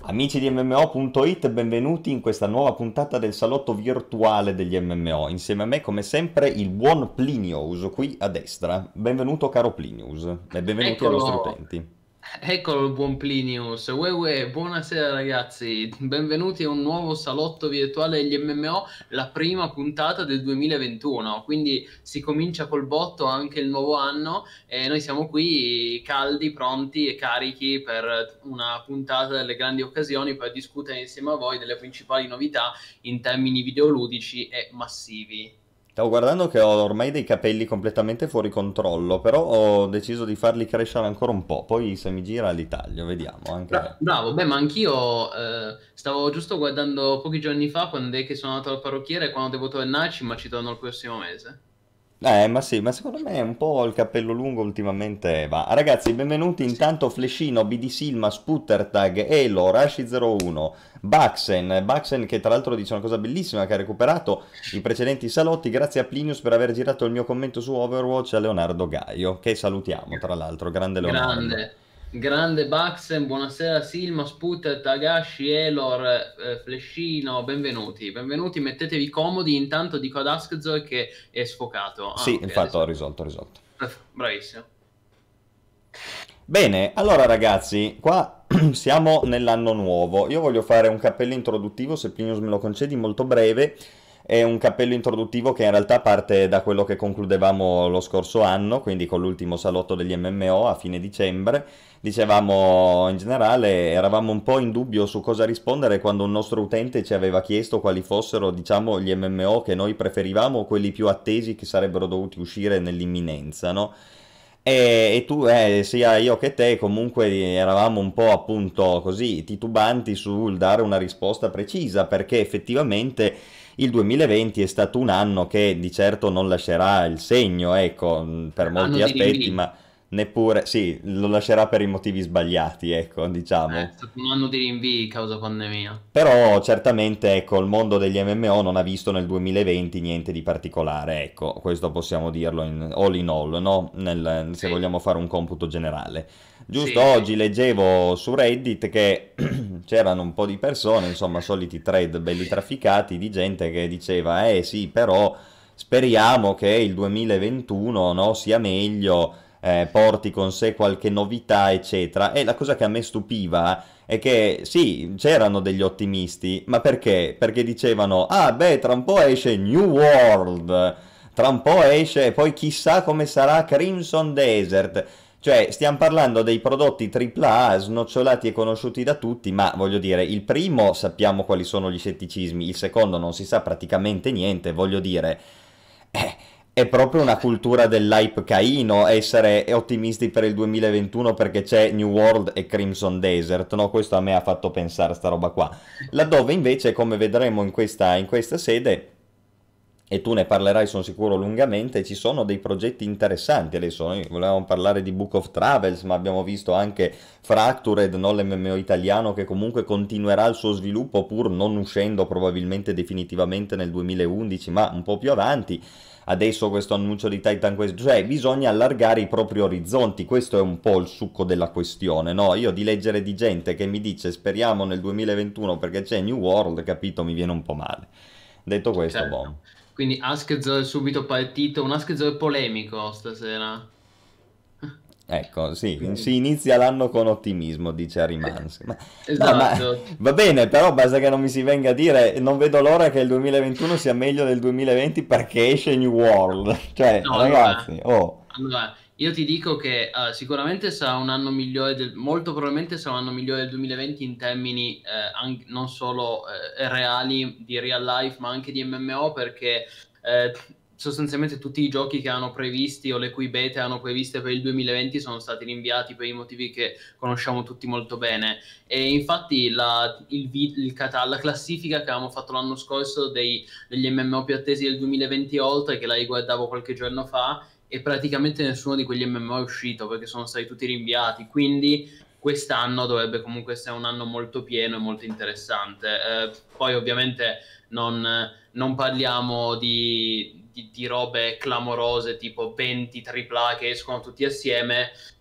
Amici di MMO.it, benvenuti in questa nuova puntata del salotto virtuale degli MMO. Insieme a me, come sempre, il buon Plinius, qui a destra. Benvenuto caro Plinius e benvenuti ai nostri Eccolo, utenti. eccolo il buon Plinius. Uè, uè, buonasera ragazzi, benvenuti a un nuovo salotto virtuale degli MMO, la prima puntata del 2021. Quindi si comincia col botto anche il nuovo anno e noi siamo qui caldi, pronti e carichi per una puntata delle grandi occasioni per discutere insieme a voi delle principali novità in termini videoludici e massivi. Stavo guardando che ho ormai dei capelli completamente fuori controllo, però ho deciso di farli crescere ancora un po'. Poi se mi gira li taglio, vediamo anche. Bravo, beh, ma anch'io stavo giusto guardando pochi giorni fa quando è che sono andato al parrucchiere e quando devo tornarci, ma ci torno il prossimo mese. Ma sì, ma secondo me un po' il cappello lungo ultimamente va. Ragazzi, benvenuti Sì. intanto Fleshino, BD Silma, Sputtertag, Elo, Rashi01, Baxen che tra l'altro dice una cosa bellissima che ha recuperato i precedenti salotti, grazie a Plinius per aver girato il mio commento su Overwatch a Leonardo Gaio, che salutiamo tra l'altro, grande Leonardo. Grande, grande Baxen, buonasera Silma, Sputter, Tagashi, Elor, Fleshino, benvenuti, benvenuti, mettetevi comodi, intanto dico ad Askzor che è sfocato. Ah, Sì, ok, infatti ho adesso. risolto, ho risolto. Bravissimo. Bene, allora ragazzi, qua siamo nell'anno nuovo. Io voglio fare un cappello introduttivo, se Plinius me lo concedi, molto breve. È un cappello introduttivo che in realtà parte da quello che concludevamo lo scorso anno, quindi con l'ultimo salotto degli MMO a fine dicembre. Dicevamo in generale, eravamo un po' in dubbio su cosa rispondere quando un nostro utente ci aveva chiesto quali fossero, diciamo, gli MMO che noi preferivamo o quelli più attesi che sarebbero dovuti uscire nell'imminenza, no? E tu, sia io che te, comunque eravamo un po' appunto così titubanti sul dare una risposta precisa, perché effettivamente il 2020 è stato un anno che di certo non lascerà il segno, ecco, per Anno molti di aspetti, rinvii. ma neppure, sì, lo lascerà per i motivi sbagliati, ecco, È diciamo. stato un anno di rinvii causa pandemia. Però certamente ecco, il mondo degli MMO non ha visto nel 2020 niente di particolare, ecco, questo possiamo dirlo in all, no? Se Sì, vogliamo fare un computo generale. Giusto sì, sì. oggi leggevo su Reddit che c'erano un po' di persone, insomma, soliti thread belli trafficati di gente che diceva, eh sì, però speriamo che il 2021, no, sia meglio, porti con sé qualche novità, eccetera. E la cosa che a me stupiva è che sì, c'erano degli ottimisti, ma perché? Perché dicevano, ah beh, tra un po' esce New World, tra un po' esce, poi chissà come sarà Crimson Desert. Cioè, stiamo parlando dei prodotti AAA snocciolati e conosciuti da tutti, ma voglio dire, il primo sappiamo quali sono gli scetticismi, il secondo non si sa praticamente niente, voglio dire, eh, è proprio una cultura dell'hype caino essere ottimisti per il 2021 perché c'è New World e Crimson Desert, no? Questo a me ha fatto pensare a sta roba qua. Laddove invece, come vedremo in questa sede, e tu ne parlerai sono sicuro lungamente, ci sono dei progetti interessanti. Adesso noi volevamo parlare di Book of Travels, ma abbiamo visto anche Fractured, no? L'MMO italiano che comunque continuerà il suo sviluppo pur non uscendo probabilmente definitivamente nel 2011, ma un po' più avanti. Adesso questo annuncio di Titan Quest, cioè bisogna allargare i propri orizzonti, questo è un po' il succo della questione, no? Io di leggere di gente che mi dice speriamo nel 2021 perché c'è New World, capito, mi viene un po' male. Detto questo, boh. Certo. Quindi Askzo è subito partito, un Askzo polemico stasera. Ecco, sì, si inizia l'anno con ottimismo, dice Harry Mans. No, ma Esatto. va bene, però basta che non mi si venga a dire non vedo l'ora che il 2021 sia meglio del 2020 perché esce New World. Cioè, No, ragazzi, oh. io ti dico che sicuramente sarà un anno migliore molto probabilmente sarà un anno migliore del 2020 in termini non solo reali di real life, ma anche di MMO, perché eh, sostanzialmente tutti i giochi che hanno previsti o le cui bete hanno previste per il 2020 sono stati rinviati per i motivi che conosciamo tutti molto bene. E infatti la classifica che avevamo fatto l'anno scorso degli MMO più attesi del 2020 oltre, che la riguardavo qualche giorno fa, e praticamente nessuno di quegli MMO è uscito perché sono stati tutti rinviati. Quindi quest'anno dovrebbe comunque essere un anno molto pieno e molto interessante. Poi ovviamente non parliamo di robe clamorose tipo 20 AAA che escono tutti assieme,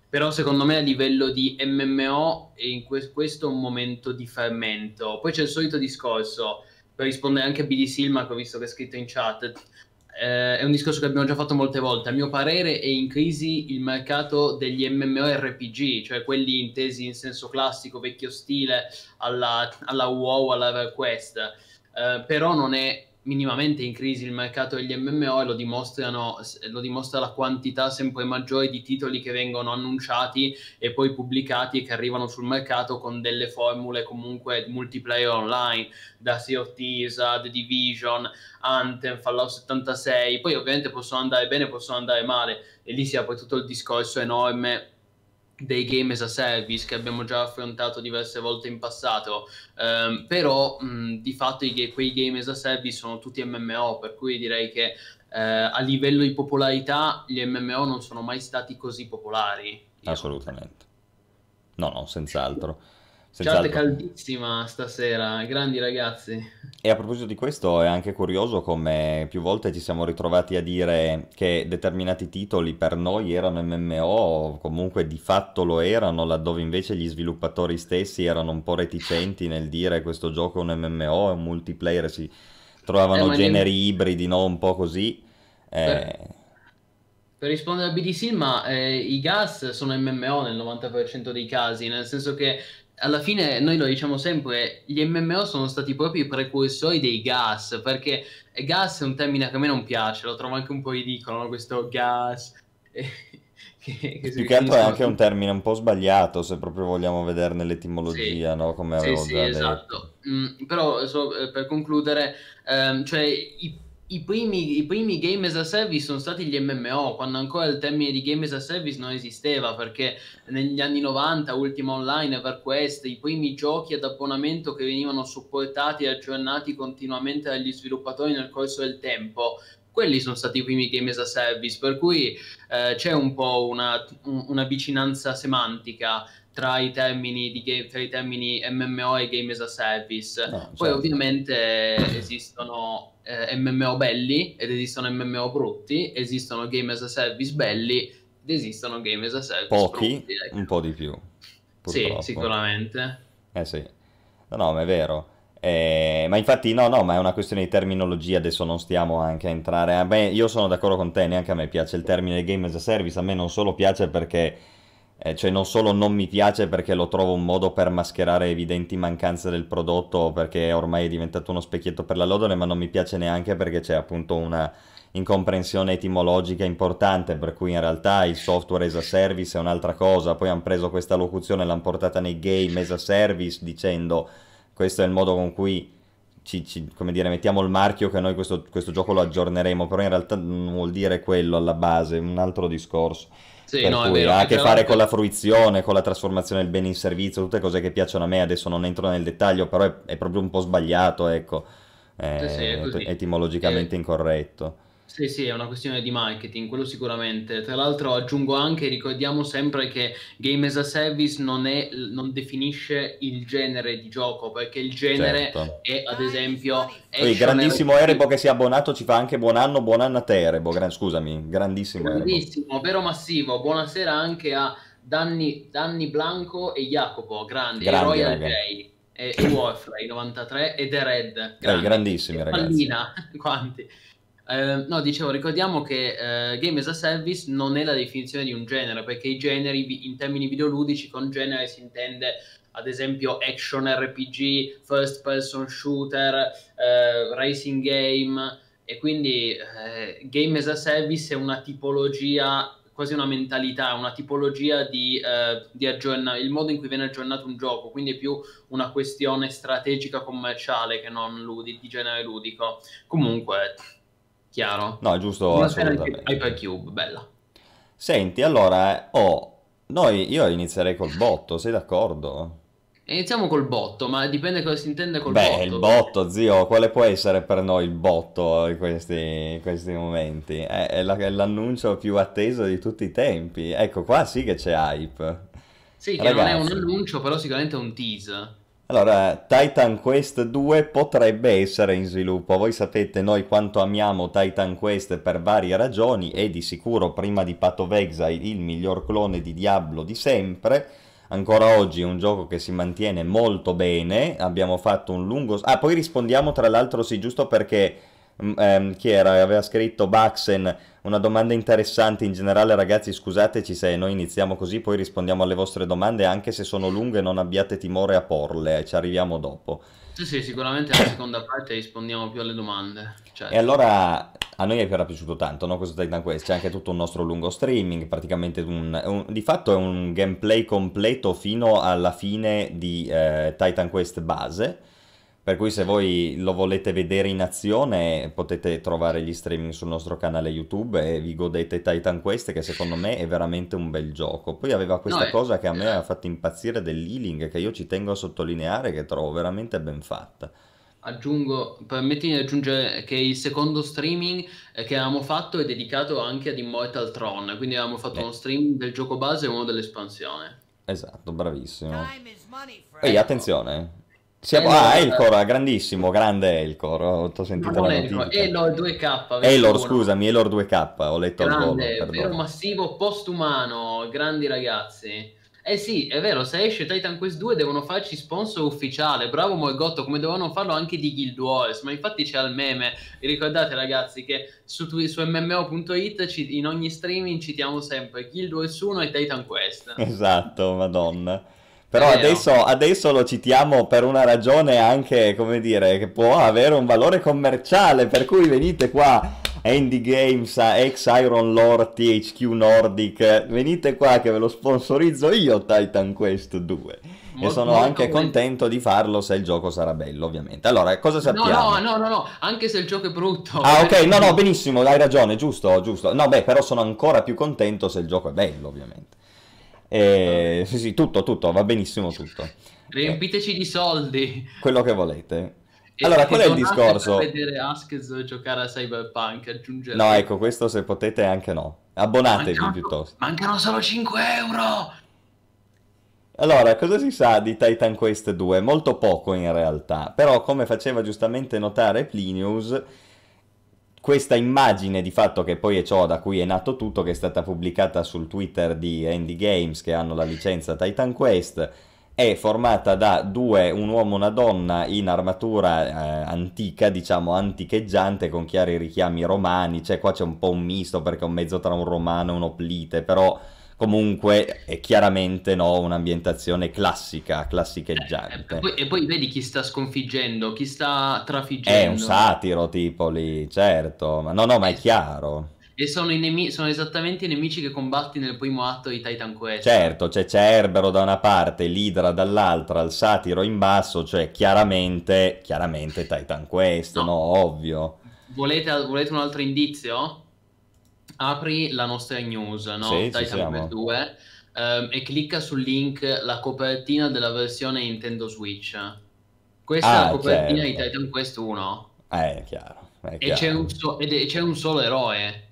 Però secondo me a livello di MMO è in questo un momento di fermento. Poi c'è il solito discorso, per rispondere anche a BD Silma che ho visto che è scritto in chat, è un discorso che abbiamo già fatto molte volte. A mio parere è in crisi il mercato degli MMORPG, cioè quelli intesi in senso classico, vecchio stile, alla WoW, alla EverQuest. Però non è minimamente in crisi il mercato degli MMO e lo dimostra la quantità sempre maggiore di titoli che vengono annunciati e poi pubblicati e che arrivano sul mercato con delle formule comunque multiplayer online, da Sea of Thieves a The Division, Anthem, Fallout 76. Poi ovviamente possono andare bene, possono andare male, e lì si apre tutto il discorso enorme dei game as a service che abbiamo già affrontato diverse volte in passato. Però di fatto quei game as a service sono tutti MMO, per cui direi che a livello di popolarità gli MMO non sono mai stati così popolari. Assolutamente. No, no, senz'altro. Chat Senz'altro. caldissima stasera, grandi ragazzi. E a proposito di questo è anche curioso come più volte ci siamo ritrovati a dire che determinati titoli per noi erano MMO, o comunque di fatto lo erano, laddove invece gli sviluppatori stessi erano un po' reticenti nel dire questo gioco è un MMO, è un multiplayer, si trovavano Ma generi ibridi, no? Un po' così. per, Eh, per rispondere a BDC, ma i gas sono MMO nel 90% dei casi, nel senso che alla fine noi lo diciamo sempre, gli MMO sono stati proprio i precursori dei gas, perché gas è un termine che a me non piace, lo trovo anche un po' ridicolo, no? Questo gas che si Più che altro è riferiscono. anche un termine un po' sbagliato, se proprio vogliamo vederne Sì, l'etimologia, no? Come sì, avevo sì, già detto. esatto. Però per concludere, cioè i primi game as a service sono stati gli MMO, quando ancora il termine di game as a service non esisteva, perché negli anni 90, Ultima Online, EverQuest, i primi giochi ad abbonamento che venivano supportati e aggiornati continuamente dagli sviluppatori nel corso del tempo, quelli sono stati i primi game as a service, per cui c'è un po' una vicinanza semantica tra i termini MMO e Game as a Service. No, Poi certo. ovviamente esistono MMO belli ed esistono MMO brutti, esistono Game as a Service belli ed esistono Game as a Service Pochi, brutti, un ecco. po' di più, Sì, purtroppo. sicuramente. Eh sì, no, no, ma è vero. Ma infatti no, no, ma è una questione di terminologia, adesso non stiamo anche a entrare. Beh, io sono d'accordo con te, neanche a me piace il termine game as a service, a me non solo piace perché, cioè non solo non mi piace perché lo trovo un modo per mascherare evidenti mancanze del prodotto, perché ormai è diventato uno specchietto per la lodole, ma non mi piace neanche perché c'è appunto una incomprensione etimologica importante, per cui in realtà il software as a service è un'altra cosa, poi hanno preso questa locuzione e l'hanno portata nei game as a service dicendo questo è il modo con cui come dire, mettiamo il marchio che noi questo gioco lo aggiorneremo, però in realtà non vuol dire quello alla base, è un altro discorso. Sì, Per no, è cui vero. ha a E che tra fare con l'altro, la fruizione, con la trasformazione del bene in servizio, tutte cose che piacciono a me, adesso non entro nel dettaglio, però è proprio un po' sbagliato, ecco, sì, sì, è così. etimologicamente incorretto. Sì, sì, è una questione di marketing, quello sicuramente. Tra l'altro aggiungo anche, ricordiamo sempre che Game as a Service non definisce il genere di gioco, perché il genere Certo. è, ad esempio, Poi action grandissimo Erebo RPG. che si è abbonato, ci fa anche buon anno a te Erebo, scusami, grandissimo Erebo. Grandissimo, vero massivo. Buonasera anche a Danni Blanco e Jacopo, grandi, e Grandi Royal raga. J, e Warframe 93 e The Red, grandi. Grandissimi E ragazzi. Pallina, quanti. No, dicevo, ricordiamo che Game as a Service non è la definizione di un genere, perché i generi, in termini videoludici, con genere si intende ad esempio action RPG, first person shooter, racing game, e quindi Game as a Service è una tipologia, quasi una mentalità, una tipologia di aggiornamento, il modo in cui viene aggiornato un gioco, quindi è più una questione strategica commerciale che non di genere ludico. Comunque, chiaro. No, è giusto Buonasera anche a assolutamente. Hypercube, bella. Senti, allora, io inizierei col botto, sei d'accordo? Iniziamo col botto, ma dipende cosa si intende col Beh, il botto. botto, zio, quale può essere per noi il botto in questi momenti? È l'annuncio più atteso di tutti i tempi. Ecco, qua sì che c'è hype. Sì, che non è un Ragazzi, annuncio, però sicuramente è un tease. Allora, Titan Quest 2 potrebbe essere in sviluppo. Voi sapete noi quanto amiamo Titan Quest per varie ragioni. È di sicuro, prima di Path of Exile, il miglior clone di Diablo di sempre. Ancora oggi è un gioco che si mantiene molto bene. Abbiamo fatto un lungo... Ah, poi rispondiamo tra l'altro, sì, giusto perché... chi era? Aveva scritto Baxen una domanda interessante in generale, ragazzi, scusateci se noi iniziamo così, poi rispondiamo alle vostre domande, anche se sono lunghe non abbiate timore a porle, ci arriviamo dopo. Sì, sì, sicuramente nella seconda parte rispondiamo più alle domande, E certo. allora a noi era piaciuto tanto, no? Questo Titan Quest, c'è anche tutto un nostro lungo streaming, praticamente di fatto è un gameplay completo fino alla fine di Titan Quest base, per cui se voi lo volete vedere in azione potete trovare gli streaming sul nostro canale YouTube e vi godete Titan Quest che secondo me è veramente un bel gioco. Poi aveva No, questa cosa che a me ha fatto impazzire dell'healing che io ci tengo a sottolineare che trovo veramente ben fatta. aggiungo, permettimi di aggiungere che il secondo streaming che avevamo fatto è dedicato anche ad Immortal Throne, quindi avevamo fatto uno Eh, streaming del gioco base e uno dell'espansione. esatto, bravissimo. Time is money, Ehi, friend. Ecco, attenzione. Ah, Elor, Elcor, grandissimo, grande Elcor. Ho no, sentito la non Elor, notizia. Elor 2K21, Elor, scusami, Elor 2K, ho letto al volo, grande, vero perdono. massivo postumano, grandi ragazzi. Eh sì, è vero, se esce Titan Quest 2 devono farci sponsor ufficiale, bravo Morgotto, come dovevano farlo anche di Guild Wars, ma infatti c'è il meme, vi ricordate ragazzi che su MMO.it in ogni streaming citiamo sempre Guild Wars 1 e Titan Quest, Esatto, Madonna. è Però vero. adesso lo citiamo per una ragione anche, come dire, che può avere un valore commerciale, per cui venite qua, Andy Games, ex Iron Lord, THQ Nordic, venite qua che ve lo sponsorizzo io Titan Quest 2. E sono Molto anche volentieri. contento di farlo se il gioco sarà bello, ovviamente. Allora, cosa No, no, sappiamo? no, no, no, anche se il gioco è brutto, va Ah, ok, bene no, no, così. benissimo, hai ragione, giusto, giusto. No, beh, però sono ancora più contento se il gioco è bello, ovviamente. Va bene. Sì, sì, tutto, tutto, va benissimo tutto. Eh, Riempiteci di soldi quello che volete. Allora, e qual è il donate per discorso? vedere Askez giocare a Cyberpunk, No, aggiungerei. ecco, questo se potete anche no. Abbonatevi piuttosto. Mancano solo 5 euro! Allora, cosa si sa di Titan Quest 2? Molto poco in realtà, però come faceva giustamente notare Plinius, questa immagine di fatto che poi è ciò da cui è nato tutto, che è stata pubblicata sul Twitter di Andy Games che hanno la licenza Titan Quest, è formata da due, un uomo e una donna in armatura antica, diciamo anticheggiante, con chiari richiami romani, cioè qua c'è un po' un misto perché è un mezzo tra un romano e un oplite, però comunque è chiaramente no, un'ambientazione classica, classicheggiante. E poi vedi chi sta sconfiggendo, chi sta È un trafiggendo. satiro tipo lì, certo, ma no, no, ma è E, chiaro. e sono esattamente i nemici che combatti nel primo atto di Titan Quest. Certo, c'è Cerbero da una parte, l'Idra dall'altra, il satiro in basso, cioè chiaramente, chiaramente Titan Quest, no, No, ovvio. volete un altro indizio? Apri la nostra news, no? Sì, ci Titan Quest siamo. 2, e clicca sul link la copertina della versione Nintendo Switch. Questa è la Ah, copertina di certo. Titan Quest 1 È chiaro, è e c'è chiaro. c'è un solo eroe.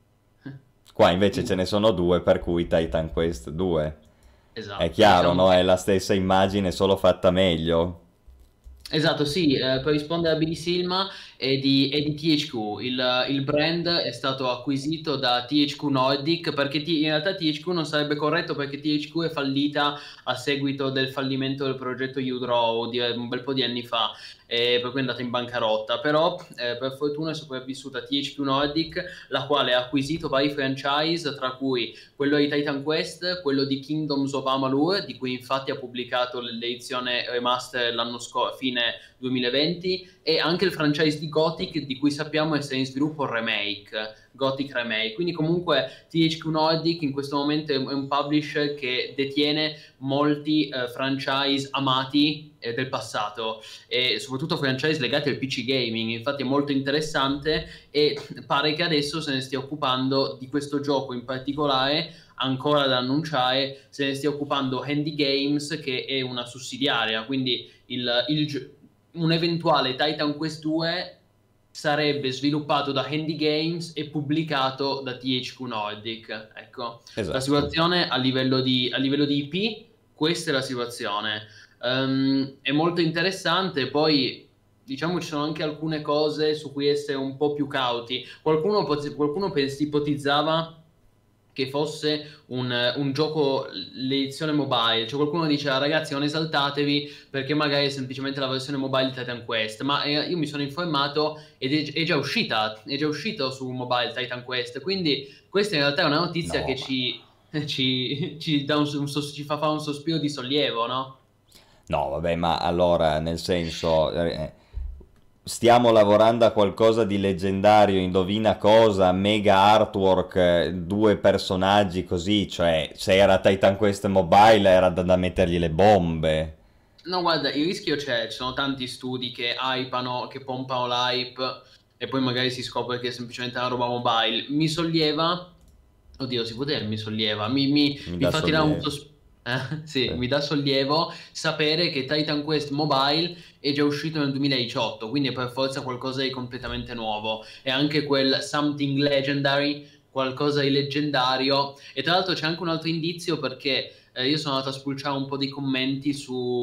Qua invece ce ne sono due, per cui Titan Quest 2. È Esatto, chiaro, diciamo no? È che la stessa immagine, solo fatta meglio. esatto, sì, per rispondere a Billy Silma è di THQ. Il brand è stato acquisito da THQ Nordic perché in realtà THQ non sarebbe corretto perché THQ è fallita a seguito del fallimento del progetto U-Draw di un bel po' di anni fa e per cui è andata in bancarotta. Però per fortuna è sopravvissuta THQ Nordic, la quale ha acquisito vari franchise, tra cui quello di Titan Quest, quello di Kingdoms of Amalur, di cui infatti ha pubblicato l'edizione remaster l'anno scorso, fine 2020, e anche il franchise di Gothic, di cui sappiamo essere in sviluppo il remake, Gothic Remake. Quindi comunque THQ Nordic in questo momento è un publisher che detiene molti franchise amati del passato e soprattutto franchise legati al PC gaming, infatti è molto interessante e pare che adesso se ne stia occupando di questo gioco in particolare, ancora da annunciare, se ne stia occupando Handy Games che è una sussidiaria, quindi un eventuale Titan Quest 2 sarebbe sviluppato da Handy Games e pubblicato da THQ Nordic. Ecco, la Esatto. situazione a livello di IP, questa è la situazione. È molto interessante, poi diciamo ci sono anche alcune cose su cui essere un po' più cauti. Ipotizzava che fosse un gioco, l'edizione mobile, cioè qualcuno diceva ragazzi non esaltatevi perché magari è semplicemente la versione mobile di Titan Quest, ma io mi sono informato ed è già uscito su mobile Titan Quest, quindi questa in realtà è una notizia che No, ma... ci dà ci fa fare un sospiro di sollievo, no? No, vabbè, ma allora, nel senso, stiamo lavorando a qualcosa di leggendario, indovina cosa, mega artwork, due personaggi così, cioè, se era Titan Quest Mobile era da mettergli le bombe. No, guarda, il rischio c'è, ci sono tanti studi che hypano, che pompano l'hype e poi magari si scopre che è semplicemente una roba mobile. Mi sollieva, oddio, si può dire mi sollieva, Mi mi dà fa tirare un sollievo. sospiro, sì, Sì. mi dà sollievo sapere che Titan Quest Mobile è già uscito nel 2018, quindi è per forza qualcosa di completamente nuovo. E anche quel Something Legendary, qualcosa di leggendario. E tra l'altro c'è anche un altro indizio perché io sono andato a spulciare un po' di commenti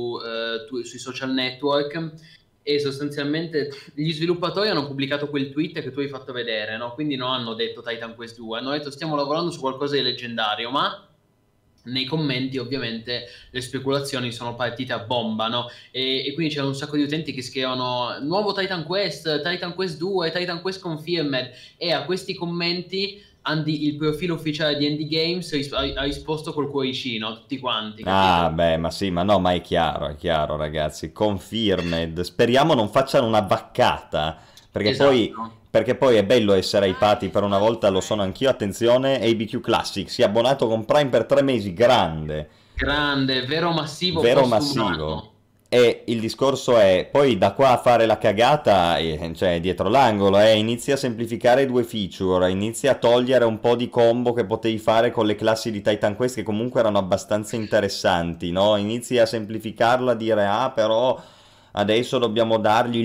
sui social network e sostanzialmente gli sviluppatori hanno pubblicato quel tweet che tu hai fatto vedere, no? Quindi non hanno detto Titan Quest 2, hanno detto stiamo lavorando su qualcosa di leggendario, ma nei commenti ovviamente le speculazioni sono partite a bomba, no? E quindi c'erano un sacco di utenti che scrivono nuovo Titan Quest 2, Titan Quest Confirmed, e a questi commenti Andy, il profilo ufficiale di Andy Games ha risposto col cuoricino, tutti quanti, Ah, capito? beh, ma sì, ma no, ma è chiaro, ragazzi. Confirmed. Speriamo non facciano una vaccata, Esatto. perché poi è bello essere hypati, per una volta lo sono anch'io. Attenzione, ABQ Classic, si è abbonato con Prime per 3 mesi, grande. Grande, vero massivo Vero massivo. postumano. E il discorso è, poi da qua a fare la cagata, cioè dietro l'angolo, inizi a semplificare i due feature, inizi a togliere un po' di combo che potevi fare con le classi di Titan Quest che comunque erano abbastanza interessanti, no? Inizi a semplificarla, a dire, ah, però adesso dobbiamo dargli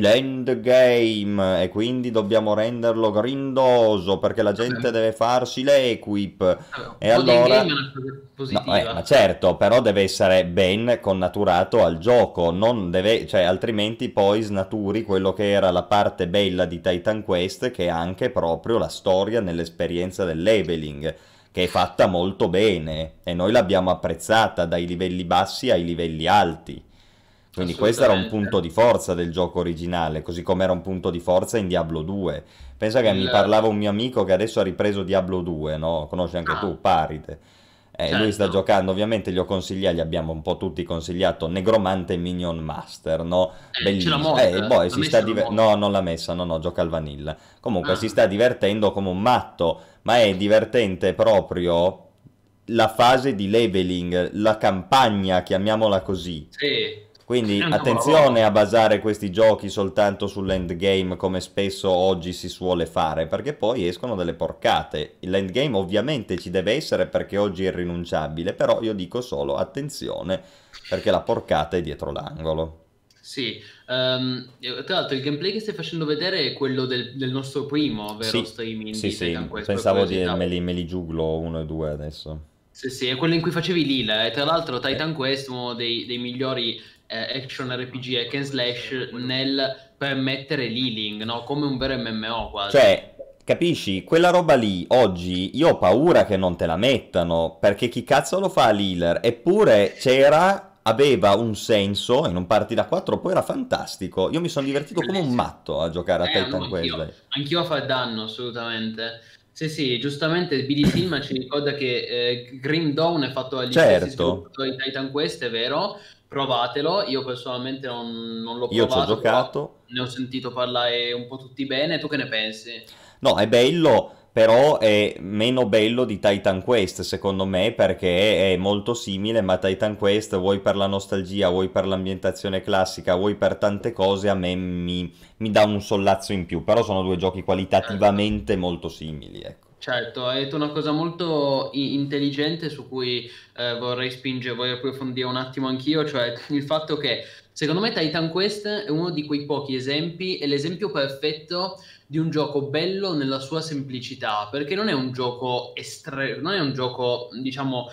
l'endgame e quindi dobbiamo renderlo grindoso perché la gente Vabbè, deve farsi l'equip. E un po' di endgame è allora... una cosa No, ma positiva. certo, però deve essere ben connaturato al gioco, non deve, cioè, altrimenti poi snaturi quello che era la parte bella di Titan Quest, che è anche proprio la storia nell'esperienza del leveling, che è fatta molto bene e noi l'abbiamo apprezzata dai livelli bassi ai livelli alti. Quindi questo era un Assolutamente. punto di forza del gioco originale, così come era un punto di forza in Diablo 2. Pensa che Il... mi parlava un mio amico che adesso ha ripreso Diablo 2, no? Conosci anche tu, Ah, Parite. Lui sta certo. giocando, ovviamente gli ho consigliato, gli abbiamo un po' tutti consigliato Negromante Minion Master, no? C'è la Bellissimo. mod, Boh, l'ha si sta messa la mod. no, non l'ha messa, no, no, gioca al vanilla. Comunque si Ah, sta divertendo come un matto, ma è divertente proprio la fase di leveling, la campagna, chiamiamola così. sì, è Quindi un attenzione a capolavoro. basare questi giochi soltanto sull'endgame come spesso oggi si suole fare, perché poi escono delle porcate. L'endgame ovviamente ci deve essere perché oggi è irrinunciabile, però io dico solo attenzione perché la porcata è dietro l'angolo. Sì, tra l'altro il gameplay che stai facendo vedere è quello del nostro primo vero Sì, streaming sì, di sì, Titan Quest, per pensavo di curiosità. me li giuglo uno e due adesso. Sì, sì, è quello in cui facevi Lila, e tra l'altro Sì. Titan Quest, uno dei migliori action RPG hack and slash nel permettere l'healing, no? Come un vero MMO quasi. Cioè, capisci? Quella roba lì, oggi, io ho paura che non te la mettano, perché chi cazzo lo fa l'healer? Eppure c'era, aveva un senso, in un party da 4 poi era fantastico. Io mi sono divertito come un Bellissimo. matto a giocare a No, Titan Quest, anch'io, dai. anch'io a far danno, assolutamente. Sì, sì, giustamente BD Silma ci ricorda che Grim Dawn è fatto dagli stessi Certo, sviluppatori di Titan Quest, è vero, provatelo. Io personalmente non l'ho io ci ho provato, però giocato. ne ho sentito parlare un po' tutti bene. Tu che ne pensi? No, è bello, però è meno bello di Titan Quest, secondo me, perché è molto simile, ma Titan Quest, vuoi per la nostalgia, vuoi per l'ambientazione classica, vuoi per tante cose, a me mi dà un sollazzo in più, però sono due giochi Certo. qualitativamente molto simili, ecco. Certo, hai detto una cosa molto intelligente su cui vorrei spingere, vorrei approfondire un attimo anch'io, cioè il fatto che secondo me Titan Quest è uno di quei pochi esempi, è l'esempio perfetto di un gioco bello nella sua semplicità, perché non è un gioco non è un gioco, diciamo,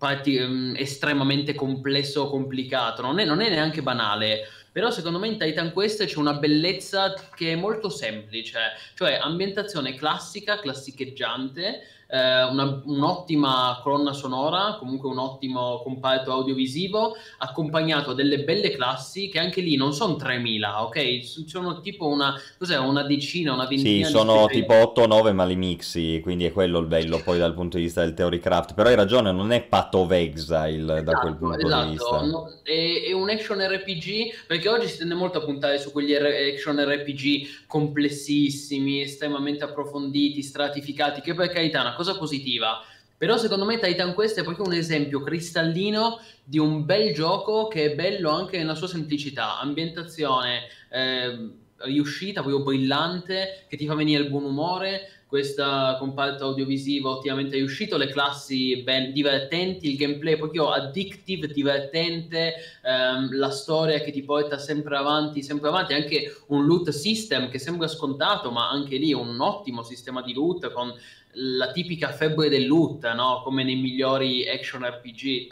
estremamente complesso o complicato, non è neanche banale. Però secondo me in Titan Quest c'è una bellezza che è molto semplice, cioè ambientazione classica, classicheggiante, un'ottima colonna sonora, comunque un ottimo comparto audiovisivo, accompagnato a delle belle classi che anche lì non sono 3000, ok? Sono tipo una decina, una Sì, ventina di sono tipo speciali. 8-9 ma li mixi, quindi è quello il bello poi dal punto di vista del Theorycraft. Però hai ragione, non è Path of Exile da quel Esatto, punto di esatto. vista. È un action RPG perché oggi si tende molto a puntare su quegli action RPG complessissimi, estremamente approfonditi, stratificati, che per carità è una cosa positiva. Però secondo me Titan Quest è proprio un esempio cristallino di un bel gioco che è bello anche nella sua semplicità, ambientazione riuscita, proprio brillante, che ti fa venire il buon umore, questo comparto audiovisivo ottimamente riuscito, le classi ben divertenti, il gameplay proprio addictive, divertente, la storia che ti porta sempre avanti, anche un loot system che sembra scontato, ma anche lì un ottimo sistema di loot con la tipica febbre del loot, no? Come nei migliori action RPG.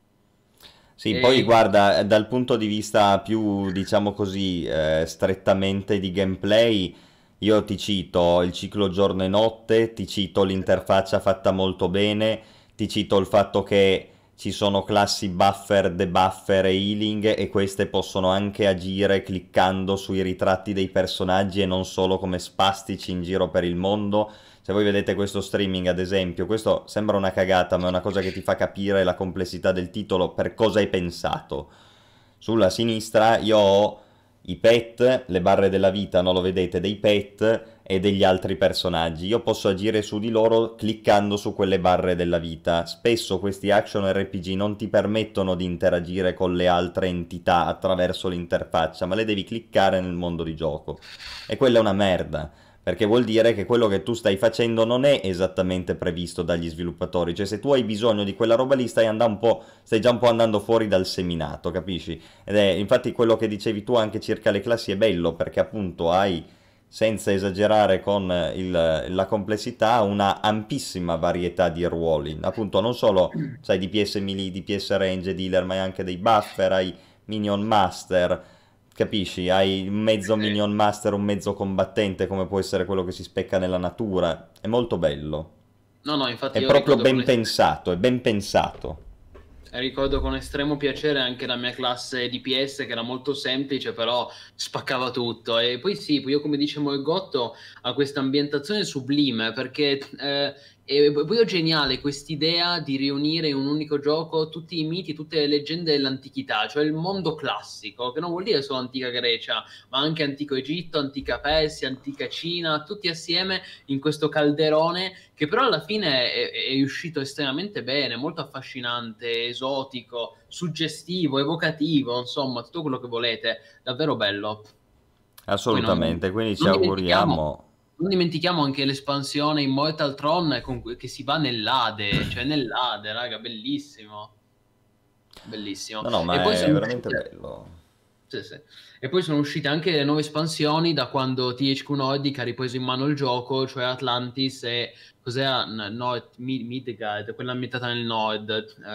Sì, poi E guarda, dal punto di vista più, diciamo così, strettamente di gameplay, io ti cito il ciclo giorno e notte, ti cito l'interfaccia fatta molto bene, ti cito il fatto che ci sono classi buffer, debuffer e healing e queste possono anche agire cliccando sui ritratti dei personaggi e non solo come spastici in giro per il mondo. Se voi vedete questo streaming, ad esempio, questo sembra una cagata, ma è una cosa che ti fa capire la complessità del titolo, per cosa hai pensato. Sulla sinistra io ho i pet, le barre della vita, non lo vedete, dei pet e degli altri personaggi. Io posso agire su di loro cliccando su quelle barre della vita. Spesso questi action RPG non ti permettono di interagire con le altre entità attraverso l'interfaccia, ma le devi cliccare nel mondo di gioco. E quella è una merda, perché vuol dire che quello che tu stai facendo non è esattamente previsto dagli sviluppatori. Cioè, se tu hai bisogno di quella roba lì, stai già un po' andando fuori dal seminato, capisci? Ed è infatti quello che dicevi tu anche circa le classi è bello, perché appunto hai, senza esagerare con la complessità, una ampissima varietà di ruoli. Appunto, non solo, sai, DPS melee, DPS range, dealer, ma hai anche dei buffer, hai minion master. Capisci? Hai un mezzo minion master, un mezzo combattente, come può essere quello che si specca nella natura. È molto bello. no, no, infatti È io proprio ricordo con ben pensato, è ben pensato. Ricordo con estremo piacere anche la mia classe DPS che era molto semplice, però spaccava tutto. E poi sì, poi io come dice Morgotto ha questa ambientazione sublime perché è proprio geniale quest'idea di riunire in un unico gioco tutti i miti, tutte le leggende dell'antichità, cioè il mondo classico, che non vuol dire solo antica Grecia, ma anche antico Egitto, antica Persia, antica Cina, tutti assieme in questo calderone che però alla fine è riuscito estremamente bene, molto affascinante, esotico, suggestivo, evocativo, insomma, tutto quello che volete, davvero bello. Poi Assolutamente, quindi ci non dimentichiamo, auguriamo. non dimentichiamo anche l'espansione Immortal Throne che si va nell'Ade, cioè nell'Ade, raga, bellissimo, bellissimo. No, no, E ma poi è sono veramente uscite bello. sì, sì. E poi sono uscite anche le nuove espansioni da quando THQ Nordic ha ripreso in mano il gioco, cioè Atlantis e cos'era Midgard, quella ambientata nel nord,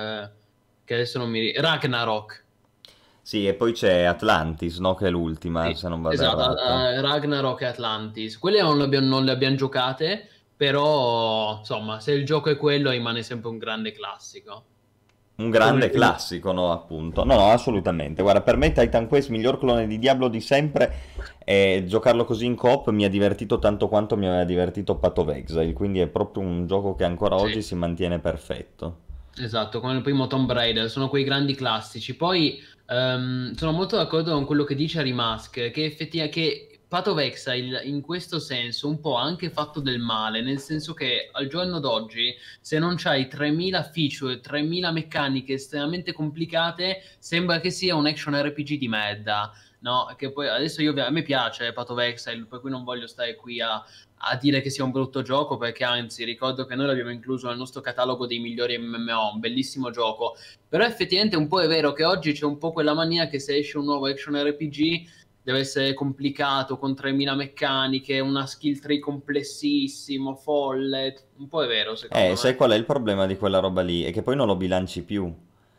che adesso non mi ricordo. Ragnarok. Sì, e poi c'è Atlantis, no? Che è l'ultima, Sì, se non vado esatto, errato. Ragnarok e Atlantis. Quelle non le abbiamo giocate, però insomma, se il gioco è quello rimane sempre un grande classico. Un Come il grande primo. classico, no? Appunto. No, no, assolutamente. Guarda, per me Titan Quest, miglior clone di Diablo di sempre, e giocarlo così in coop mi ha divertito tanto quanto mi aveva divertito Path of Exile, quindi è proprio un gioco che ancora oggi Sì. si mantiene perfetto. Esatto, come il primo Tomb Raider, sono quei grandi classici. Poi sono molto d'accordo con quello che dice Rimask, che effettivamente che Path of Exile in questo senso un po' ha anche fatto del male, nel senso che al giorno d'oggi se non c'hai 3000 feature, 3000 meccaniche estremamente complicate, sembra che sia un action RPG di merda. No, che poi adesso a me piace Path of Exile, per cui non voglio stare qui a dire che sia un brutto gioco, perché anzi ricordo che noi l'abbiamo incluso nel nostro catalogo dei migliori MMO, un bellissimo gioco. Però effettivamente un po' è vero che oggi c'è un po' quella mania che se esce un nuovo action RPG deve essere complicato, con 3000 meccaniche, una skill tree complessissimo, folle. Un po' è vero, secondo Sai me. qual è il problema di quella roba lì? È che poi non lo bilanci più.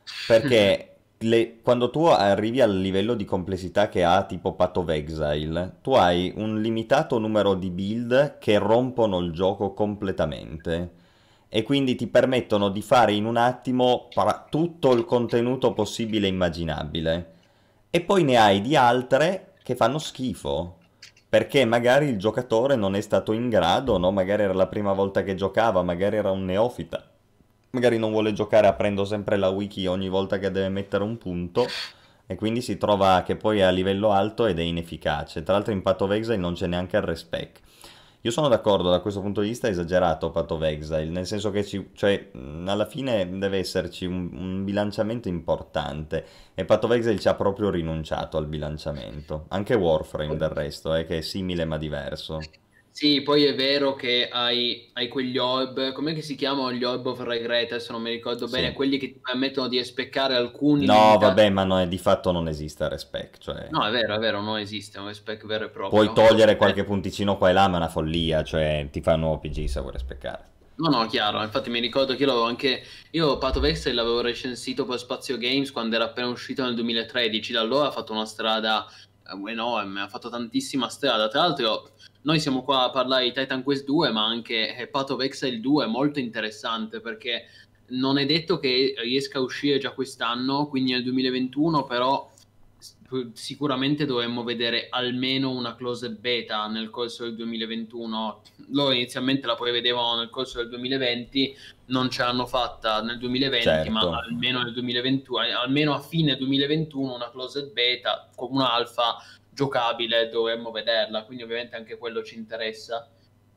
Perché quando tu arrivi al livello di complessità che ha tipo Path of Exile, tu hai un limitato numero di build che rompono il gioco completamente. E quindi ti permettono di fare in un attimo tutto il contenuto possibile e immaginabile. E poi ne hai di altre che fanno schifo. Perché magari il giocatore non è stato in grado, no? Magari era la prima volta che giocava, magari era un neofita. Magari non vuole giocare aprendo sempre la wiki ogni volta che deve mettere un punto. E quindi si trova che poi è a livello alto ed è inefficace. Tra l'altro in Path of Exile non c'è neanche il respec. Io sono d'accordo, da questo punto di vista è esagerato Path of Exile, nel senso che cioè, alla fine deve esserci un bilanciamento importante e Path of Exile ci ha proprio rinunciato al bilanciamento. Anche Warframe del resto, che è simile ma diverso. Sì, poi è vero che hai quegli orb, com'è che si chiamano gli orb of regret, adesso non mi ricordo bene, Sì. quelli che ti permettono di especcare alcuni No, limitati. vabbè, ma di fatto non esiste il respec, cioè No, è vero, non esiste un spec vero e puoi proprio. togliere qualche punticino qua e là, ma è una follia, cioè ti fa un nuovo PG se vuoi respeccare. No, no, chiaro, infatti mi ricordo che io l'avevo anche, io Path of Exile l'avevo recensito per Spazio Games quando era appena uscito nel 2013, da allora ha fatto una strada enorme, ha fatto tantissima strada, tra l'altro noi siamo qua a parlare di Titan Quest 2, ma anche Path of Exile 2 è molto interessante perché non è detto che riesca a uscire già quest'anno, quindi nel 2021, però sicuramente dovremmo vedere almeno una closed beta nel corso del 2021. Loro inizialmente la prevedevano nel corso del 2020, non ce l'hanno fatta nel 2020, ma Certo. almeno nel 2021, almeno a fine 2021 una closed beta con un'alfa giocabile dovremmo vederla, quindi ovviamente anche quello ci interessa.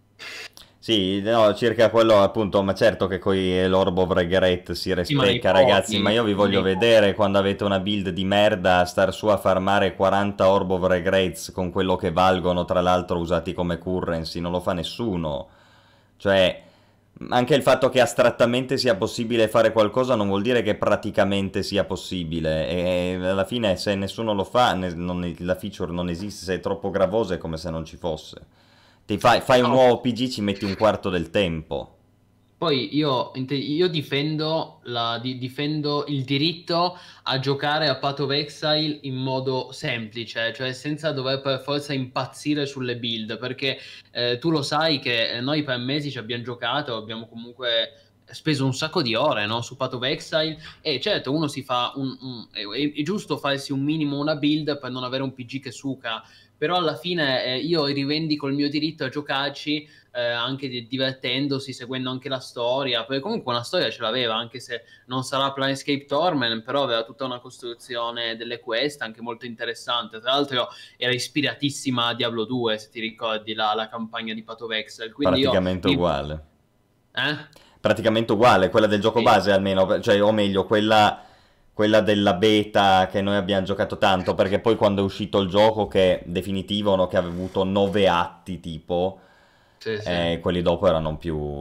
Sì, no, circa quello appunto, ma certo che con l'Orb of Regret si Sì, ma respecca, ragazzi, ma io vi voglio nei vedere quando avete una build di merda star su a farmare 40 Orb of Regrets con quello che valgono, tra l'altro usati come currency, non lo fa nessuno. Cioè, anche il fatto che astrattamente sia possibile fare qualcosa non vuol dire che praticamente sia possibile, e alla fine se nessuno lo fa, la feature non esiste, se è troppo gravosa è come se non ci fosse. Fai un No, nuovo PG, ci metti un quarto del tempo. poi io difendo, difendo il diritto a giocare a Path of Exile in modo semplice, cioè senza dover per forza impazzire sulle build, perché tu lo sai che noi per mesi ci abbiamo giocato, abbiamo comunque speso un sacco di ore, no, su Path of Exile e certo uno si fa è giusto farsi un minimo una build per non avere un PG che suca, però alla fine io rivendico il mio diritto a giocarci anche divertendosi, seguendo anche la storia, perché comunque una storia ce l'aveva, anche se non sarà Planescape Torment, però aveva tutta una costruzione delle quest anche molto interessante. Tra l'altro era ispiratissima a Diablo 2, se ti ricordi la campagna di Path of Exile, quindi io Praticamente uguale. Eh? Praticamente uguale, quella del gioco Sì. base almeno, cioè, o meglio, quella della beta che noi abbiamo giocato tanto, perché poi quando è uscito il gioco che è definitivo, no, che aveva avuto 9 atti tipo, Sì, sì. quelli dopo erano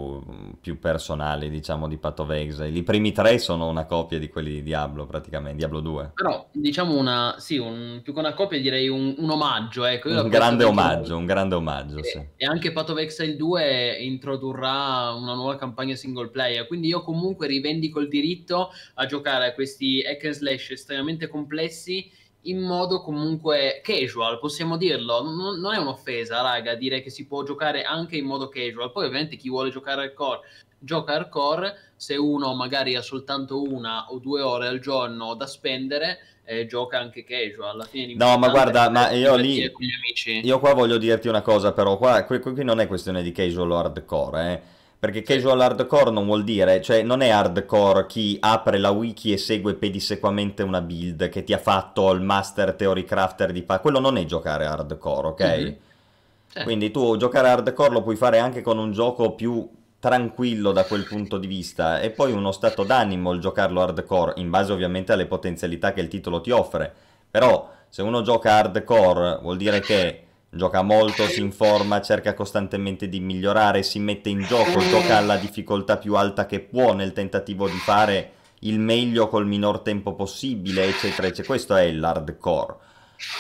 più personali, diciamo, di Path of Exile. I primi tre sono una copia di quelli di Diablo, praticamente, Diablo 2. Però diciamo sì, più che una copia direi un omaggio, ecco, io apprezzo tanto. Un grande omaggio, sì. E anche Path of Exile 2 introdurrà una nuova campagna single player, quindi io comunque rivendico il diritto a giocare a questi hack and slash estremamente complessi in modo comunque casual, possiamo dirlo, non è un'offesa, raga, dire che si può giocare anche in modo casual, poi ovviamente chi vuole giocare hardcore gioca hardcore, se uno magari ha soltanto 1 o 2 ore al giorno da spendere, gioca anche casual, alla fine No, ma l'importante guarda, è ma io divertire lì, con gli amici. io qua voglio dirti una cosa però, qui non è questione di casual o hardcore, perché Sì. casual hardcore non vuol dire, cioè non è hardcore chi apre la wiki e segue pedissequamente una build che ti ha fatto il master theory crafter quello non è giocare hardcore, ok? Mhm. Sì. Quindi tu giocare hardcore lo puoi fare anche con un gioco più tranquillo da quel punto di vista e poi uno stato d'animo il giocarlo hardcore, in base ovviamente alle potenzialità che il titolo ti offre. Però se uno gioca hardcore vuol dire che gioca molto, si informa, cerca costantemente di migliorare, si mette in gioco, gioca alla difficoltà più alta che può nel tentativo di fare il meglio col minor tempo possibile, eccetera, eccetera. Questo è l'hardcore.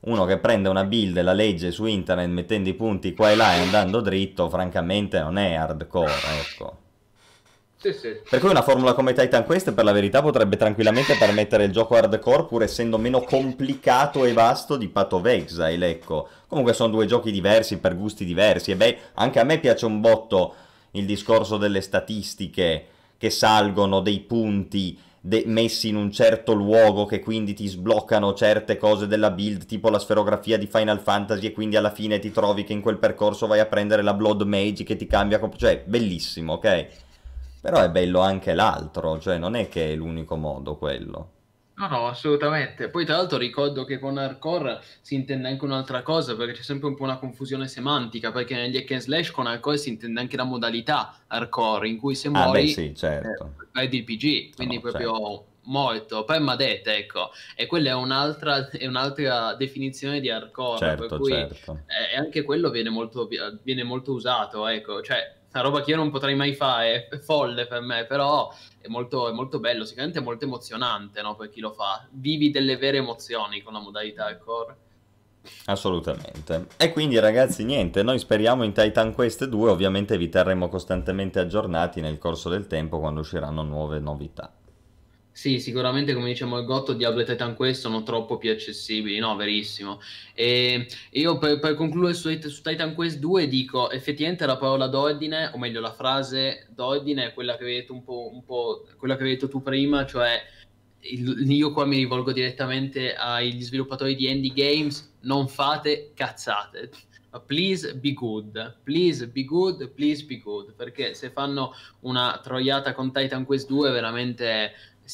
uno che prende una build e la legge su internet mettendo i punti qua e là e andando dritto, francamente non è hardcore, ecco. Sì, sì. Per cui una formula come Titan Quest per la verità potrebbe tranquillamente permettere il gioco hardcore pur essendo meno complicato e vasto di Path of Exile, ecco. Comunque sono due giochi diversi per gusti diversi e beh, anche a me piace un botto il discorso delle statistiche che salgono, dei punti messi in un certo luogo che quindi ti sbloccano certe cose della build, tipo la sferografia di Final Fantasy, e quindi alla fine ti trovi che in quel percorso vai a prendere la Blood Mage che ti cambia, cioè bellissimo, ok? Però è bello anche l'altro, cioè non è che è l'unico modo quello. No, no, assolutamente. Poi tra l'altro ricordo che con hardcore si intende anche un'altra cosa, perché c'è sempre un po' una confusione semantica, perché negli hack and slash con hardcore si intende anche la modalità hardcore, in cui se Ah, beh, muori sì, certo. perdi il PG, No, quindi no, certo. proprio morto, permadeath, ecco. E quella è un'altra definizione di hardcore, per Certo, cui certo. e anche quello viene molto usato, ecco. Cioè, una roba che io non potrei mai fare, è folle per me, però è molto bello, sicuramente è molto emozionante, no, per chi lo fa. Vivi delle vere emozioni con la modalità hardcore. Assolutamente. E quindi ragazzi, niente, noi speriamo in Titan Quest 2, ovviamente vi terremo costantemente aggiornati nel corso del tempo quando usciranno nuove novità. Sì, sicuramente come diciamo il Gotto, Diablo e Titan Quest sono troppo più accessibili, no, verissimo. E io per concludere su Titan Quest 2 dico, effettivamente la parola d'ordine, o meglio la frase d'ordine è quella che avevi detto quella che avevi detto tu prima, cioè io qua mi rivolgo direttamente agli sviluppatori di indie games, non fate cazzate. Please be good, please be good, please be good, perché se fanno una troiata con Titan Quest 2 veramente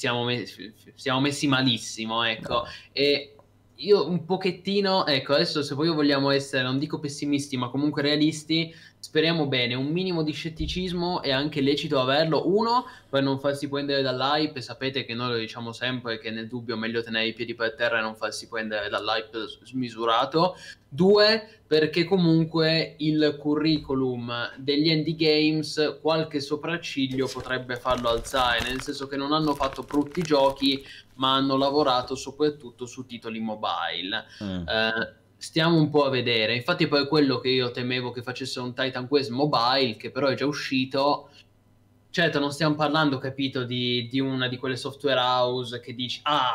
siamo messi malissimo, ecco. No. E io un pochettino, ecco, adesso se poi vogliamo essere, non dico pessimisti, ma comunque realisti, speriamo bene, un minimo di scetticismo è anche lecito averlo. Uno, per non farsi prendere dall'hype, sapete che noi lo diciamo sempre che nel dubbio è meglio tenere i piedi per terra e non farsi prendere dall'hype smisurato. Due, perché comunque il curriculum degli indie games qualche sopracciglio potrebbe farlo alzare, nel senso che non hanno fatto brutti giochi, ma hanno lavorato soprattutto su titoli mobile. Mm. Stiamo un po' a vedere. Infatti, poi quello che io temevo che facesse un Titan Quest Mobile, che però è già uscito. Certo, non stiamo parlando, capito, di una di quelle software house che dici,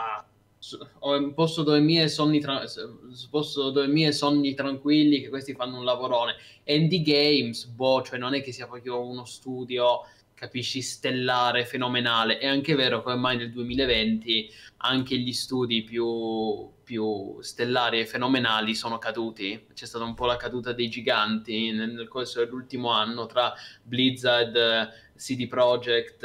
posso dormire sonni tranquilli, che questi fanno un lavorone. Indie Games, boh, cioè non è che sia proprio uno studio, capisci, stellare, fenomenale. È anche vero che ormai nel 2020 anche gli studi più stellari e fenomenali sono caduti. C'è stata un po' la caduta dei giganti nel corso dell'ultimo anno tra Blizzard, CD Projekt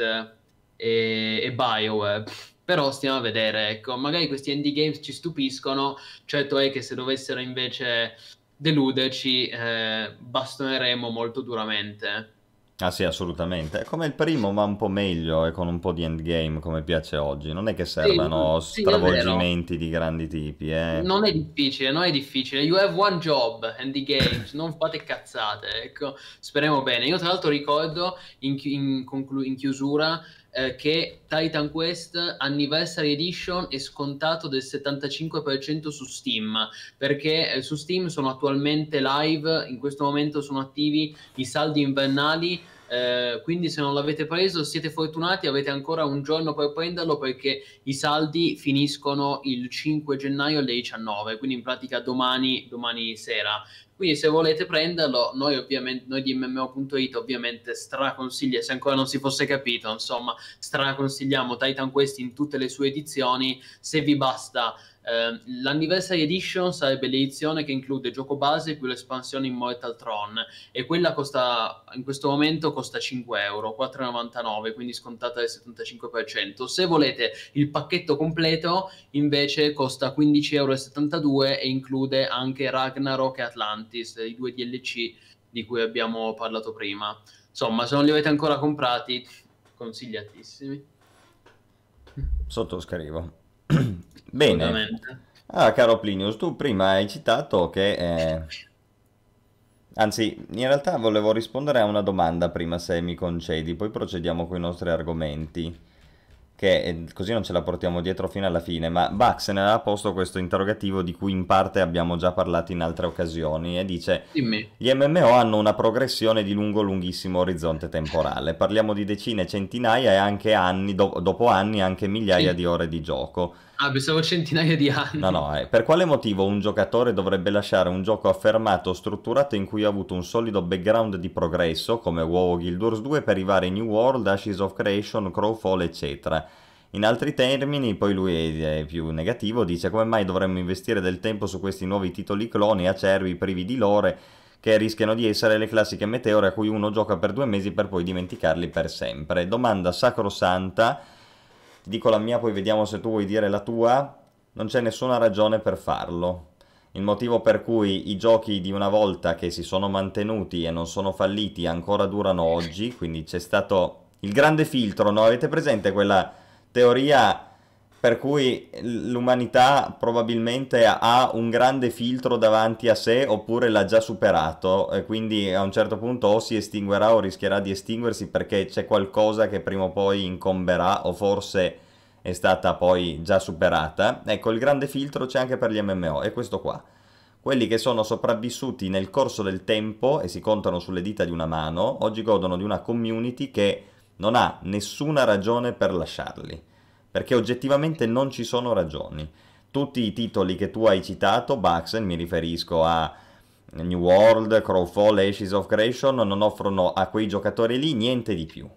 e BioWare. Però stiamo a vedere, ecco, magari questi indie games ci stupiscono, certo è che se dovessero invece deluderci, bastoneremo molto duramente. Ah sì, assolutamente. È come il primo, ma un po' meglio e con un po' di endgame, come piace oggi. Non è che Sì, servano sì, è vero. stravolgimenti di grandi tipi, eh. Non è difficile, non è difficile. You have one job, Andy Games, non fate cazzate, ecco. Speriamo bene. Io tra l'altro ricordo in chiusura che Titan Quest Anniversary Edition è scontato del 75% su Steam, perché su Steam sono attualmente live, in questo momento sono attivi i saldi invernali. Quindi se non l'avete preso siete fortunati, avete ancora un giorno per prenderlo perché i saldi finiscono il 5 gennaio alle 19, quindi in pratica domani sera. Quindi se volete prenderlo, noi ovviamente, noi di MMO.it ovviamente straconsigliamo, se ancora non si fosse capito, insomma, straconsigliamo Titan Quest in tutte le sue edizioni, se vi basta. L'Anniversary Edition sarebbe l'edizione che include gioco base più l'espansione Immortal Throne e quella costa, in questo momento costa 5 euro, 4,99, quindi scontata del 75%. Se volete il pacchetto completo invece costa 15,72 euro e include anche Ragnarok e Atlantis, i due DLC di cui abbiamo parlato prima. Insomma, se non li avete ancora comprati, consigliatissimi. Sottoscrivo. Bene. Assolutamente. Ah, caro Plinius, tu prima hai citato che... Anzi, in realtà volevo rispondere a una domanda prima, se mi concedi, poi procediamo con i nostri argomenti. che così non ce la portiamo dietro fino alla fine, ma Bax ne aveva posto questo interrogativo di cui in parte abbiamo già parlato in altre occasioni e dice: Dimmi. gli MMO hanno una progressione di lunghissimo orizzonte temporale, parliamo di decine, centinaia e anche anni, dopo anni anche migliaia di ore di gioco. Ah, pensavo centinaia di No, anni. no, per quale motivo un giocatore dovrebbe lasciare un gioco affermato, strutturato in cui ha avuto un solido background di progresso, come WoW o Guild Wars 2, per i vari New World, Ashes of Creation, Crowfall, eccetera? In altri termini, poi lui è più negativo, dice: come mai dovremmo investire del tempo su questi nuovi titoli cloni, acerbi, privi di lore, che rischiano di essere le classiche meteore a cui uno gioca per 2 mesi per poi dimenticarli per sempre? Domanda sacrosanta. Ti dico la mia, poi vediamo se tu vuoi dire la tua. Non c'è nessuna ragione per farlo. Il motivo per cui i giochi di una volta che si sono mantenuti e non sono falliti ancora durano oggi, quindi c'è stato il grande filtro, no? Avete presente quella teoria per cui l'umanità probabilmente ha un grande filtro davanti a sé oppure l'ha già superato e quindi a un certo punto o si estinguerà o rischierà di estinguersi perché c'è qualcosa che prima o poi incomberà o forse è stata poi già superata. Ecco, il grande filtro c'è anche per gli MMO, è questo qua. Quelli che sono sopravvissuti nel corso del tempo e si contano sulle dita di una mano, oggi godono di una community che non ha nessuna ragione per lasciarli, perché oggettivamente non ci sono ragioni. Tutti i titoli che tu hai citato, Baxen, mi riferisco a New World, Crowfall, Ashes of Creation, non offrono a quei giocatori lì niente di più.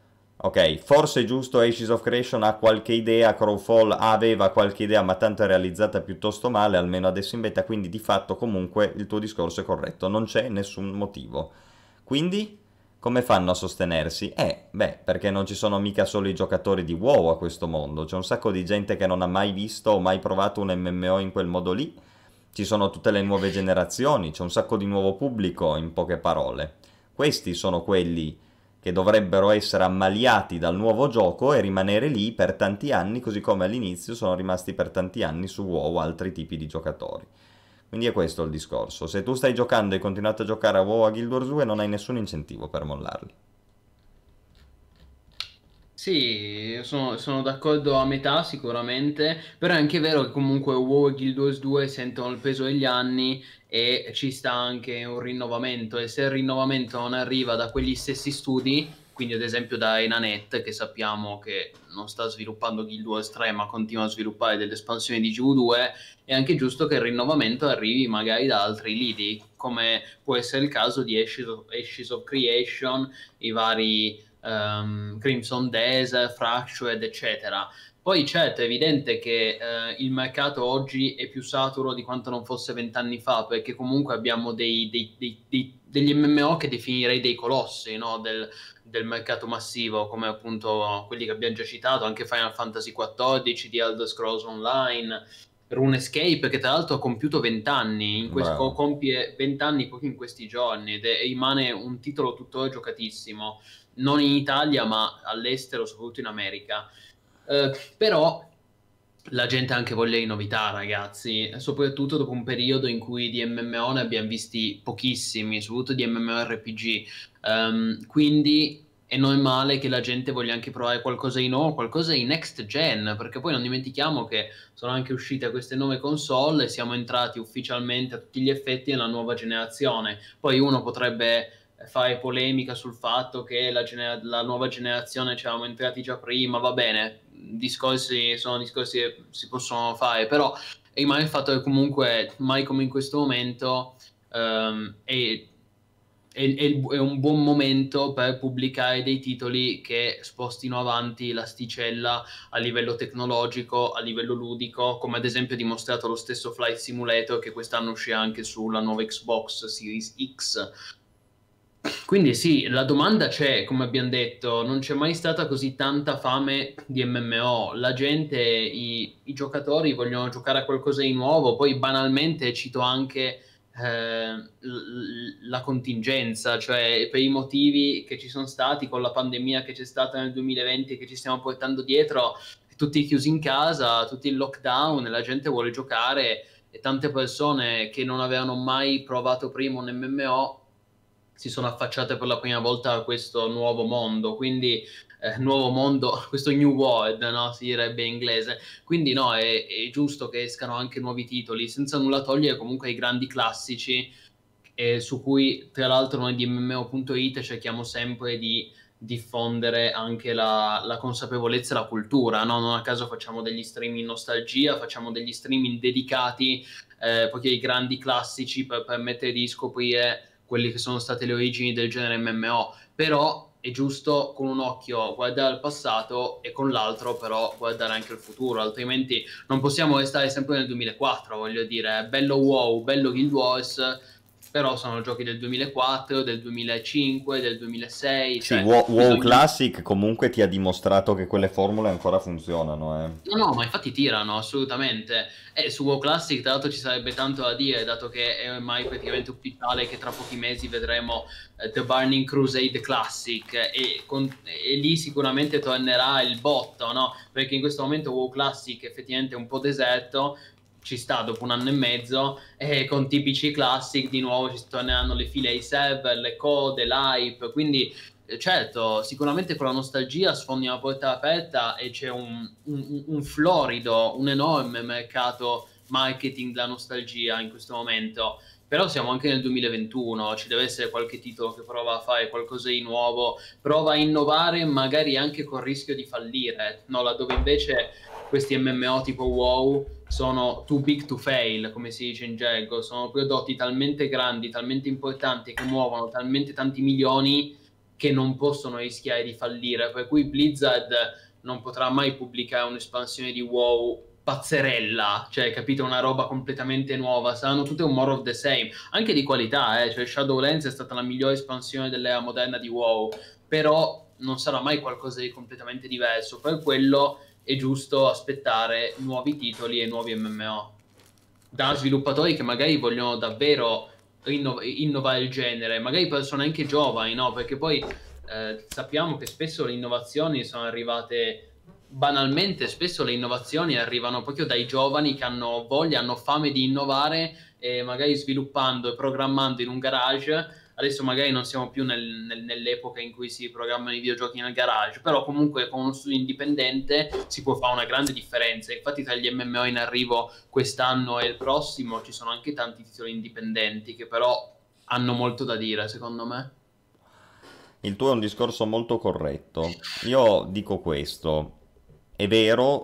Ok, forse è giusto, Ashes of Creation ha qualche idea, Crowfall aveva qualche idea, ma tanto è realizzata piuttosto male, almeno adesso in beta, quindi di fatto comunque il tuo discorso è corretto, non c'è nessun motivo. Quindi, come fanno a sostenersi? Beh, perché non ci sono mica solo i giocatori di WoW a questo mondo, c'è un sacco di gente che non ha mai visto o mai provato un MMO in quel modo lì, ci sono tutte le nuove generazioni, c'è un sacco di nuovo pubblico, in poche parole. Questi sono quelli che dovrebbero essere ammaliati dal nuovo gioco e rimanere lì per tanti anni, così come all'inizio sono rimasti per tanti anni su WoW altri tipi di giocatori. Quindi è questo il discorso. Se tu stai giocando e hai continuato a giocare a WoW a Guild Wars 2 non hai nessun incentivo per mollarli. Sì, sono d'accordo a metà sicuramente, però è anche vero che comunque WoW e Guild Wars 2 sentono il peso degli anni e ci sta anche un rinnovamento e se il rinnovamento non arriva da quegli stessi studi, quindi ad esempio da Enanet che sappiamo che non sta sviluppando Guild Wars 3 ma continua a sviluppare delle espansioni di GW2, è anche giusto che il rinnovamento arrivi magari da altri lidi, come può essere il caso di Ashes of Creation, i vari Crimson Days, Fractured, eccetera. Poi certo è evidente che il mercato oggi è più saturo di quanto non fosse 20 anni fa, perché comunque abbiamo degli MMO che definirei dei colossi, no? Del mercato massivo, come appunto quelli che abbiamo già citato, anche Final Fantasy XIV, The Elder Scrolls Online, RuneScape, che tra l'altro ha compiuto 20 anni, Bravo. compie 20 anni proprio in questi giorni, rimane un titolo tuttora giocatissimo non in Italia, ma all'estero, soprattutto in America. Però la gente ha anche voglia di novità, ragazzi, soprattutto dopo un periodo in cui di MMO ne abbiamo visti pochissimi, soprattutto di MMORPG. Quindi è normale che la gente voglia anche provare qualcosa di nuovo, qualcosa di next gen, perché poi non dimentichiamo che sono anche uscite queste nuove console e siamo entrati ufficialmente a tutti gli effetti nella nuova generazione. Poi uno potrebbe fare polemica sul fatto che la nuova generazione ci eravamo entrati già prima, va bene, sono discorsi che si possono fare, però rimane il fatto che comunque mai come in questo momento è un buon momento per pubblicare dei titoli che spostino avanti l'asticella a livello tecnologico, a livello ludico, come ad esempio dimostrato lo stesso Flight Simulator che quest'anno uscirà anche sulla nuova Xbox Series X. Quindi sì, la domanda c'è, come abbiamo detto, non c'è mai stata così tanta fame di MMO. La gente, i giocatori vogliono giocare a qualcosa di nuovo, poi banalmente cito anche la contingenza, cioè per i motivi che ci sono stati con la pandemia che c'è stata nel 2020 e che ci stiamo portando dietro, tutti chiusi in casa, tutti in lockdown, la gente vuole giocare e tante persone che non avevano mai provato prima un MMO si sono affacciate per la prima volta a questo nuovo mondo. Quindi nuovo mondo, questo new world, no? Si direbbe in inglese. Quindi no, è giusto che escano anche nuovi titoli, senza nulla togliere comunque ai grandi classici, su cui tra l'altro noi di MMO.it cerchiamo sempre di diffondere anche la consapevolezza e la cultura, no? Non a caso facciamo degli streaming nostalgia, facciamo degli streaming dedicati proprio ai grandi classici per permettere di scoprire quelle che sono state le origini del genere MMO, però è giusto con un occhio guardare al passato e con l'altro però guardare anche al futuro, altrimenti non possiamo restare sempre nel 2004, voglio dire, bello WoW, bello Guild Wars, però sono giochi del 2004, del 2005, del 2006, Sì, cioè WoW bisogna... Classic comunque ti ha dimostrato che quelle formule ancora funzionano, eh. No, no, ma infatti tirano assolutamente. E su WoW Classic, tra l'altro, ci sarebbe tanto da dire, dato che è ormai praticamente ufficiale che tra pochi mesi vedremo The Burning Crusade Classic e lì sicuramente tornerà il botto, no? Perché in questo momento WoW Classic effettivamente è un po' deserto, ci sta dopo un anno e mezzo, e con tipici Classic di nuovo ci torneranno le file ai server, le code, l'hype, quindi certo, sicuramente con la nostalgia sfondi una porta aperta e c'è un florido, un enorme mercato marketing della nostalgia in questo momento. Però siamo anche nel 2021, ci deve essere qualche titolo che prova a fare qualcosa di nuovo, prova a innovare, magari anche col rischio di fallire, no? Laddove invece questi MMO tipo WoW sono too big to fail, come si dice in gergo, sono prodotti talmente grandi, talmente importanti, che muovono talmente tanti milioni che non possono rischiare di fallire, per cui Blizzard non potrà mai pubblicare un'espansione di WoW pazzerella, cioè capito, una roba completamente nuova, saranno tutte un more of the same, anche di qualità, cioè Shadowlands è stata la migliore espansione dell'era moderna di WoW, però non sarà mai qualcosa di completamente diverso, per quello è giusto aspettare nuovi titoli e nuovi MMO da sviluppatori che magari vogliono davvero innovare il genere, magari persone anche giovani, no? Perché poi sappiamo che spesso le innovazioni sono arrivate banalmente, spesso le innovazioni arrivano proprio dai giovani che hanno voglia, hanno fame di innovare e magari sviluppando e programmando in un garage. Adesso magari non siamo più nell'epoca in cui si programmano i videogiochi nel garage, però comunque con uno studio indipendente si può fare una grande differenza. Infatti tra gli MMO in arrivo quest'anno e il prossimo ci sono anche tanti titoli indipendenti che però hanno molto da dire, secondo me. Il tuo è un discorso molto corretto. Io dico questo. È vero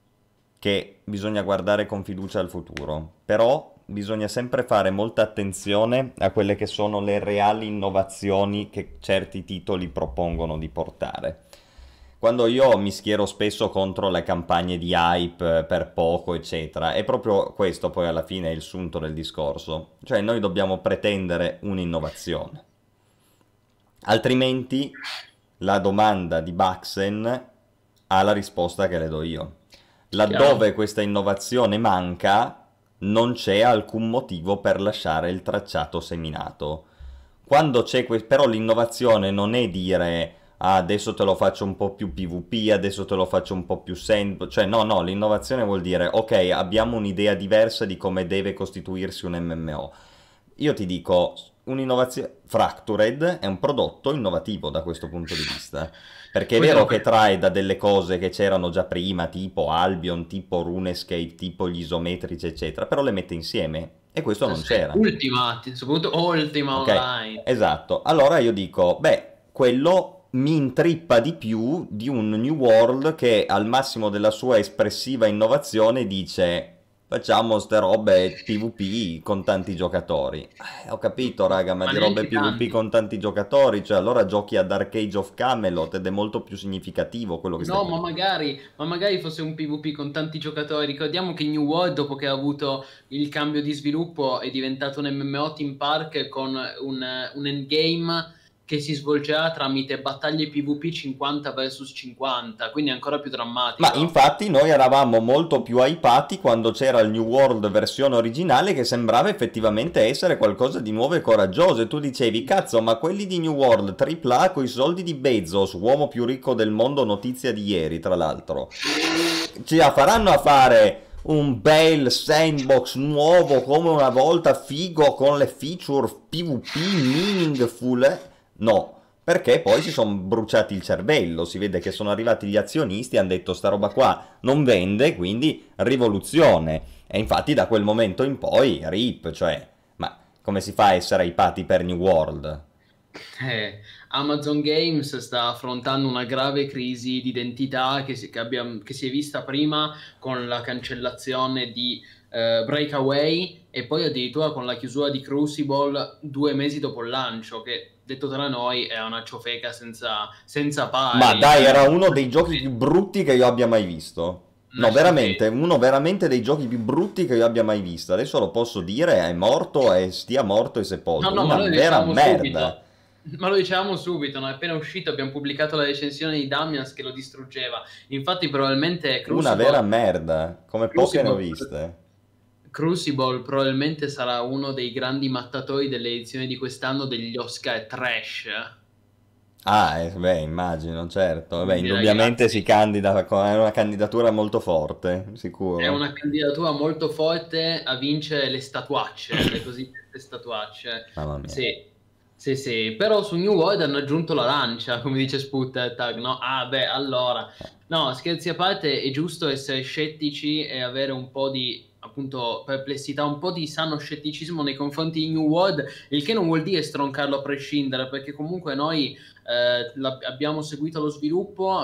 che bisogna guardare con fiducia al futuro, però bisogna sempre fare molta attenzione a quelle che sono le reali innovazioni che certi titoli propongono di portare. Quando io mi schiero spesso contro le campagne di hype per poco, eccetera, è proprio questo poi alla fine il sunto del discorso. Cioè noi dobbiamo pretendere un'innovazione. Altrimenti la domanda di Baxen ha la risposta che le do io. Chiaro? Laddove questa innovazione manca, non c'è alcun motivo per lasciare il tracciato seminato. Quando c'è però l'innovazione non è dire "Ah, adesso te lo faccio un po' più PvP, adesso te lo faccio un po' più sand", cioè no, l'innovazione vuol dire ok, abbiamo un'idea diversa di come deve costituirsi un MMO. Io ti dico, un'innovazione. Fractured è un prodotto innovativo da questo punto di vista. Perché è Poi te vero lo che trae da delle cose che c'erano già prima, tipo Albion, tipo RuneScape, tipo gli isometrici, eccetera, però le mette insieme. E questo non c'era. Ultimate, soprattutto Ultima Ok, Online. esatto. Allora io dico, beh, quello mi intrippa di più di un New World che al massimo della sua espressiva innovazione dice facciamo ste robe PvP con tanti giocatori. Ho capito, raga, ma Ma di robe neanche PvP tanti. con tanti giocatori, cioè allora giochi a Dark Age of Camelot ed è molto più significativo quello che stai No, facendo. ma magari fosse un PvP con tanti giocatori. Ricordiamo che New World, dopo che ha avuto il cambio di sviluppo, è diventato un MMO Team Park con un endgame che si svolgerà tramite battaglie PvP 50 vs 50, quindi è ancora più Ma drammatico. infatti noi eravamo molto più hypati quando c'era il New World versione originale che sembrava effettivamente essere qualcosa di nuovo e coraggioso e tu dicevi cazzo ma quelli di New World AAA coi soldi di Bezos, uomo più ricco del mondo, notizia di ieri tra l'altro, ce la faranno a fare un bel sandbox nuovo come una volta figo con le feature PvP meaningful? No, Perché poi si sono bruciati il cervello, si vede che sono arrivati gli azionisti e hanno detto sta roba qua non vende, quindi rivoluzione. E infatti da quel momento in poi, RIP, cioè, ma come si fa a essere hypati per New World? Amazon Games sta affrontando una grave crisi di identità che si è vista prima con la cancellazione di Breakaway e poi addirittura con la chiusura di Crucible 2 mesi dopo il lancio, che detto tra noi è una ciofeca senza Ma pari. dai, era uno dei giochi più brutti che io abbia mai visto. Una No, veramente, schifezza. uno veramente dei giochi più brutti che io abbia mai visto. Adesso lo posso dire, è morto e stia morto e No, sepolto. no, ma Una noi lo vera dicevamo merda. subito. Ma lo dicevamo subito, no? Appena uscito abbiamo pubblicato la recensione di Damians che lo distruggeva. Infatti probabilmente Una vera merda, come poche ne ho Crucible, viste. Crucible probabilmente sarà uno dei grandi mattatori delle edizioni di quest'anno degli Oscar Trash. Ah, beh, immagino, certo. Beh, Quindi indubbiamente ragazzi, si candida, è una candidatura molto forte, è sicuro. una candidatura molto forte a vincere le statuacce, le cosiddette statuacce. Mamma mia. Sì, sì, sì. Però su New World hanno aggiunto la lancia, come dice Tag, no? Ah, beh, allora. No, scherzi a parte, è giusto essere scettici e avere un po' di, appunto, perplessità, un po' di sano scetticismo nei confronti di New World, il che non vuol dire stroncarlo a prescindere, perché comunque noi abbiamo seguito lo sviluppo,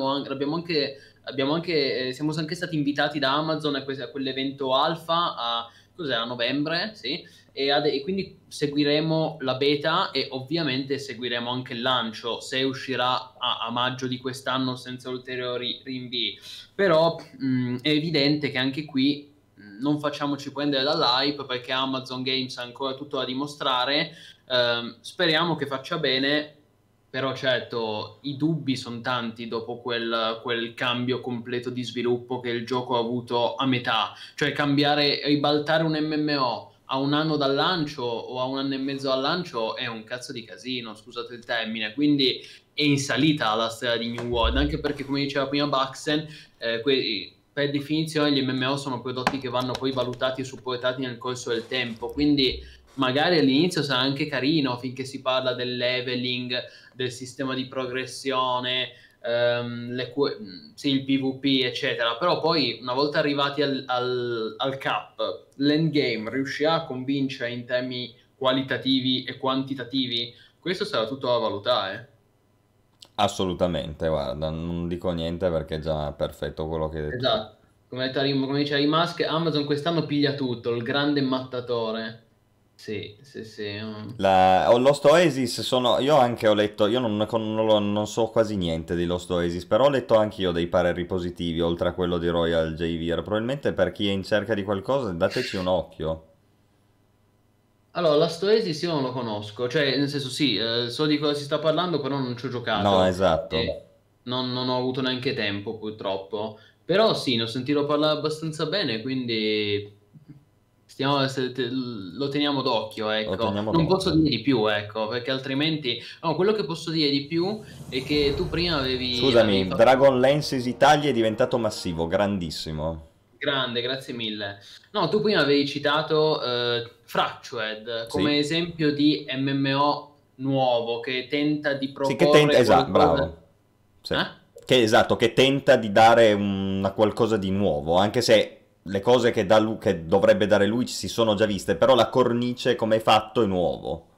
siamo anche stati invitati da Amazon a quell'evento alfa a novembre, sì, e quindi seguiremo la beta e ovviamente seguiremo anche il lancio se uscirà a maggio di quest'anno senza ulteriori rinvii. Però è evidente che anche qui non facciamoci prendere dall'hype perché Amazon Games ha ancora tutto da dimostrare. Speriamo che faccia bene. Però certo, i dubbi sono tanti dopo quel cambio completo di sviluppo che il gioco ha avuto a metà. Cioè cambiare, ribaltare un MMO a un anno dal lancio o a un anno e mezzo dal lancio è un cazzo di casino, scusate il termine. Quindi è in salita la storia di New World, anche perché come diceva prima Baxen, per definizione gli MMO sono prodotti che vanno poi valutati e supportati nel corso del tempo. Quindi magari all'inizio sarà anche carino finché si parla del leveling, del sistema di progressione, sì, il PvP, eccetera. Però poi, una volta arrivati al cap, l'endgame riuscirà a convincere in termini qualitativi e quantitativi? Questo sarà tutto da valutare. Assolutamente, guarda, non dico niente perché è già perfetto quello che hai detto tu. Esatto. Come diceva Musk, Amazon quest'anno piglia tutto, il grande mattatore. Sì, sì, sì. Lost Oasis sono. Io anche ho letto. Io non so quasi niente di Lost Oasis, però ho letto anche io dei pareri positivi, oltre a quello di Royal JVR. Probabilmente per chi è in cerca di qualcosa, dateci un occhio. Allora, la Stoesis io non lo conosco, cioè nel senso sì, so di cosa si sta parlando, però non ci ho No, giocato esatto. e non ho avuto neanche tempo purtroppo. Però sì, ne ho sentito parlare abbastanza bene, quindi lo teniamo d'occhio, Lo ecco. teniamo Non posso d'occhio. dire di più, ecco, perché altrimenti. No, quello che posso dire di più è che tu prima avevi Scusami, fatto. Dragonlances Italia è diventato massivo, grandissimo. Grande, grazie mille. No, tu prima avevi citato Fractured come Sì? esempio di MMO nuovo che tenta di Sì, che tenta. proporre Esatto, qualcosa. bravo. Sì. Eh? Esatto, che tenta di dare una qualcosa di nuovo, anche se le cose che dovrebbe dare lui ci si sono già viste, però la cornice come è fatto è nuovo.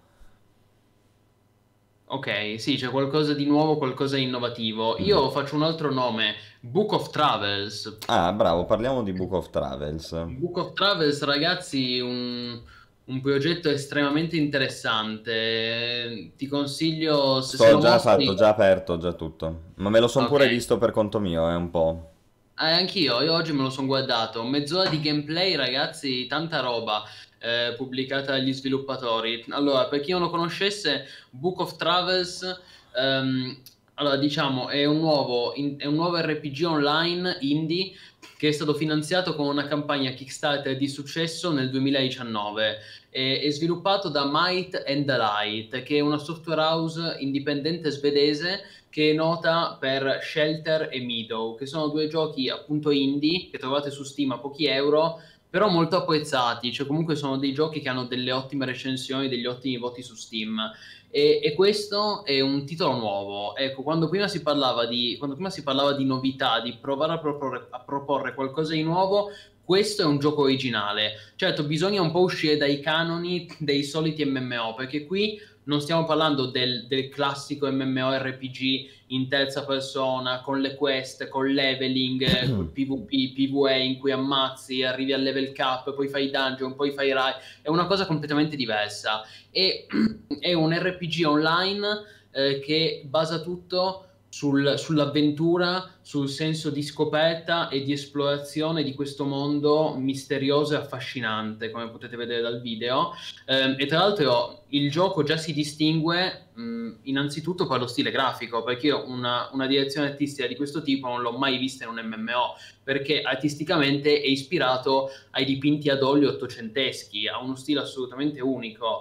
Ok, sì, c'è qualcosa di nuovo, qualcosa di innovativo. Mhm. Io faccio un altro nome, Book of Travels. Ah, bravo, parliamo di Book of Travels. Book of Travels, ragazzi, un progetto estremamente interessante. Ti consiglio, se Sto lo già fatto, mostri. già aperto, già tutto. Ma me lo son Ok. pure visto per conto mio, un po'. Anch'io oggi me lo sono guardato. Mezz'ora di gameplay, ragazzi, tanta roba pubblicata dagli sviluppatori. Allora, per chi non lo conoscesse, Book of Travels, allora, diciamo, è un nuovo RPG online indie che è stato finanziato con una campagna Kickstarter di successo nel 2019. è sviluppato da Might and the Light, che è una software house indipendente svedese che è nota per Shelter e Meadow, che sono due giochi appunto indie che trovate su Steam a pochi euro, però molto apprezzati, cioè comunque sono dei giochi che hanno delle ottime recensioni, degli ottimi voti su Steam. E questo è un titolo nuovo. Ecco, quando prima si parlava di novità, di provare a proporre qualcosa di nuovo, questo è un gioco originale. Certo, bisogna un po' uscire dai canoni dei soliti MMO, perché qui non stiamo parlando del classico MMORPG in terza persona, con le quest, con leveling, col PvP, PvE in cui ammazzi, arrivi al level cap, poi fai dungeon, poi fai raid. È una cosa completamente diversa. E è un RPG online che basa tutto sull'avventura, sul senso di scoperta e di esplorazione di questo mondo misterioso e affascinante, come potete vedere dal video. E tra l'altro il gioco già si distingue innanzitutto per lo stile grafico, perché io una direzione artistica di questo tipo non l'ho mai vista in un MMO, perché artisticamente è ispirato ai dipinti ad olio ottocenteschi, ha uno stile assolutamente unico.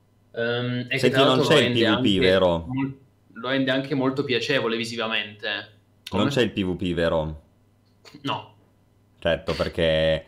E che Senti, tra non l'altro c'è il PvP, vero? lo rende anche molto piacevole visivamente. Non c'è Come? il PvP, vero? No. Certo, perché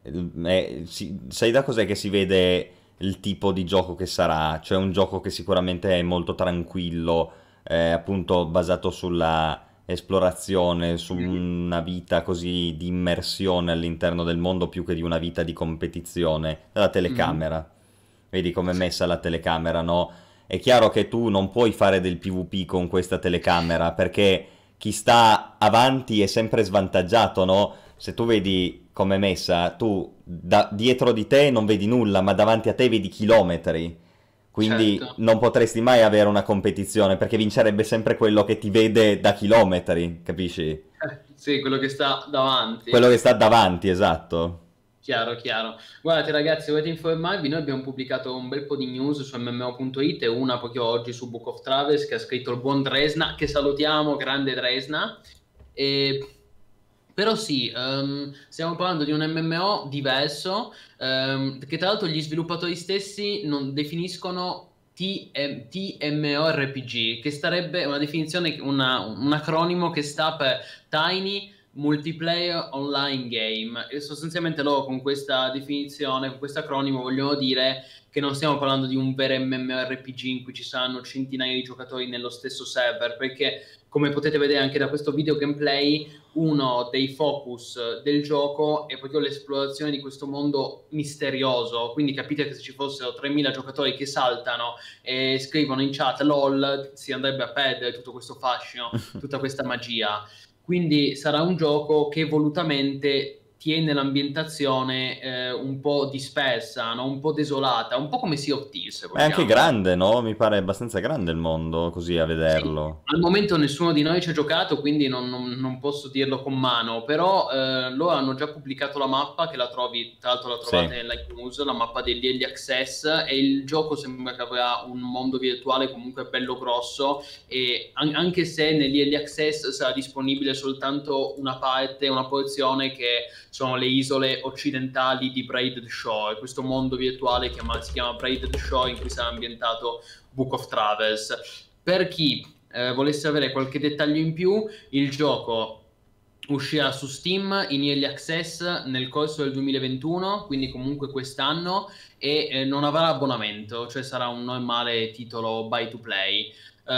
sai da cos'è che si vede il tipo di gioco che sarà? Cioè un gioco che sicuramente è molto tranquillo, appunto basato sulla esplorazione, su una vita così di immersione all'interno del mondo più che di una vita di competizione. La Mhm. telecamera. Vedi com'è Sì. messa la telecamera, no? È chiaro che tu non puoi fare del PvP con questa telecamera perché chi sta avanti è sempre svantaggiato, no? Se tu vedi com'è messa, tu dietro di te non vedi nulla, ma davanti a te vedi chilometri. Quindi Certo. non potresti mai avere una competizione perché vincerebbe sempre quello che ti vede da chilometri, capisci? Sì, quello che sta Quello davanti. che sta davanti, esatto. Chiaro, chiaro. Guardate ragazzi, volete informarvi? Noi abbiamo pubblicato un bel po' di news su MMO.it e una proprio oggi su Book of Travels che ha scritto il buon Dresna, che salutiamo, grande Dresna. E... Però sì, stiamo parlando di un MMO diverso, che tra l'altro gli sviluppatori stessi non definiscono TMORPG, che sarebbe una definizione, un acronimo che sta per Tiny Multiplayer Online Game. E sostanzialmente loro con questa definizione, con questo acronimo, vogliono dire che non stiamo parlando di un vero MMORPG in cui ci saranno centinaia di giocatori nello stesso server, perché come potete vedere anche da questo video gameplay, uno dei focus del gioco è proprio l'esplorazione di questo mondo misterioso. Quindi capite che se ci fossero 3000 giocatori che saltano e scrivono in chat LOL, si andrebbe a perdere tutto questo fascino, tutta questa magia. Quindi sarà un gioco che volutamente tiene l'ambientazione un po' dispersa, no? Un po' desolata, un po' come Sea of Thieves, se Ma è anche vogliamo. grande, no? Mi pare abbastanza grande il mondo, così a Sì, vederlo. al momento nessuno di noi ci ha giocato, quindi non posso dirlo con mano, però loro hanno già pubblicato la mappa, che la trovi, tra l'altro la Sì. trovate nella news, la mappa degli Early Access, e il gioco sembra che avrà un mondo virtuale comunque bello grosso, e anche se negli Early Access sarà disponibile soltanto una parte, una porzione che sono le isole occidentali di Braided Shore, questo mondo virtuale che si chiama Braided Shore in cui sarà ambientato Book of Travels. Per chi volesse avere qualche dettaglio in più, il gioco uscirà su Steam in Early Access nel corso del 2021, quindi comunque quest'anno, e non avrà abbonamento, cioè sarà un normale titolo buy to play.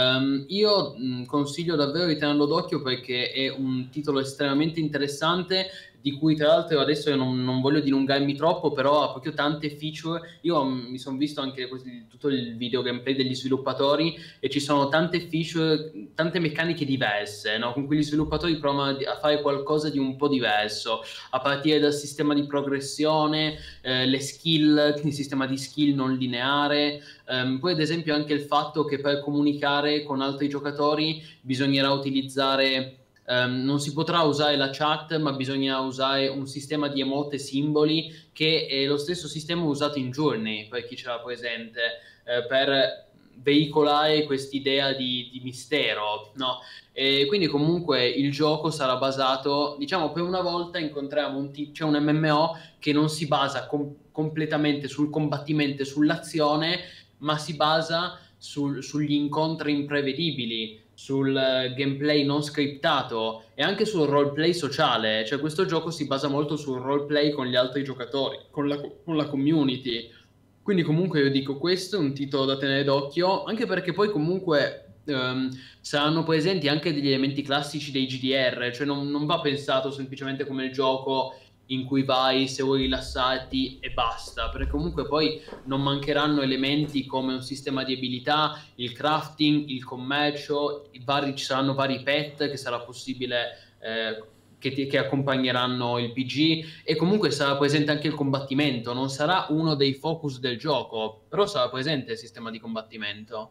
Io consiglio davvero di tenerlo d'occhio perché è un titolo estremamente interessante di cui tra l'altro adesso io non voglio dilungarmi troppo, però ha proprio tante feature. Io mi sono visto anche tutto il video gameplay degli sviluppatori e ci sono tante feature, tante meccaniche diverse, no? Con cui gli sviluppatori provano a fare qualcosa di un po' diverso, a partire dal sistema di progressione, le skill, il sistema di skill non lineare, poi ad esempio anche il fatto che per comunicare con altri giocatori bisognerà utilizzare non si potrà usare la chat, ma bisogna usare un sistema di emote e simboli che è lo stesso sistema usato in Journey, per chi ce l'ha presente, per veicolare quest'idea di mistero, no? E quindi comunque il gioco sarà basato, diciamo, per una volta incontriamo c'è un MMO che non si basa completamente sul combattimento e sull'azione, ma si basa sugli incontri imprevedibili, sul gameplay non scriptato e anche sul roleplay sociale. Cioè questo gioco si basa molto sul roleplay con gli altri giocatori, con la community. Quindi comunque io dico questo è un titolo da tenere d'occhio, anche perché poi comunque saranno presenti anche degli elementi classici dei GDR, cioè non va pensato semplicemente come il gioco in cui vai se vuoi rilassarti e basta, perché comunque poi non mancheranno elementi come un sistema di abilità, il crafting, il commercio, ci saranno vari pet che sarà possibile che accompagneranno il PG e comunque sarà presente anche il combattimento, non sarà uno dei focus del gioco, però sarà presente il sistema di combattimento.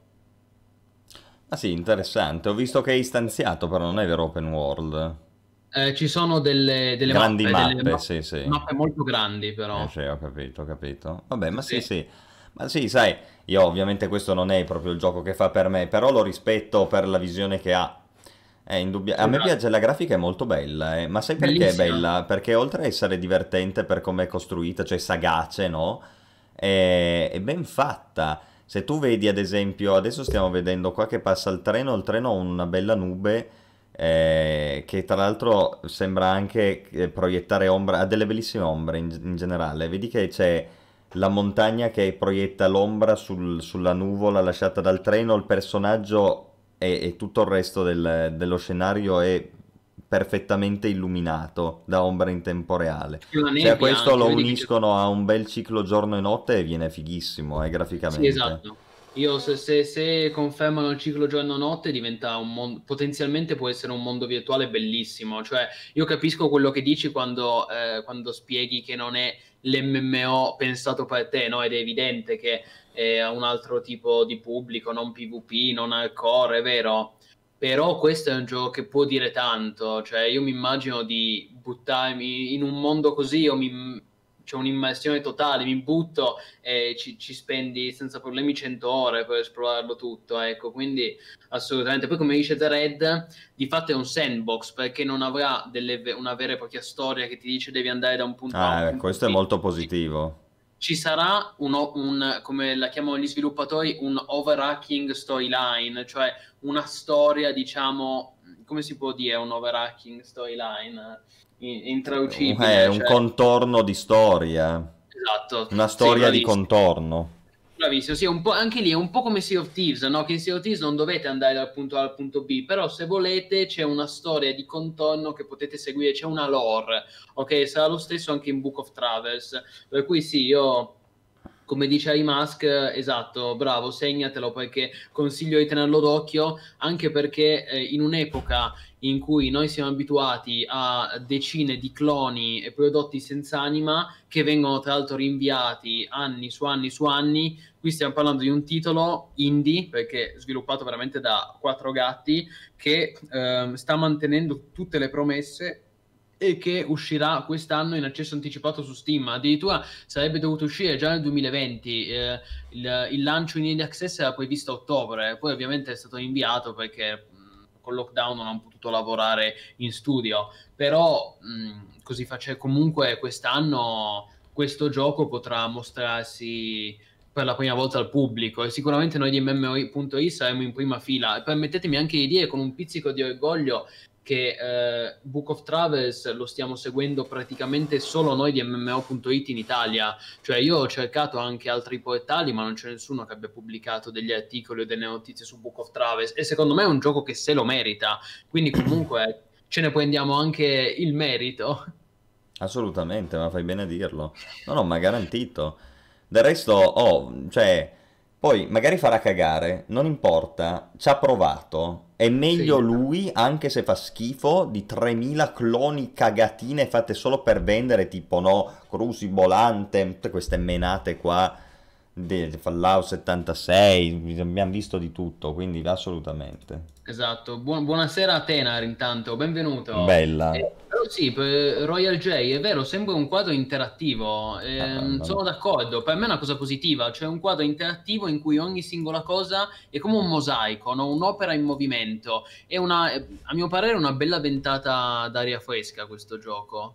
Ah sì, interessante. Ho visto che è istanziato, però non è vero open world. Ci sono delle Grandi mappe, mappe, sì, sì. mappe molto grandi però. Sì, ho capito, ho capito. Vabbè, ma sì, Sì. sì. Ma sì, sai, io ovviamente questo non è proprio il gioco che fa per me, però lo rispetto per la visione che ha. A me Esatto. piace la grafica, è molto bella, eh. Ma sai perché è Bellissima. bella? Perché oltre a essere divertente per come è costruita, cioè sagace, no? È ben fatta. Se tu vedi, ad esempio, adesso stiamo vedendo qua che passa il treno ha una bella nube che tra l'altro sembra anche proiettare ombra, ha delle bellissime ombre in generale. Vedi che c'è la montagna che proietta l'ombra sulla nuvola lasciata dal treno, il personaggio e tutto il resto dello scenario è perfettamente illuminato da ombra in tempo reale. Più la Se a nebbia questo anche, lo vedi che c'è. uniscono a un bel ciclo giorno e notte, viene fighissimo, Sì, graficamente. esatto. Io se confermano il ciclo giorno-notte diventa un mondo, potenzialmente può essere un mondo virtuale bellissimo. Cioè, io capisco quello che dici quando spieghi che non è l'MMO pensato per te, no? Ed è evidente che è un altro tipo di pubblico, non PvP, non hardcore, è vero. Però questo è un gioco che può dire tanto. Cioè, io mi immagino di buttarmi in un mondo così, c'è un'immersione totale, mi butto e ci spendi senza problemi 100 ore per esplorarlo tutto, ecco, quindi assolutamente. Poi come dice The Red, di fatto è un sandbox perché non avrà una vera e propria storia che ti dice devi andare da un punto A a un punto Questo è B. molto positivo. Ci sarà come la chiamano gli sviluppatori, un overarching storyline, cioè una storia, diciamo, come si può dire un overarching storyline? Intraducibile, Un cioè, contorno di storia. esatto, Una sì, storia di bravissimo. contorno. Bravissimo, sì, anche lì è un po' come Sea of Thieves, no? Che in Sea of Thieves non dovete andare dal punto A al punto B, però se volete c'è una storia di contorno che potete seguire, c'è una lore, ok? Sarà lo stesso anche in Book of Travels, per cui sì, io, come dice Musk, esatto, bravo, segnatelo perché consiglio di tenerlo d'occhio, anche perché in un'epoca in cui noi siamo abituati a decine di cloni e prodotti senza anima che vengono tra l'altro rinviati anni su anni su anni. Qui stiamo parlando di un titolo indie, perché sviluppato veramente da quattro gatti, che sta mantenendo tutte le promesse e che uscirà quest'anno in accesso anticipato su Steam. Addirittura sarebbe dovuto uscire già nel 2020. Il lancio in early access era previsto a ottobre, poi ovviamente è stato rinviato perché con lockdown non hanno potuto lavorare in studio. Però così faccio comunque quest'anno questo gioco potrà mostrarsi per la prima volta al pubblico e sicuramente noi di MMO.it saremo in prima fila. E permettetemi anche di dire con un pizzico di orgoglio che Book of Travels lo stiamo seguendo praticamente solo noi di MMO.it in Italia. Cioè io ho cercato anche altri portali, ma non c'è nessuno che abbia pubblicato degli articoli o delle notizie su Book of Travels e secondo me è un gioco che se lo merita, quindi comunque ce ne prendiamo anche il merito. Assolutamente, ma fai bene a dirlo. No, no, ma garantito. Del resto, oh, cioè, poi magari farà cagare, non importa, ci ha provato. È meglio Sì. lui, anche se fa schifo, di 3000 cloni cagatine fatte solo per vendere, tipo, no, Crucible, Anthem, tutte queste menate qua di Fallout 76, abbiamo visto di tutto, quindi assolutamente. Esatto, buonasera a Tenar intanto, benvenuto. Bella. Però vero, sì, Royal J, è vero, sembra un quadro interattivo. Sono d'accordo, per me è una cosa positiva, cioè un quadro interattivo in cui ogni singola cosa è come un mosaico, no? Un'opera in movimento. A mio parere, una bella ventata d'aria fresca questo gioco.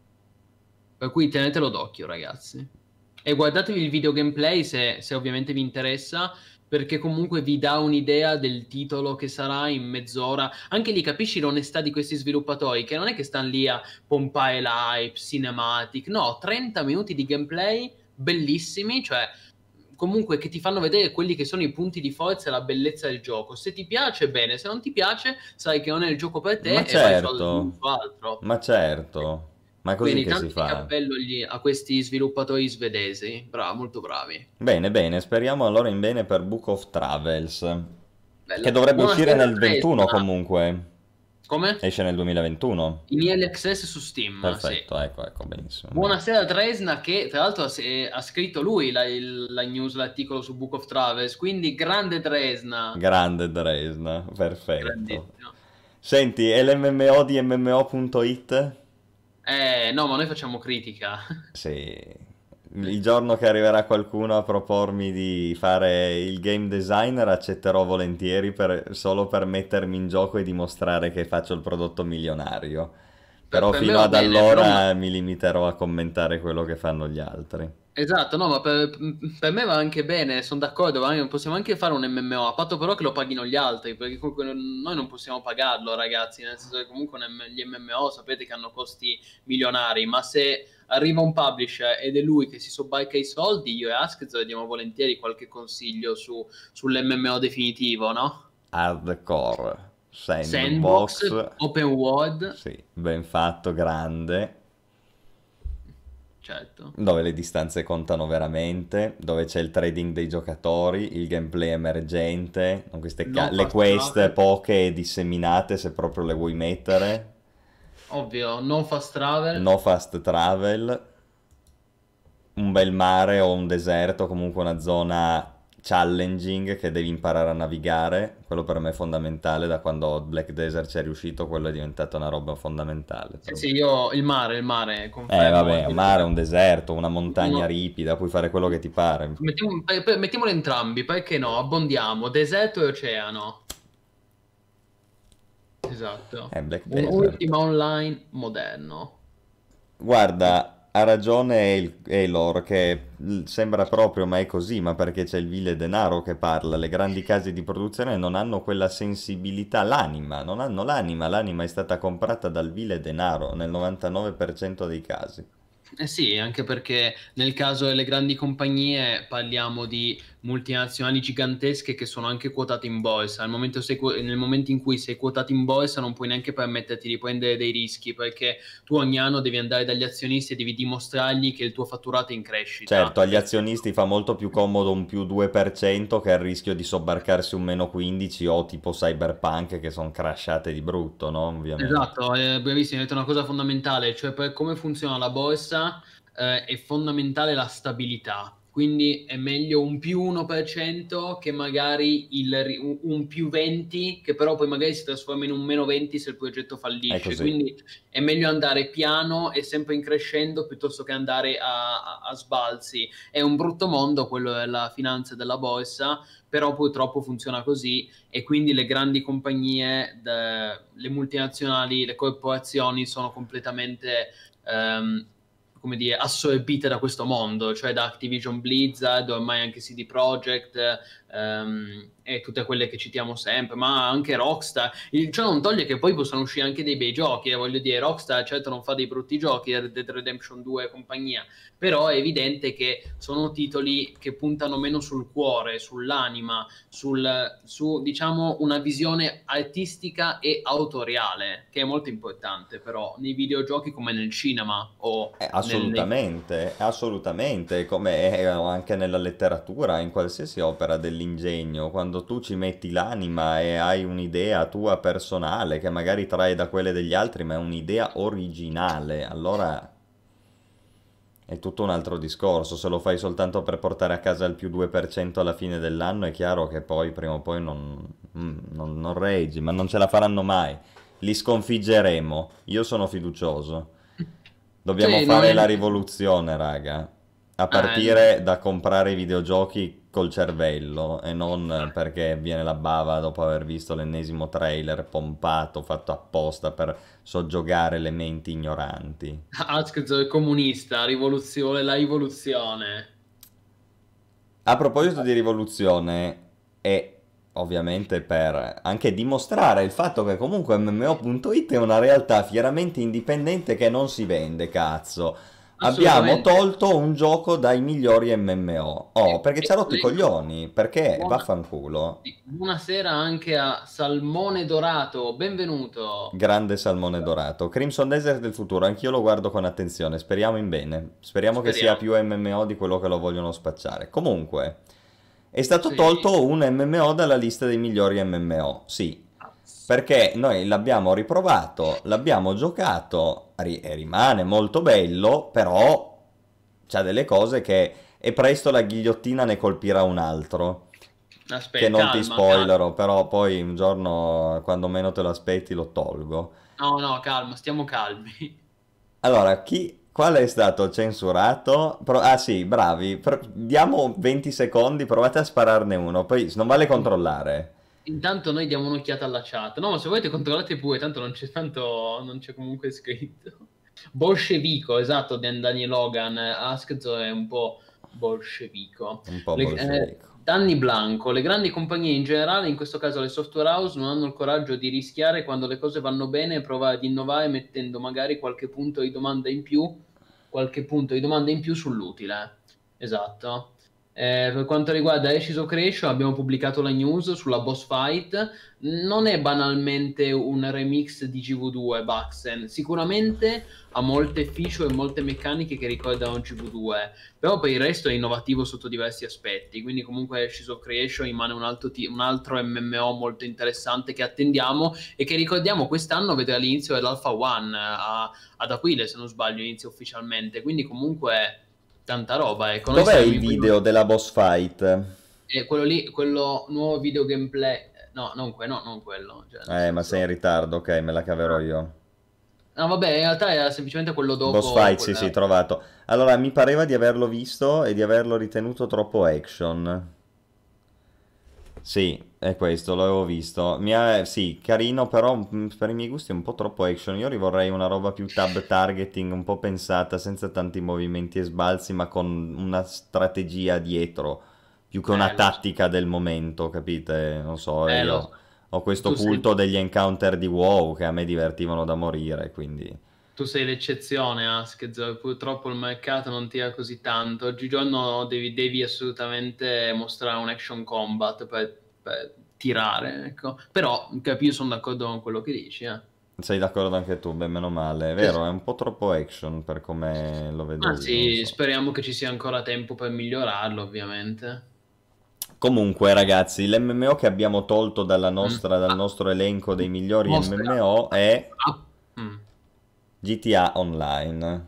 Per cui tenetelo d'occhio, ragazzi. E guardatevi il video gameplay se ovviamente vi interessa, perché comunque vi dà un'idea del titolo che sarà in mezz'ora. Anche lì capisci l'onestà di questi sviluppatori, che non è che stanno lì a pompare l'hype, cinematic, no, 30 minuti di gameplay bellissimi, cioè comunque che ti fanno vedere quelli che sono i punti di forza e la bellezza del gioco. Se ti piace, bene, se non ti piace, sai che non è il gioco per Ma te e vai certo, su altro. ma certo, ma è così Quindi che si tanti di fa. cappello a questi sviluppatori svedesi, bravo, molto bravi. Bene, bene, speriamo allora in bene per Book of Travels, che Bella. dovrebbe uscire Buonasera nel 21 Tresna. comunque. Come? Esce nel 2021. In early access su Steam, sì. Perfetto, ecco, ecco, benissimo. Buonasera Tresna che tra l'altro ha scritto lui la news, l'articolo su Book of Travels, quindi grande Tresna. Grande Dresna, perfetto. Grandissimo. Senti, e l'MMO di MMO.it? No, ma noi facciamo critica. Sì, il giorno che arriverà qualcuno a propormi di fare il game designer accetterò volentieri solo per mettermi in gioco e dimostrare che faccio il prodotto milionario. Però Per me fino va ad bene, però allora mi limiterò a commentare quello che fanno gli altri. esatto, no, ma per me va anche bene, sono d'accordo, possiamo anche fare un MMO, a patto però che lo paghino gli altri, perché comunque noi non possiamo pagarlo, ragazzi, nel senso che comunque gli MMO sapete che hanno costi milionari, ma se arriva un publisher ed è lui che si sobbarca i soldi, io e Askz diamo volentieri qualche consiglio sull'MMO definitivo, no? Hardcore, Sandbox, sandbox, open world, sì, ben fatto, grande, certo. dove le distanze contano veramente, dove c'è il trading dei giocatori, il gameplay emergente, con No le fast quest travel, poche e disseminate se proprio le vuoi mettere, ovvio, no fast travel. no fast travel, un bel mare o un deserto, comunque una zona challenging che devi imparare a navigare, quello per me è fondamentale, da quando Black Desert ci è riuscito, quello è diventata una roba fondamentale per Sì, me. sì, io il mare, confermo. Vabbè, un mare, un deserto, una montagna Uno- ripida, puoi fare quello che ti pare. mettiamoli entrambi, perché no? Abbondiamo, deserto e oceano. Esatto. Black Un Desert. Ultima Online moderno. Guarda, ha ragione Elor che sembra proprio, ma è così, ma perché c'è il vile denaro che parla. Le grandi case di produzione non hanno quella sensibilità, l'anima, non hanno l'anima, l'anima è stata comprata dal vile denaro nel 99% dei casi. Eh sì, anche perché nel caso delle grandi compagnie parliamo di multinazionali gigantesche che sono anche quotate in borsa. Nel momento in cui sei quotato in borsa non puoi neanche permetterti di prendere dei rischi perché tu ogni anno devi andare dagli azionisti e devi dimostrargli che il tuo fatturato è in crescita. Certo, agli azionisti fa molto più comodo un più 2% che il rischio di sobbarcarsi un meno 15 o tipo Cyberpunk che sono crashate di brutto, no? Ovviamente. Esatto, bravissimo, hai detto una cosa fondamentale, cioè per come funziona la borsa è fondamentale la stabilità, quindi è meglio un più 1% che magari un più 20 che però poi magari si trasforma in un meno 20 se il progetto È fallisce, così. quindi è meglio andare piano e sempre in crescendo piuttosto che andare a sbalzi. È un brutto mondo quello della finanza e della borsa, però purtroppo funziona così e quindi le grandi compagnie, le multinazionali, le corporazioni sono completamente come dire, assorbite da questo mondo, cioè da Activision Blizzard, ormai anche CD Projekt e tutte quelle che citiamo sempre, ma anche Rockstar. Ciò non toglie che poi possono uscire anche dei bei giochi, voglio dire, Rockstar certo non fa dei brutti giochi, Red Dead Redemption 2 e compagnia, però è evidente che sono titoli che puntano meno sul cuore, sull'anima, su diciamo una visione artistica e autoriale, che è molto importante però nei videogiochi come nel cinema o nei Assolutamente, assolutamente, come è anche nella letteratura, in qualsiasi opera dell'ingegno, quando tu ci metti l'anima e hai un'idea tua personale che magari trae da quelle degli altri, ma è un'idea originale, allora è tutto un altro discorso. Se lo fai soltanto per portare a casa il più 2% alla fine dell'anno, è chiaro che poi prima o poi non reggi, ma non ce la faranno mai. li sconfiggeremo. Io sono fiducioso. Dobbiamo Sì, fare la rivoluzione, raga. A no. partire da comprare i videogiochi col cervello e non perché viene la bava dopo aver visto l'ennesimo trailer pompato, fatto apposta per soggiogare le menti ignoranti. Askzo è comunista, rivoluzione, la rivoluzione. A proposito di rivoluzione, e ovviamente per anche dimostrare il fatto che comunque MMO.it è una realtà fieramente indipendente che non si vende, cazzo. Abbiamo Assolutamente. tolto un gioco dai migliori MMO. Oh, perché ci ha rotto i Volendo, coglioni. Perché? buona- Vaffanculo. sì, buonasera anche a Salmone Dorato, benvenuto. Grande salmone dorato. Crimson Desert del futuro, anch'io lo guardo con attenzione. Speriamo in bene. Speriamo che sia Speriamo. più MMO di quello che lo vogliono spacciare. Comunque, è stato Sì. tolto un MMO dalla lista dei migliori MMO. Sì, perché noi l'abbiamo riprovato, l'abbiamo giocato e rimane molto bello, però c'ha delle cose che è presto la ghigliottina ne colpirà un altro. Che Aspetta, non ti calma, calma. spoilerò, però poi un giorno, quando meno te lo aspetti, lo tolgo. No, no, calma, stiamo calmi. Allora, qual è stato censurato? Ah sì, bravi. Diamo 20 secondi, provate a spararne uno, poi non vale controllare. Intanto noi diamo un'occhiata alla chat. No, ma se volete controllate pure, tanto non c'è comunque scritto. Bolscevico, esatto, Danny Logan. Askzo è un po' bolscevico. Un po' bolscevico. Danny Blanco, le grandi compagnie in generale, in questo caso le software house, non hanno il coraggio di rischiare quando le cose vanno bene e provare ad innovare mettendo magari qualche punto di domanda in più sull'utile. Esatto. Per quanto riguarda Ashes of Creation, abbiamo pubblicato la news sulla boss fight. Non è banalmente un remix di GV2 Baxen, sicuramente ha molte feature e molte meccaniche che ricordano GV2, però per il resto è innovativo sotto diversi aspetti. Quindi, comunque, Ashes of Creation rimane un altro MMO molto interessante che attendiamo e che ricordiamo quest'anno vedrà l'inizio dell'Alpha One ad aprile, se non sbaglio, inizia ufficialmente. Quindi, comunque tanta roba, ecco, noi Dov'è saremo il i primi. video della boss fight? Quello lì, quello nuovo video gameplay, no, non quello, cioè, nel Ma sei in senso. ritardo, ok, me la caverò io. No, vabbè, in realtà era semplicemente quello Boss dopo fight, sì, sì, quella. trovato. Allora, mi pareva di averlo visto e di averlo ritenuto troppo action. Sì, è questo, l'avevo visto. Sì, carino, però per i miei gusti è un po' troppo action. Io rivorrei una roba più tab targeting, un po' pensata, senza tanti movimenti e sbalzi, ma con una strategia dietro, più che una Lo so, tattica del momento, capite? Non so, lo io so. ho questo Tu sei, culto degli encounter di WoW che a me divertivano da morire, quindi. tu sei l'eccezione, Askez, purtroppo il mercato non tira così tanto. Oggigiorno devi assolutamente mostrare un action combat per tirare, ecco. Però, io sono d'accordo con quello che dici, eh. Sei d'accordo anche tu? Beh, meno male. È Sì, vero, sì. è un po' troppo action per come lo vedo Ma io, non sì, so. speriamo che ci sia ancora tempo per migliorarlo, ovviamente. Comunque, ragazzi, l'MMO che abbiamo tolto Mm. dal Ah, nostro elenco dei migliori mostra. MMO è Ah, mm. GTA Online.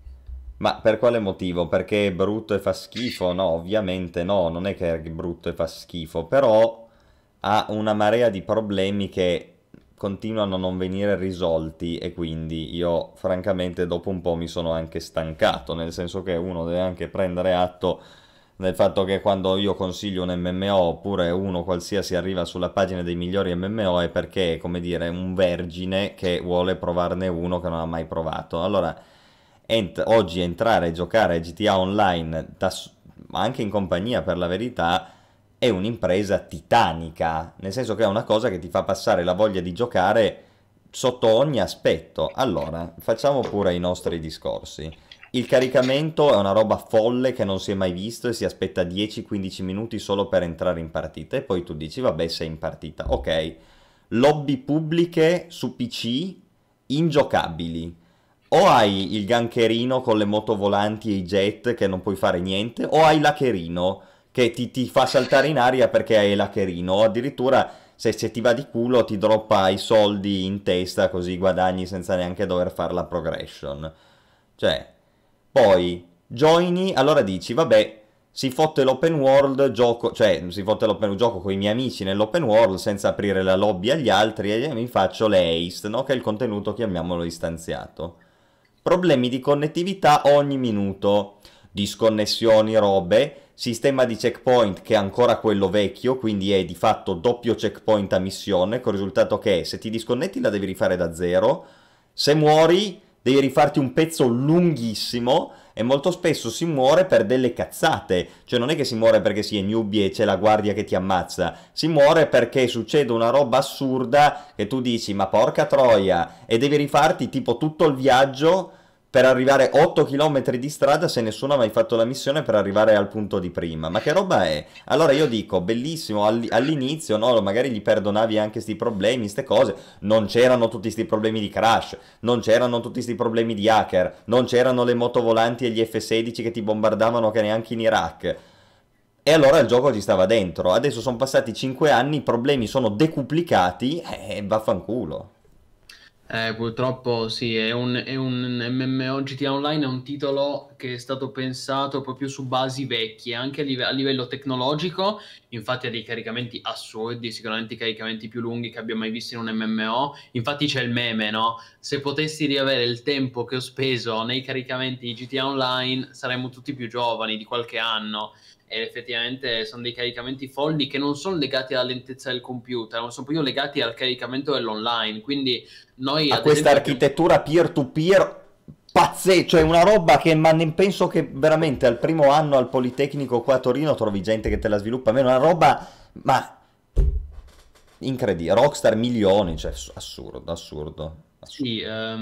Ma per quale motivo? Perché è brutto e fa schifo? No, ovviamente no, non è che è brutto e fa schifo, però ha una marea di problemi che continuano a non venire risolti e quindi io francamente dopo un po' mi sono anche stancato, nel senso che uno deve anche prendere atto del fatto che quando io consiglio un MMO oppure uno qualsiasi arriva sulla pagina dei migliori MMO è perché è come dire un vergine che vuole provarne uno che non ha mai provato. Allora, oggi entrare e giocare a GTA Online, anche in compagnia per la verità, è un'impresa titanica, nel senso che è una cosa che ti fa passare la voglia di giocare sotto ogni aspetto. Allora, facciamo pure i nostri discorsi. Il caricamento è una roba folle che non si è mai visto e si aspetta 10-15 minuti solo per entrare in partita e poi tu dici vabbè sei in partita. Ok, lobby pubbliche su PC ingiocabili. O hai il gancherino con le moto volanti e i jet che non puoi fare niente, o hai l'hacherino che ti fa saltare in aria perché hai l'hacherino, o addirittura se ti va di culo ti droppa i soldi in testa così guadagni senza neanche dover fare la progression. Cioè, poi joini, allora dici, vabbè, si fotte l'open world, gioco, cioè si fotte l'open gioco con i miei amici nell'open world senza aprire la lobby agli altri e mi faccio le haste, no? Che è il contenuto, chiamiamolo istanziato. Problemi di connettività ogni minuto, disconnessioni, robe, sistema di checkpoint che è ancora quello vecchio, quindi è di fatto doppio checkpoint a missione, con il risultato che se ti disconnetti la devi rifare da zero, se muori devi rifarti un pezzo lunghissimo e molto spesso si muore per delle cazzate, cioè non è che si muore perché si è newbie e c'è la guardia che ti ammazza, si muore perché succede una roba assurda che tu dici ma porca troia e devi rifarti tipo tutto il viaggio per arrivare 8 km di strada se nessuno ha mai fatto la missione per arrivare al punto di prima. Ma che roba è? Allora io dico, bellissimo, all'inizio, no, magari gli perdonavi anche sti problemi, ste cose, non c'erano tutti sti problemi di crash, non c'erano tutti sti problemi di hacker, non c'erano le motovolanti e gli F-16 che ti bombardavano che neanche in Iraq. E allora il gioco ci stava dentro. Adesso sono passati 5 anni, i problemi sono decuplicati e vaffanculo. Purtroppo sì, è un MMO. GTA Online è un titolo che è stato pensato proprio su basi vecchie, anche a livello tecnologico. Infatti ha dei caricamenti assurdi, sicuramente i caricamenti più lunghi che abbia mai visto in un MMO. Infatti c'è il meme, no? Se potessi riavere il tempo che ho speso nei caricamenti di GTA Online, saremmo tutti più giovani di qualche anno. E effettivamente sono dei caricamenti folli che non sono legati alla lentezza del computer, ma sono proprio legati al caricamento dell'online. Quindi noi, A ad questa esempio, abbiamo... architettura peer-to-peer pazzesca, cioè una roba che ma ne penso che veramente al primo anno al Politecnico qua a Torino trovi gente che te la sviluppa, a me è una roba ma incredibile, Rockstar milioni, cioè assurdo, assurdo, assurdo. Sì,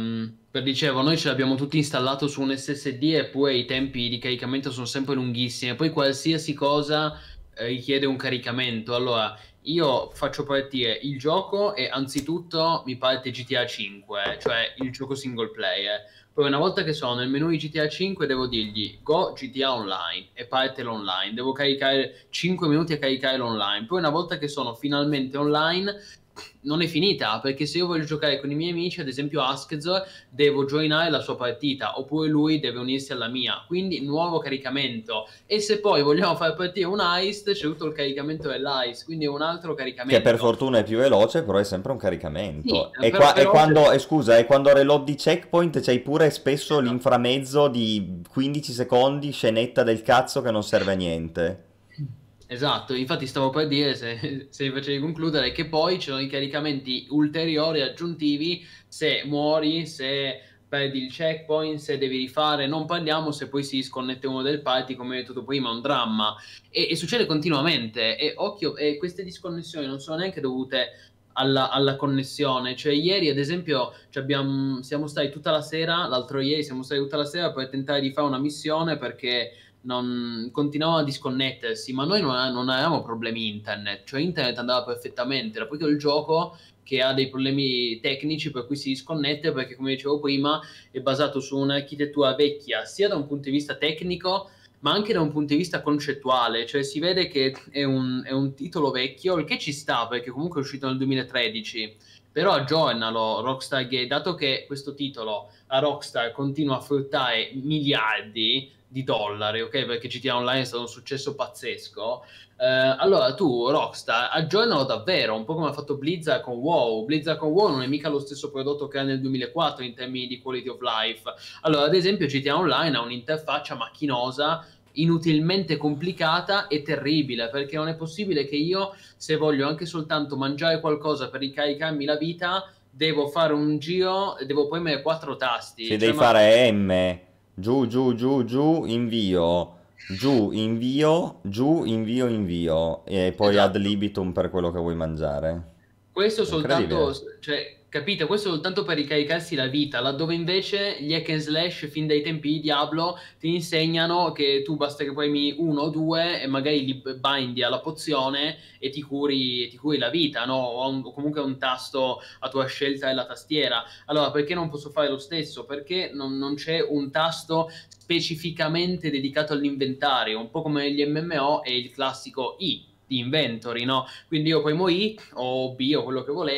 per dicevo, noi ce l'abbiamo tutti installato su un SSD eppure i tempi di caricamento sono sempre lunghissimi. E poi qualsiasi cosa richiede un caricamento. Allora, io faccio partire il gioco e anzitutto mi parte GTA 5, cioè il gioco single player. Poi una volta che sono nel menu di GTA 5 devo dirgli Go GTA Online e parte l'online. Devo caricare 5 minuti a caricare l'online. Poi una volta che sono finalmente online non è finita, perché se io voglio giocare con i miei amici, ad esempio Askzor, devo joinare la sua partita, oppure lui deve unirsi alla mia, quindi nuovo caricamento. E se poi vogliamo far partire un Heist, c'è tutto il caricamento dell'Heist, quindi è un altro Che per caricamento. fortuna è più veloce, però è sempre un Sì, caricamento. E, e però c'è... quando, scusa, e quando reload di checkpoint c'hai pure spesso Esatto. l'inframezzo di 15 secondi, scenetta del cazzo che non serve a niente. Esatto, infatti stavo per dire, se mi facevi concludere, che poi ci sono i caricamenti ulteriori aggiuntivi se muori, se perdi il checkpoint, se devi rifare, non parliamo se poi si sconnette uno del party, come hai detto tu prima, è un dramma. E succede continuamente, e occhio, e queste disconnessioni non sono neanche dovute alla connessione. Cioè ieri ad esempio siamo stati tutta la sera, l'altro ieri siamo stati tutta la sera per tentare di fare una missione perché non continuava a disconnettersi, ma noi non avevamo problemi internet, cioè internet andava perfettamente, era proprio il gioco che ha dei problemi tecnici per cui si disconnette, perché come dicevo prima è basato su un'architettura vecchia sia da un punto di vista tecnico ma anche da un punto di vista concettuale, cioè si vede che è un titolo vecchio, il che ci sta perché comunque è uscito nel 2013, però aggiornalo Rockstar Game, dato che questo titolo a Rockstar continua a fruttare miliardi di dollari, ok? Perché GTA Online è stato un successo pazzesco. Allora tu, Rockstar, aggiornalo davvero, un po' come ha fatto Blizzard con WoW. Blizzard con WoW non è mica lo stesso prodotto che ha nel 2004 in termini di quality of life. Allora, ad esempio, GTA Online ha un'interfaccia macchinosa, inutilmente complicata e terribile, perché non è possibile che io, se voglio anche soltanto mangiare qualcosa per ricaricarmi la vita, devo fare un giro, devo premere quattro Se tasti. Cioè, devi ma fare M, giù, giù, giù, giù, invio, giù, invio, giù, invio, invio, e poi ad esatto. libitum per quello che vuoi mangiare. Questo soltanto, Incredibile. cioè, capite? Questo soltanto per ricaricarsi la vita, laddove invece gli hack and slash fin dai tempi di Diablo ti insegnano che tu basta che premi uno o due e magari li bindi alla pozione e ti curi la vita, no? O comunque un tasto a tua scelta e la tastiera. Allora, perché non posso fare lo stesso? Perché non c'è un tasto specificamente dedicato all'inventario, un po' come gli MMO e il classico I di inventory, no? Quindi io premo I o B o quello che volete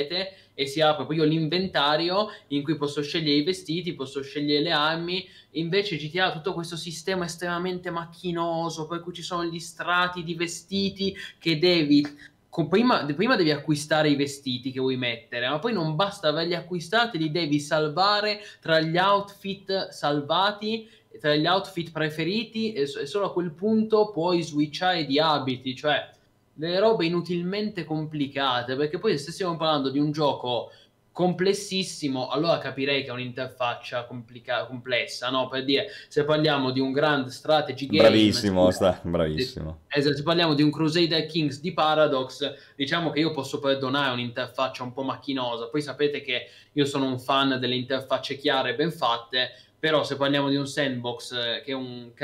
e si apre poi io l'inventario in cui posso scegliere i vestiti, posso scegliere le armi. Invece GTA ha tutto questo sistema estremamente macchinoso, per cui ci sono gli strati di vestiti che devi prima devi acquistare i vestiti che vuoi mettere, ma poi non basta averli acquistati, li devi salvare tra gli outfit salvati, tra gli outfit preferiti, e solo a quel punto puoi switchare di abiti, cioè delle robe inutilmente complicate, perché poi se stiamo parlando di un gioco complessissimo, allora capirei che è un'interfaccia complessa, no? Per dire, se parliamo di un grand strategy game, Bravissimo, bravissimo. se parliamo di un Crusader Kings di Paradox, diciamo che io posso perdonare un'interfaccia un po' macchinosa. Poi sapete che io sono un fan delle interfacce chiare e ben fatte, però se parliamo di un sandbox che è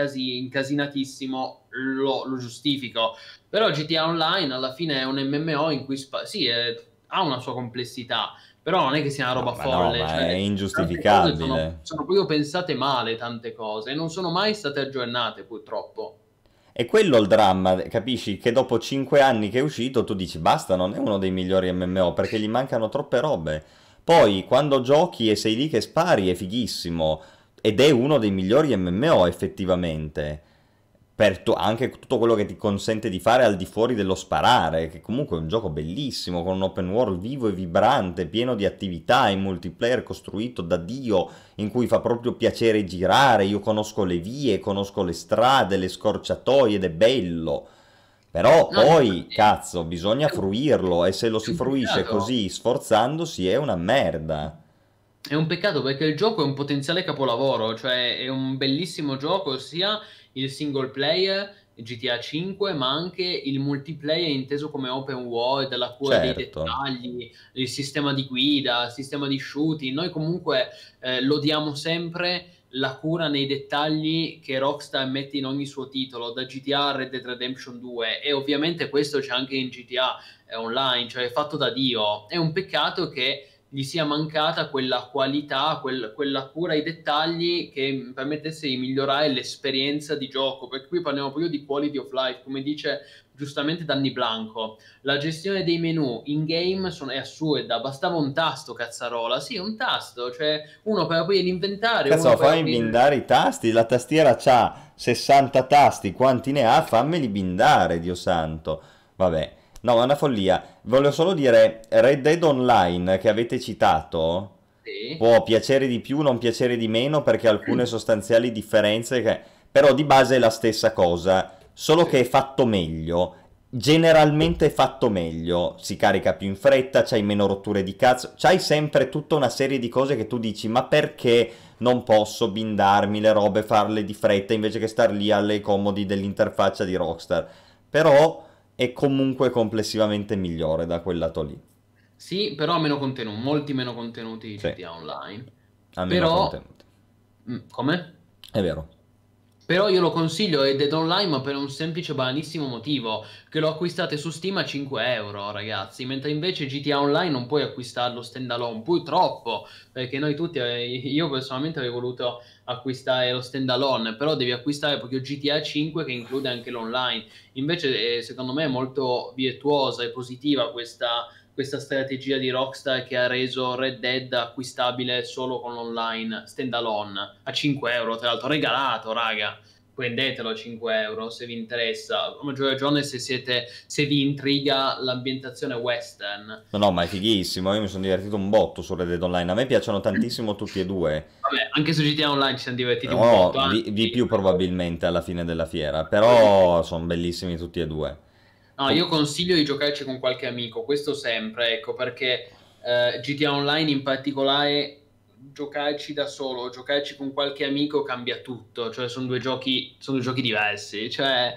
incasinatissimo, lo giustifico. Però GTA Online alla fine è un MMO in cui sì, ha una sua complessità, però non è che sia una roba folle, ma cioè, è tante cose ingiustificabile. sono proprio pensate male, tante cose, e non sono mai state aggiornate purtroppo. E quello il dramma, capisci? Che dopo 5 anni che è uscito tu dici basta, non è uno dei migliori MMO perché gli mancano troppe robe. Poi quando giochi e sei lì che spari è fighissimo ed è uno dei migliori MMO effettivamente. Per anche tutto quello che ti consente di fare al di fuori dello sparare, che comunque è un gioco bellissimo, con un open world vivo e vibrante, pieno di attività, in multiplayer costruito da Dio, in cui fa proprio piacere girare, io conosco le vie, conosco le strade, le scorciatoie ed è bello. Però No, poi, infatti, cazzo, bisogna fruirlo e se lo è si un fruisce peccato. così, sforzandosi, è una merda. È un peccato perché il gioco è un potenziale capolavoro, cioè è un bellissimo gioco sia il single player GTA 5, ma anche il multiplayer inteso come open world, la cura dei Certo. dettagli, il sistema di guida, il sistema di shooting. Noi comunque lodiamo sempre la cura nei dettagli che Rockstar mette in ogni suo titolo, da GTA a Red Dead Redemption 2, e ovviamente questo c'è anche in GTA Online, cioè è fatto da Dio. È un peccato che gli sia mancata quella qualità, quella cura ai dettagli che permettesse di migliorare l'esperienza di gioco, perché qui parliamo proprio di quality of life, come dice giustamente Danny Blanco. La gestione dei menu in game è assurda, bastava un tasto, cazzarola, sì, un tasto, cioè uno per aprire l'inventario, uno Cazzo, per fammi aprire... bindare i tasti, la tastiera c'ha 60 tasti, quanti ne ha? Fammeli bindare, Dio santo. Vabbè, no, ma è una follia. Voglio solo dire, Red Dead Online che avete citato, Sì. può piacere di più, non piacere di meno, perché ha alcune sostanziali differenze, però di base è la stessa cosa, solo che è Sì. fatto meglio. Generalmente è fatto meglio, si carica più in fretta, c'hai meno rotture di cazzo, c'hai sempre tutta una serie di cose che tu dici, ma perché non posso bindarmi le robe, farle di fretta invece che star lì alle comodi dell'interfaccia di Rockstar? Però è comunque complessivamente migliore da quel lato lì. Sì, però ha meno contenuti, molti meno contenuti di Sì, GTA Online. ha meno Però, contenuti. come? È vero. Però io lo consiglio Red Dead Online, ma per un semplice banalissimo motivo, che lo acquistate su Steam a 5 euro, ragazzi, mentre invece GTA Online non puoi acquistarlo standalone, purtroppo, perché noi tutti, io personalmente avrei voluto acquistare lo standalone, però devi acquistare proprio GTA 5 che include anche l'online. Invece, secondo me è molto virtuosa e positiva questa strategia di Rockstar che ha reso Red Dead acquistabile solo con l'online standalone a 5 euro, tra l'altro regalato, raga. Prendetelo a 5 euro se vi interessa, a maggior ragione se vi intriga l'ambientazione western. No, no, ma è fighissimo, io mi sono divertito un botto su Red Dead Online, a me piacciono tantissimo tutti e due. Vabbè, anche su GTA Online ci siamo divertiti un botto, No, anzi, di più probabilmente alla fine della fiera, però sono bellissimi tutti e due. no, io consiglio di giocarci con qualche amico, questo sempre, ecco, perché GTA Online in particolare, giocarci da solo, giocarci con qualche amico cambia tutto, cioè sono due giochi diversi, cioè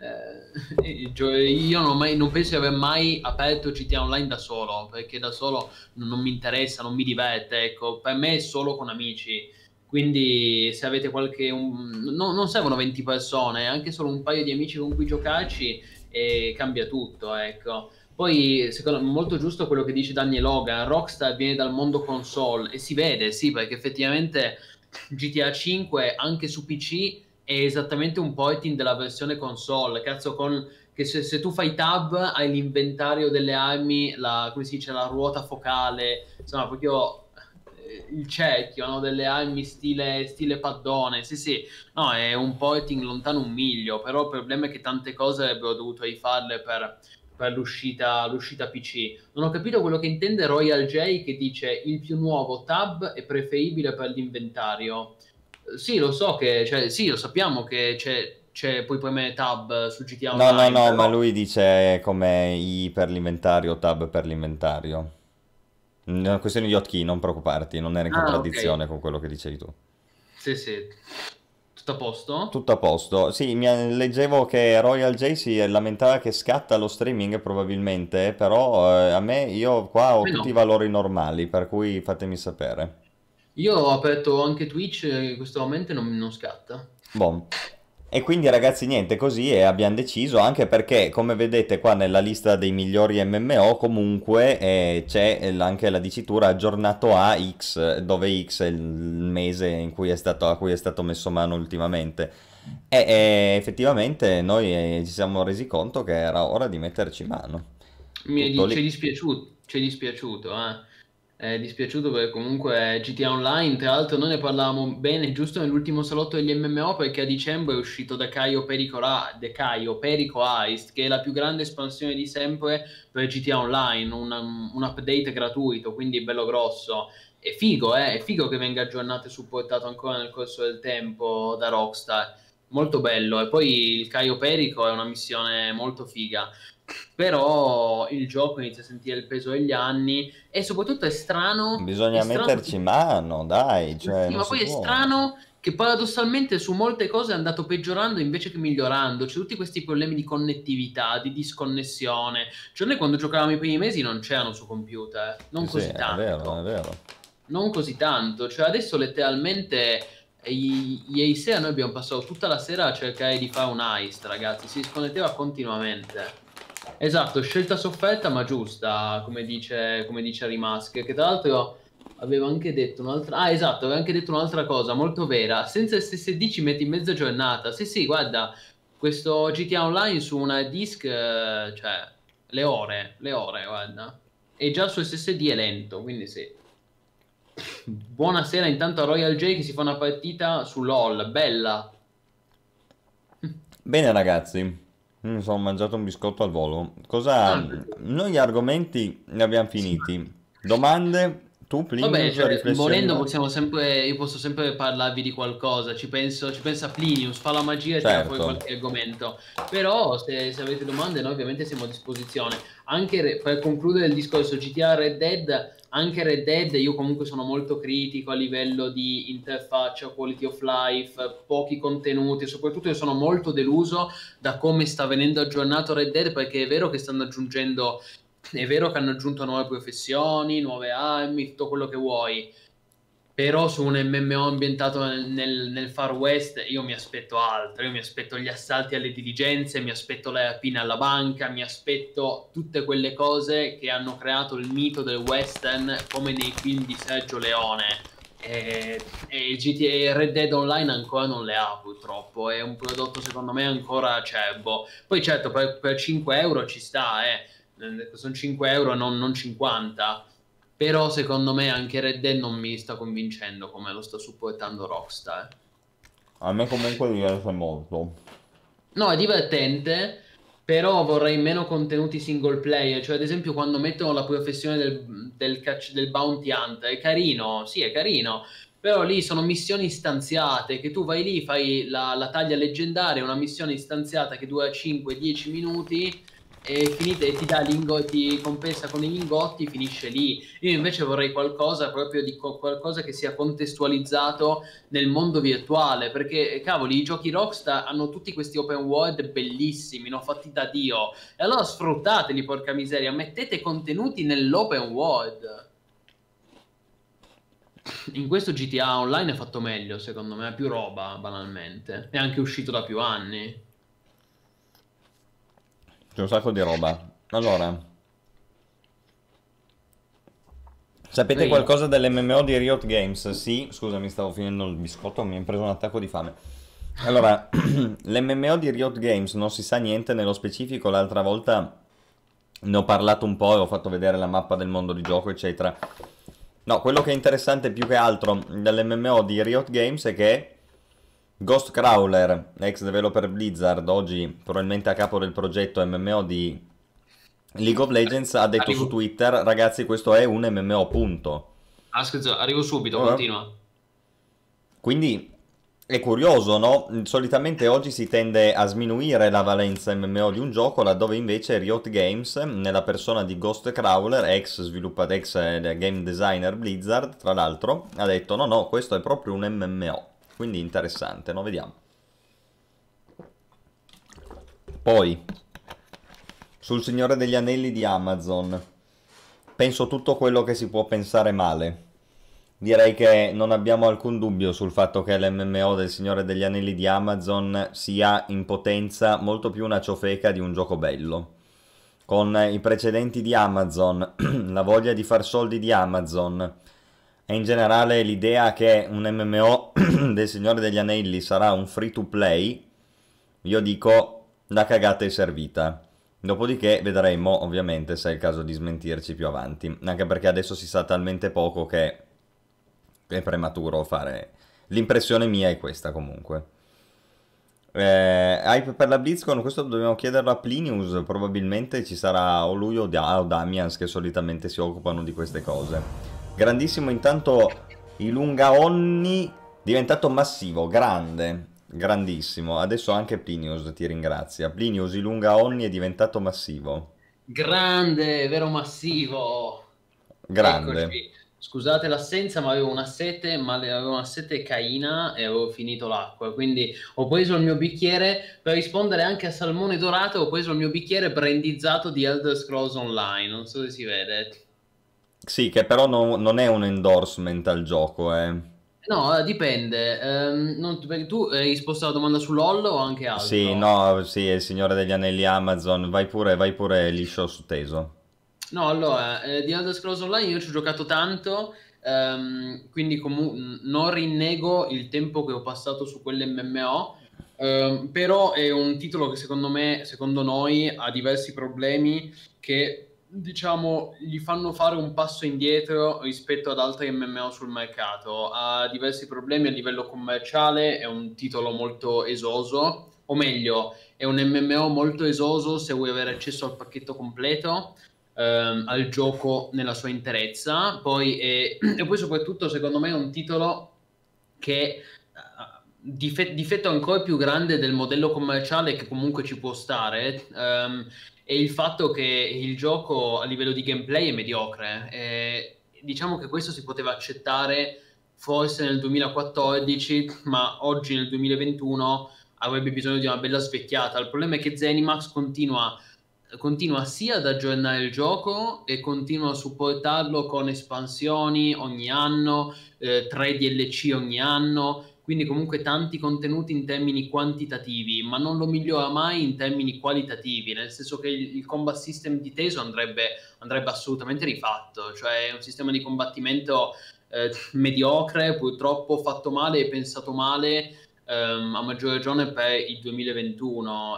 io non penso di aver mai aperto GTA Online da solo, perché da solo non mi interessa, non mi diverte, ecco, per me è solo con amici. Quindi se avete non servono 20 persone, anche solo un paio di amici con cui giocarci e cambia tutto, ecco. Poi, secondo me, è molto giusto quello che dice Daniel Logan, Rockstar viene dal mondo console e si vede, sì, perché effettivamente GTA 5 anche su PC è esattamente un pointing della versione console. Cazzo, che se tu fai tab hai l'inventario delle armi, come si dice, la ruota focale, insomma, proprio il cerchio, no, delle armi stile paddone. Sì, sì, no, è un pointing lontano un miglio, però il problema è che tante cose avrebbero dovuto rifarle per l'uscita PC. Non ho capito quello che intende Royal J, che dice il più nuovo tab è preferibile per l'inventario. Sì, lo so che, cioè, sì, lo sappiamo che puoi premere tab su GTA No, no, Online, no, ma però lui dice come I per l'inventario, tab per l'inventario. È una questione di hotkey, non preoccuparti, non era in ah, ok. contraddizione con quello che dicevi tu. Sì, sì. Tutto a posto? Tutto a posto. Sì, leggevo che Royal J si lamentava che scatta lo streaming probabilmente, però a me io qua ho Eh tutti i no. valori normali, per cui fatemi sapere. Io ho aperto anche Twitch e in questo momento non scatta. Boh. E quindi ragazzi niente, così abbiamo deciso, anche perché come vedete qua nella lista dei migliori MMO comunque c'è anche la dicitura aggiornato a X, dove X è il mese a cui è stato messo mano ultimamente. Effettivamente noi ci siamo resi conto che era ora di metterci mano. Tutto Ci è lì. dispiaciuto, ci è dispiaciuto, eh. È dispiaciuto perché comunque GTA Online, tra l'altro noi ne parlavamo bene giusto nell'ultimo salotto degli MMO, perché a dicembre è uscito Decaio Perico Heist, che è la più grande espansione di sempre per GTA Online, un update gratuito, quindi bello grosso. È figo che venga aggiornato e supportato ancora nel corso del tempo da Rockstar. Molto bello. E poi il Caio Perico è una missione molto figa. Però il gioco inizia a sentire il peso degli anni e soprattutto è Bisogna strano metterci mano, dai, cioè sì, non ma si poi è può. strano che paradossalmente su molte cose è andato peggiorando invece che migliorando. C'è tutti questi problemi di connettività, di disconnessione. Cioè noi quando giocavamo i primi mesi non c'erano su computer, Sì, non sì, così è vero, è tanto. vero. Non così tanto. Cioè adesso letteralmente ieri sera noi abbiamo passato tutta la sera a cercare di fare un heist, ragazzi. Si disconnetteva continuamente. Esatto, scelta sofferta ma giusta, come dice Rimask, che tra l'altro aveva anche detto un'altra... Ah, esatto, aveva anche detto un'altra cosa molto vera. Senza SSD ci metti mezza giornata. Sì, sì, guarda, questo GTA Online su una disk, cioè, le ore, guarda. E già su SSD è lento, quindi sì. Buonasera intanto a Royal J che si fa una partita su LOL, bella. Bene ragazzi, mi sono mangiato un biscotto al volo. Cosa... Ah, perché? Noi gli argomenti ne abbiamo Sì. finiti. Domande? Tu, Vabbè, Plinius, cioè, riflessioni volendo vari? possiamo sempre, io posso sempre parlarvi di qualcosa, ci pensa Plinius, fa la magia e tira fuori Certo. qualche argomento, però se avete domande noi ovviamente siamo a disposizione. Anche per concludere il discorso GTA Red Dead, anche Red Dead io comunque sono molto critico a livello di interfaccia, quality of life, pochi contenuti, soprattutto io sono molto deluso da come sta venendo aggiornato Red Dead perché è vero che stanno aggiungendo è vero che hanno aggiunto nuove professioni, nuove armi, tutto quello che vuoi, però su un MMO ambientato nel Far West io mi aspetto altro, io mi aspetto gli assalti alle diligenze, mi aspetto le rapine alla banca, mi aspetto tutte quelle cose che hanno creato il mito del western come nei film di Sergio Leone. E GTA Red Dead Online ancora non le ha purtroppo, è un prodotto secondo me ancora acerbo. Poi certo per 5 euro ci sta, sono 5 euro, non 50. Però secondo me anche Red Dead non mi sta convincendo come lo sta supportando Rockstar. A me comunque diverte molto. No, è divertente, però vorrei meno contenuti single player. Cioè, ad esempio, quando mettono la professione del bounty hunter, è carino, sì, è carino. Però lì sono missioni istanziate, che tu vai lì, fai la taglia leggendaria, una missione istanziata che dura 5-10 minuti e finite, e ti dà lingotti, compensa con i lingotti, finisce lì. Io invece vorrei qualcosa proprio di qualcosa che sia contestualizzato nel mondo virtuale, perché cavoli, i giochi Rockstar hanno tutti questi open world bellissimi, no? Fatti da Dio. E allora sfruttateli, porca miseria, mettete contenuti nell'open world. In questo GTA Online è fatto meglio, secondo me, ha più roba, banalmente. È anche uscito da più anni. C'è un sacco di roba. Allora, sapete Poi, qualcosa dell'MMO di Riot Games? Sì, scusami, stavo finendo il biscotto, mi è preso un attacco di fame. Allora, l'MMO di Riot Games non si sa niente nello specifico, l'altra volta ne ho parlato un po', ho fatto vedere la mappa del mondo di gioco, eccetera. No, quello che è interessante più che altro dell'MMO di Riot Games è che Ghost Crawler, ex developer Blizzard, oggi probabilmente a capo del progetto MMO di League of Legends, ha detto su Arrivo, Twitter, ragazzi, questo è un MMO, punto. scherzo, arrivo subito, Eh? continua. Quindi è curioso, no? Solitamente oggi si tende a sminuire la valenza MMO di un gioco, laddove invece Riot Games, nella persona di Ghost Crawler, ex sviluppatore, ex game designer Blizzard, tra l'altro, ha detto no, no, questo è proprio un MMO. Quindi interessante, no? Vediamo. Poi, sul Signore degli Anelli di Amazon, penso tutto quello che si può pensare male. Direi che non abbiamo alcun dubbio sul fatto che l'MMO del Signore degli Anelli di Amazon sia in potenza molto più una ciofeca di un gioco bello. Con i precedenti di Amazon, la voglia di far soldi di Amazon e in generale l'idea che un MMO del Signore degli Anelli sarà un free to play, io dico la cagata è servita. Dopodiché vedremo ovviamente se è il caso di smentirci più avanti, anche perché adesso si sa talmente poco che è prematuro fare. L'impressione mia è questa comunque. Hype per la BlizzCon, questo dobbiamo chiederlo a Plinius, probabilmente ci sarà o lui o Damians che solitamente si occupano di queste cose. Grandissimo intanto Ilunga Onni, diventato massivo, grande, grandissimo. Adesso anche Plinius ti ringrazia. Plinius Ilunga Onni è diventato massivo, Grande, vero massivo. grande. Eccoci. Scusate l'assenza, ma avevo una sete, avevo una sete caina e avevo finito l'acqua. Quindi ho preso il mio bicchiere per rispondere anche a Salmone Dorato. Ho preso il mio bicchiere brandizzato di Elder Scrolls Online. Non so se si vede. Sì, che però non è un endorsement al gioco, eh. No, dipende. Perché tu hai risposto alla domanda su LOL o anche Sì, altro? no, sì, è il Signore degli Anelli Amazon, vai pure liscio su teso. No, allora, di Elder Scrolls Online io ci ho giocato tanto, quindi non rinnego il tempo che ho passato su quell'MMO, però è un titolo che secondo me, secondo noi, ha diversi problemi che, diciamo, gli fanno fare un passo indietro rispetto ad altri MMO sul mercato. Ha diversi problemi a livello commerciale, è un titolo molto esoso, o meglio, è un MMO molto esoso se vuoi avere accesso al pacchetto completo al gioco nella sua interezza. Poi e poi soprattutto secondo me è un titolo che difetto ancora più grande del modello commerciale che comunque ci può stare è il fatto che il gioco a livello di gameplay è mediocre. Diciamo che questo si poteva accettare forse nel 2014, ma oggi nel 2021 avrebbe bisogno di una bella svecchiata. Il problema è che Zenimax continua sia ad aggiornare il gioco e continua a supportarlo con espansioni ogni anno, 3 DLC ogni anno, quindi comunque tanti contenuti in termini quantitativi, ma non lo migliora mai in termini qualitativi, nel senso che il combat system di Teso andrebbe assolutamente rifatto, cioè è un sistema di combattimento mediocre, purtroppo fatto male e pensato male, a maggior ragione per il 2021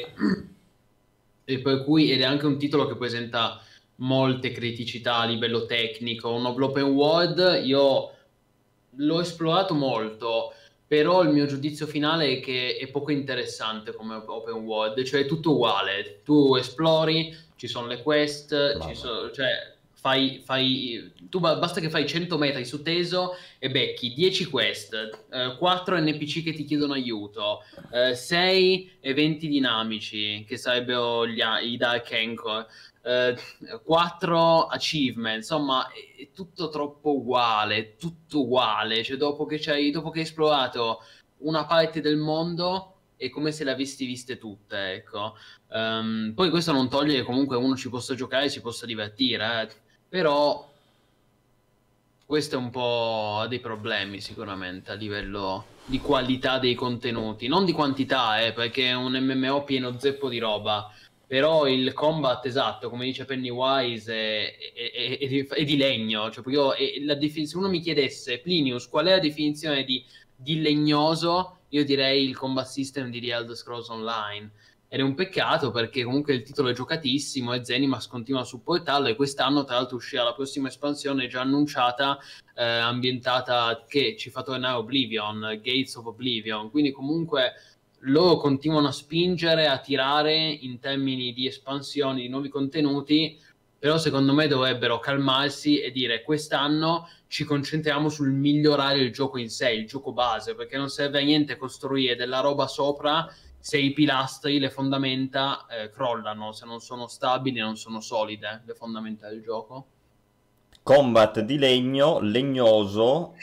e per cui ed è anche un titolo che presenta molte criticità a livello tecnico. Un open world io l'ho esplorato molto, però il mio giudizio finale è che è poco interessante come open world, cioè è tutto uguale. Tu esplori, ci sono le quest, Vabbè. cioè basta che fai 100 metri su Teso e becchi 10 quest, 4 NPC che ti chiedono aiuto, 6 eventi dinamici che sarebbero i Dark Anchor, eh, 4 achievement, insomma è tutto troppo uguale, tutto uguale, cioè dopo che hai esplorato una parte del mondo è come se le avessi viste tutte, ecco. Poi questo non toglie che comunque uno ci possa giocare e si possa divertire, però questo è un po' ha dei problemi sicuramente a livello di qualità dei contenuti, non di quantità, perché è un MMO pieno zeppo di roba, però il combat esatto, come dice Pennywise, è di legno. Cioè, se uno mi chiedesse, Plinius, qual è la definizione di legnoso? io direi il combat system di The Elder Scrolls Online. Ed è un peccato perché comunque il titolo è giocatissimo e Zenimax continua a supportarlo e quest'anno tra l'altro uscirà la prossima espansione già annunciata, ambientata che ci fa tornare Oblivion, Gates of Oblivion, quindi comunque loro continuano a spingere, a tirare in termini di espansioni, di nuovi contenuti, però secondo me dovrebbero calmarsi e dire quest'anno ci concentriamo sul migliorare il gioco in sé, il gioco base, perché non serve a niente costruire della roba sopra se i pilastri, le fondamenta crollano, se non sono stabili, non sono solide le fondamenta del gioco. Combat di legno, legnoso,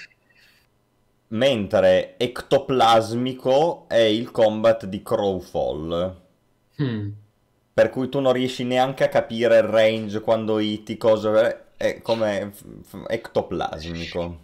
mentre ectoplasmico è il combat di Crowfall. Hmm. Per cui tu non riesci neanche a capire il range quando hiti, cosa è come ectoplasmico.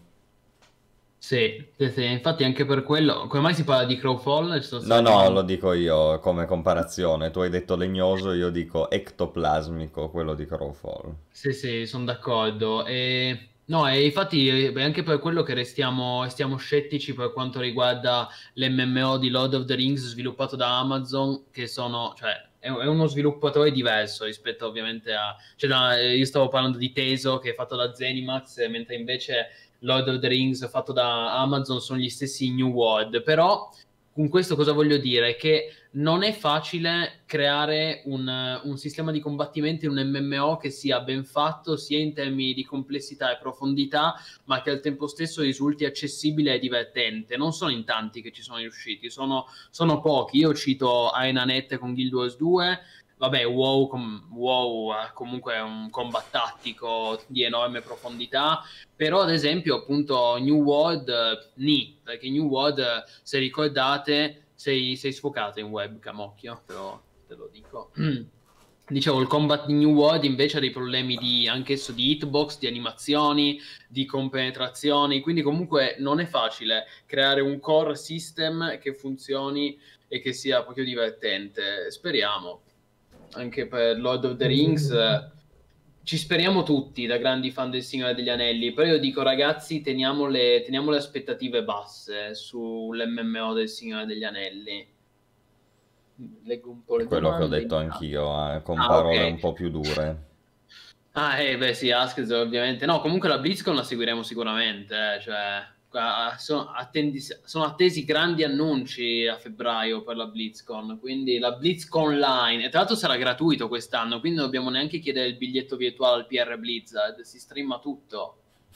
Sì, sì, sì, infatti anche per quello, come mai si parla di Crowfall? Ci sono No, state no, lo domande. dico io come comparazione. Tu hai detto legnoso, io dico ectoplasmico, quello di Crowfall. Sì, sì, sono d'accordo. No, e infatti è anche per quello che restiamo scettici per quanto riguarda l'MMO di Lord of the Rings sviluppato da Amazon, che sono, cioè, è uno sviluppatore diverso rispetto ovviamente a... Cioè, io stavo parlando di Teso, che è fatto da Zenimax, mentre invece Lord of the Rings fatto da Amazon sono gli stessi New World. Però, con questo cosa voglio dire? Che non è facile creare un sistema di combattimento in un MMO che sia ben fatto sia in termini di complessità e profondità, ma che al tempo stesso risulti accessibile e divertente. Non sono in tanti che ci sono riusciti, sono pochi. Io cito ArenaNet con Guild Wars 2. Vabbè, WoW comunque è un combat tattico di enorme profondità, però ad esempio appunto New World, ni, perché New World, se ricordate, sei sfocato in webcam, occhio, però te lo dico. Dicevo, il combat di New World invece ha dei problemi di, anch'esso di hitbox, di animazioni, di compenetrazioni, quindi comunque non è facile creare un core system che funzioni e che sia proprio divertente. Speriamo, anche per Lord of the Rings. Ci speriamo tutti da grandi fan del Signore degli Anelli, però io dico ragazzi, teniamo le aspettative basse sull'MMO del Signore degli Anelli. Leggo un po' È le quello che ho domande in detto chat. anch'io, con Ah, parole un ok. po' più dure. Beh sì, Asked ovviamente. No, comunque la BlizzCon la seguiremo sicuramente, cioè, sono attesi grandi annunci a febbraio per la BlizzCon, quindi la BlizzCon Online, e tra l'altro sarà gratuito quest'anno, quindi non dobbiamo neanche chiedere il biglietto virtuale al PR Blizzard, si streama tutto.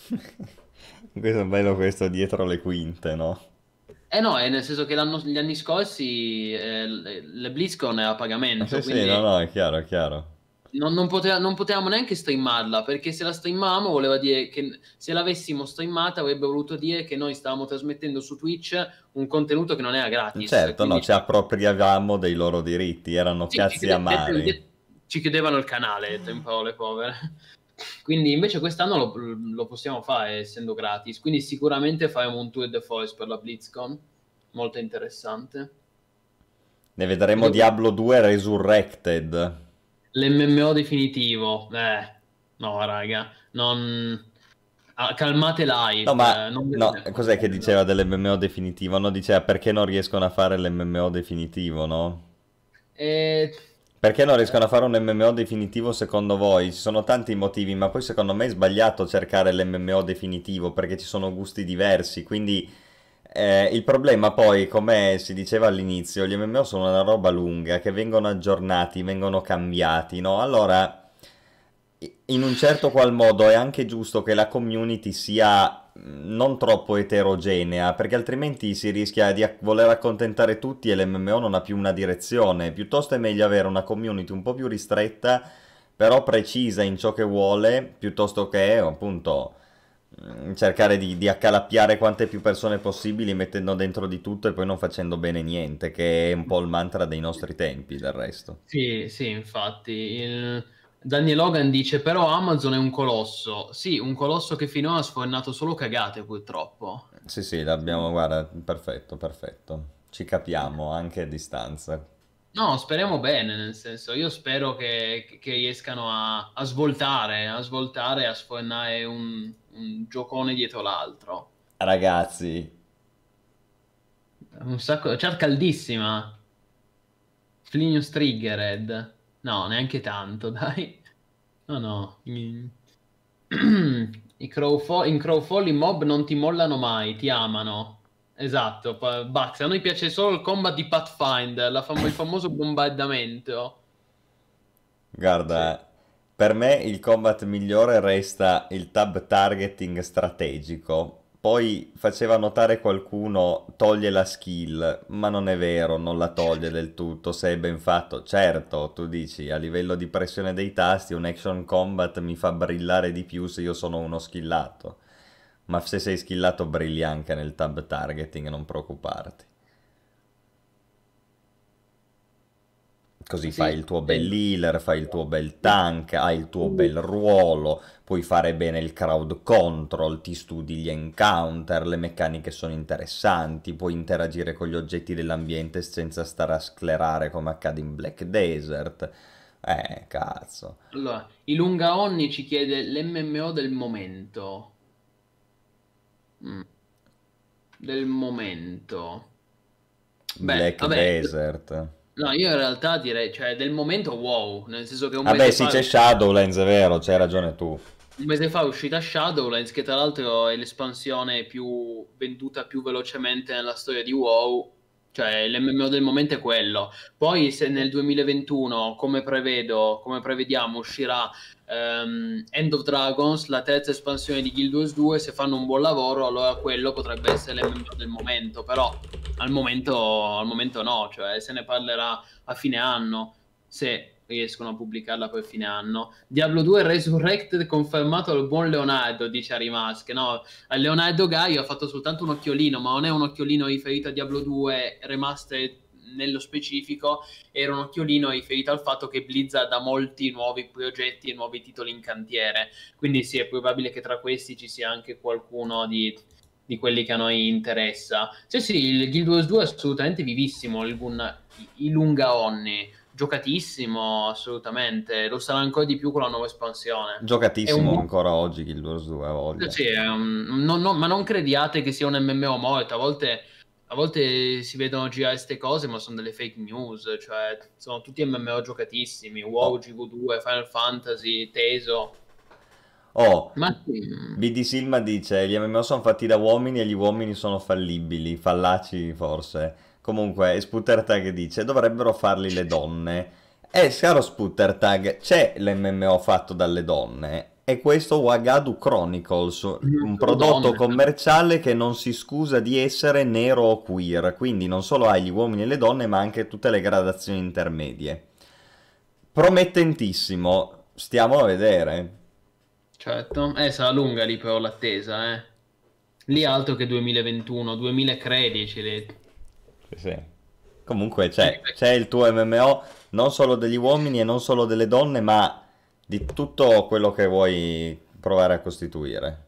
Questo è bello questo dietro le quinte, no? Eh no, è nel senso che gli anni scorsi le BlizzCon è a Sì, pagamento, sì, no, quindi no, è chiaro, è chiaro. non potevamo neanche streamarla, perché se la streamavamo voleva dire che se l'avessimo streamata avrebbe voluto dire che noi stavamo trasmettendo su Twitch un contenuto che non era gratis, Certo, no, quindi ci appropriavamo dei loro diritti, erano sì, cazzi amari. ci chiudevano il canale, detto in parole povere. Quindi invece quest'anno lo possiamo fare essendo gratis, quindi sicuramente faremo un tour de force per la BlizzCon, molto interessante. Ne vedremo Io Diablo 2 Resurrected. L'MMO definitivo, no, raga, non... calmate No, l'hype, ma non no, vedete cos'è che qualcosa. diceva dell'MMO definitivo? No, diceva perché non riescono a fare l'MMO definitivo, no? E, Perché non eh, riescono a fare un MMO definitivo secondo voi? Ci sono tanti motivi, ma poi secondo me è sbagliato cercare l'MMO definitivo perché ci sono gusti diversi. Quindi il problema poi, come si diceva all'inizio, gli MMO sono una roba lunga che vengono aggiornati, vengono cambiati, no? Allora, in un certo qual modo è anche giusto che la community sia non troppo eterogenea, perché altrimenti si rischia di voler accontentare tutti e l'MMO non ha più una direzione. Piuttosto è meglio avere una community un po' più ristretta, però precisa in ciò che vuole, piuttosto che appunto cercare di accalappiare quante più persone possibili mettendo dentro di tutto e poi non facendo bene niente, che è un po' il mantra dei nostri tempi, del resto. sì, sì, infatti. Daniel Logan dice, però Amazon è un colosso. Sì, un colosso che finora ha sfornato solo cagate, purtroppo. Sì, sì, l'abbiamo, guarda, perfetto, perfetto. Ci capiamo anche a distanza. No, speriamo bene, nel senso, io spero che riescano a svoltare, a sfornare un giocone dietro l'altro. Ragazzi, un sacco, chat caldissima. Flinius Triggered. No, neanche tanto, dai. No, no. In Crowfall i mob non ti mollano mai, ti amano. Esatto, Bax, a noi piace solo il combat di Pathfinder, il famoso bombardamento. Sì. Guarda, per me il combat migliore resta il tab targeting strategico. Poi faceva notare qualcuno toglie la skill, ma non è vero, non la toglie del tutto se è ben fatto. Certo, tu dici a livello di pressione dei tasti un action combat mi fa brillare di più se io sono uno skillato. Ma se sei skillato brilli anche nel tab targeting, non preoccuparti. Così fai il Sì, tuo bel sì. healer, fai il tuo bel tank, hai il tuo bel ruolo, puoi fare bene il crowd control, ti studi gli encounter, le meccaniche sono interessanti, puoi interagire con gli oggetti dell'ambiente senza stare a sclerare come accade in Black Desert. Cazzo. Allora, Ilunga Onni ci chiede l'MMO del momento. Mm, del momento. Beh, Black vabbè, Desert. no, io in realtà direi, cioè, del momento wow, nel senso che Vabbè, sì, c'è Shadowlands, è vero, c'hai ragione tu. un mese fa è uscita Shadowlands, che tra l'altro è l'espansione più venduta più velocemente nella storia di WoW, cioè l'MMO del momento è quello. Poi se nel 2021, come prevediamo, uscirà End of Dragons, la terza espansione di Guild Wars 2, se fanno un buon lavoro, allora quello potrebbe essere l'MMO del momento, però al momento no, cioè se ne parlerà a fine anno, se riescono a pubblicarla poi a fine anno. Diablo 2 Resurrected confermato al buon Leonardo, dice Arimask. No, a Leonardo Gaio ha fatto soltanto un occhiolino, ma non è un occhiolino riferito a Diablo 2 Remastered nello specifico, era un occhiolino riferito al fatto che Blizzard ha molti nuovi progetti e nuovi titoli in cantiere, quindi sì, è probabile che tra questi ci sia anche qualcuno di quelli che a noi interessa. Sì, sì, il Guild Wars 2 è assolutamente vivissimo, il Lunga Onni, giocatissimo, assolutamente, lo sarà ancora di più con la nuova espansione. È un Giocatissimo ancora oggi Guild Wars 2, ha voglia. sì, ma non crediate che sia un MMO morto, a volte si vedono girare queste cose, ma sono delle fake news, cioè sono tutti MMO giocatissimi, WoW, Oh, GW2, Final Fantasy, Teso, oh, ma sì, BD Silma dice, gli MMO sono fatti da uomini e gli uomini sono fallibili, fallaci forse. Comunque, Sputtertag dice, dovrebbero farli le donne. Caro Sputtertag, c'è l'MMO fatto dalle donne. E questo Wagadu Chronicles, non un solo prodotto donne. commerciale che non si scusa di essere nero o queer, quindi non solo hai gli uomini e le donne, ma anche tutte le gradazioni intermedie. Promettentissimo, stiamo a vedere. Certo, sarà lunga lì però l'attesa, eh. Lì altro che 2021, 2013 lì. Sì, sì. Comunque Sì, c'è il tuo MMO non solo degli uomini e non solo delle donne, ma di tutto quello che vuoi provare a costituire.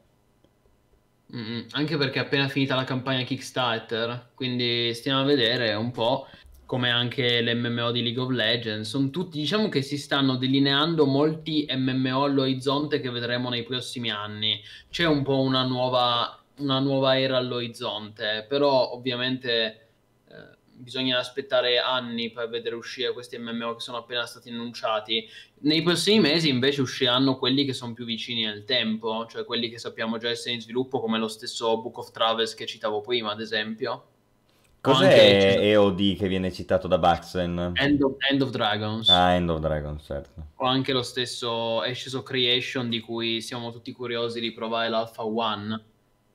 Anche perché è appena finita la campagna Kickstarter, quindi stiamo a vedere un po' come anche l'MMO di League of Legends. Sono tutti, diciamo che si stanno delineando molti MMO all'orizzonte che vedremo nei prossimi anni. C'è un po' una nuova era all'orizzonte, però ovviamente bisogna aspettare anni per vedere uscire questi MMO che sono appena stati annunciati. Nei prossimi mesi invece usciranno quelli che sono più vicini nel tempo, cioè quelli che sappiamo già essere in sviluppo, come lo stesso Book of Travels che citavo prima, ad esempio, o anche Cos'è EOD che viene citato da Baxen? End of Dragons, Ah, End of Dragon, certo. o anche lo stesso Ashes of Creation di cui siamo tutti curiosi di provare l'Alpha One.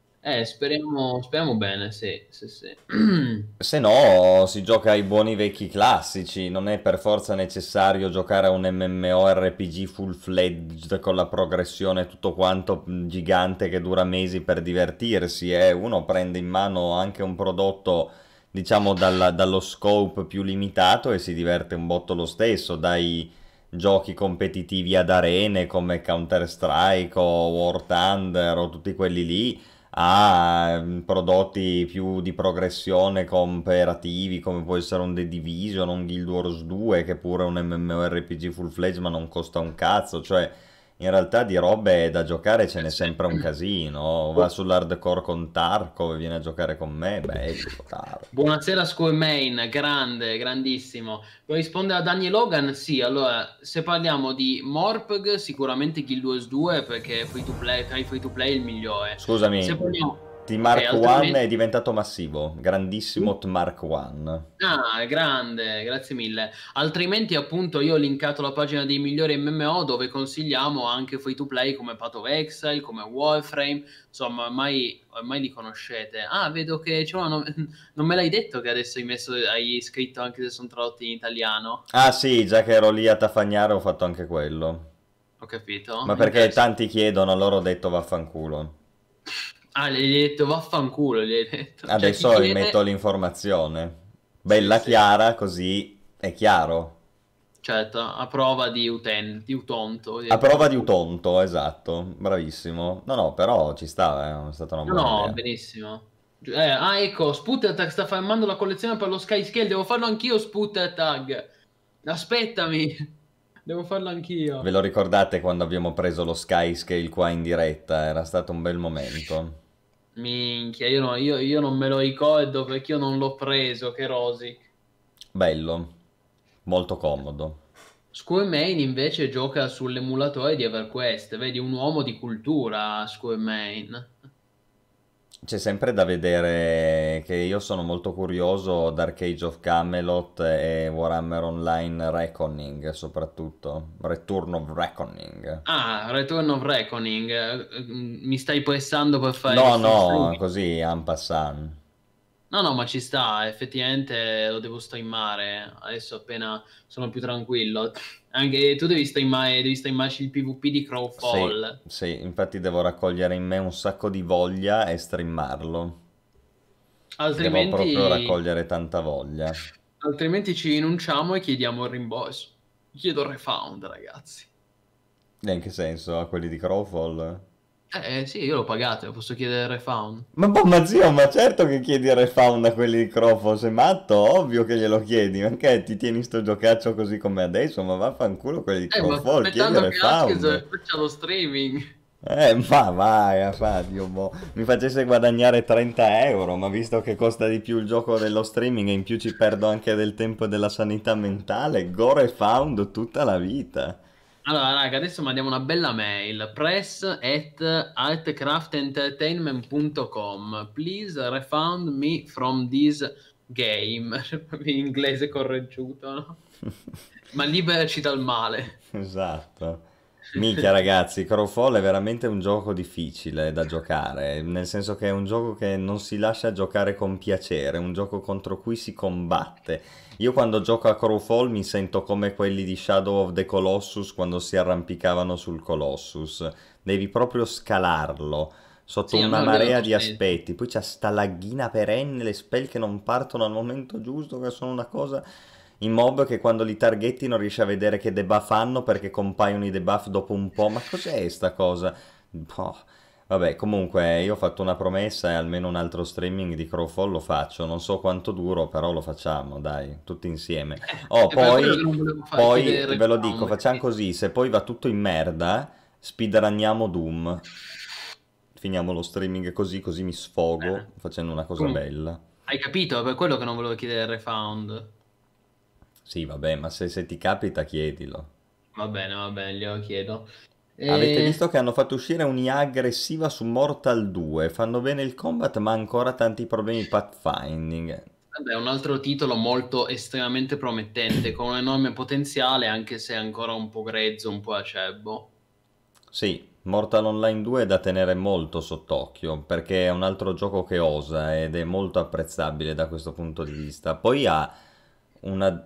Speriamo bene, sì, sì, sì. Se no, si gioca ai buoni vecchi classici, non è per forza necessario giocare a un MMORPG full-fledged con la progressione e tutto quanto gigante che dura mesi per divertirsi, Uno prende in mano anche un prodotto, diciamo, dallo scope più limitato e si diverte un botto lo stesso, dai giochi competitivi ad arene come Counter-Strike o War Thunder o tutti quelli lì a prodotti più di progressione cooperativi come può essere un The Division, un Guild Wars 2 che pure è un MMORPG full-fledged ma non costa un cazzo, cioè in realtà di robe da giocare ce n'è Sì. sempre un casino. Va sull'hardcore con Tarkov, viene a giocare con me, bello, Tarkov. Buonasera Squirmain, grande, grandissimo. Vuoi rispondere a Daniel Logan? Sì, allora, se parliamo di Morpg, sicuramente Guild Wars 2 perché free to play, tra i free to play è il migliore. Se Scusami, parliamo... Ok, T-Mark 1 è altrimenti... diventato massivo, grandissimo T-Mark 1. Ah, grande, grazie mille. Altrimenti, appunto, io ho linkato la pagina dei migliori MMO dove consigliamo anche free to play come Path of Exile, come Warframe, insomma, ormai li conoscete. Ah, vedo che c'è non me l'hai detto che adesso hai scritto anche se sono tradotti in italiano. Ah sì, già che ero lì a tafagnare ho fatto anche quello. Ho capito, Ma perché interessante. tanti chiedono, allora ho detto vaffanculo. Ah, gli hai detto vaffanculo, gli hai detto. Cioè, chi Adesso vi metto chiede... l'informazione. Sì, Bella sì. chiara, così è chiaro. Certo, a prova di utente, di utonto, A prova di qualcuno. utonto, esatto, bravissimo. No, no, però ci sta, è stata una No, buona no, idea. benissimo. Ecco, Sputtertag sta farmando la collezione per lo Skyscale. Devo farlo anch'io, Sputtertag. Aspettami, devo farlo Ve anch'io. lo ricordate quando abbiamo preso lo Skyscale qua in diretta? Era stato un bel momento. Minchia, io non me lo ricordo perché io non l'ho preso, che rosic. Bello, molto comodo. Squirmain invece gioca sull'emulatore di EverQuest. Vedi, un uomo di cultura, Squirmain. C'è sempre da vedere che io sono molto curioso Dark Age of Camelot e Warhammer Online Reckoning, soprattutto. Return of Reckoning. Ah, Return of Reckoning. Mi stai pressando per fare No, il no, streaming? così, en passant. No, no, ma ci sta, effettivamente lo devo streamare. Adesso appena sono più tranquillo. Anche tu devi streamarci il PvP di Sì, Crowfall. sì, infatti devo raccogliere in me un sacco di voglia e streamarlo. Devo proprio Altrimenti, raccogliere tanta voglia. altrimenti ci rinunciamo e chiediamo il rimborso. Chiedo il refund, ragazzi. E in che senso? A quelli di Crowfall? Sì, io l'ho pagato, posso chiedere il refund. Ma boh, ma zio, ma certo che chiedi il refund a quelli di Crowfall, sei matto? Ovvio che glielo chiedi, perché ti tieni sto giocaccio così come adesso, ma vaffanculo quelli di Ma sto Crowfall, chiedi il aspettando che refund. Askez faccia lo streaming. Ma vai, Dio, boh. Mi facesse guadagnare 30 euro, ma visto che costa di più il gioco dello streaming e in più ci perdo anche del tempo e della sanità mentale, go refund tutta la vita. Allora, raga, adesso mandiamo una bella mail. press@artcraftentertainment.com. Please refund me from this game. In inglese correggiuto, no? Ma liberaci dal male. Esatto. Minchia ragazzi, Crowfall è veramente un gioco difficile da giocare, nel senso che è un gioco che non si lascia giocare con piacere, è un gioco contro cui si combatte. Io quando gioco a Crowfall mi sento come quelli di Shadow of the Colossus quando si arrampicavano sul Colossus. Devi proprio scalarlo sotto Sì, a me una ho odiato marea lo di stesso. aspetti. Poi c'è sta laghina perenne, le spell che non partono al momento giusto, che sono una cosa... I mob che quando li targetti non riesci a vedere che debuff hanno perché compaiono i debuff dopo un po'. Ma cos'è sta cosa? Boh. Vabbè, comunque io ho fatto una promessa e almeno un altro streaming di Crowfall lo faccio. Non so quanto duro, però lo facciamo, dai, tutti insieme. Oh, È per quello che poi, non volevo poi chiedere il ve lo dico, refund, facciamo capito? così, se poi va tutto in merda, speedrunniamo Doom. Finiamo lo streaming così, così mi Bene. sfogo facendo una cosa Comunque, bella. hai capito? È per quello che non volevo chiedere il refund. Sì, vabbè, ma se ti capita chiedilo. Va bene, glielo chiedo. Avete E... visto che hanno fatto uscire un'IA aggressiva su Mortal 2? Fanno bene il combat, ma ancora tanti problemi pathfinding. Vabbè, è un altro titolo molto estremamente promettente, con un enorme potenziale, anche se ancora un po' grezzo, un po' acerbo. Sì, Mortal Online 2 è da tenere molto sott'occhio, perché è un altro gioco che osa ed è molto apprezzabile da questo punto di vista. Poi ha una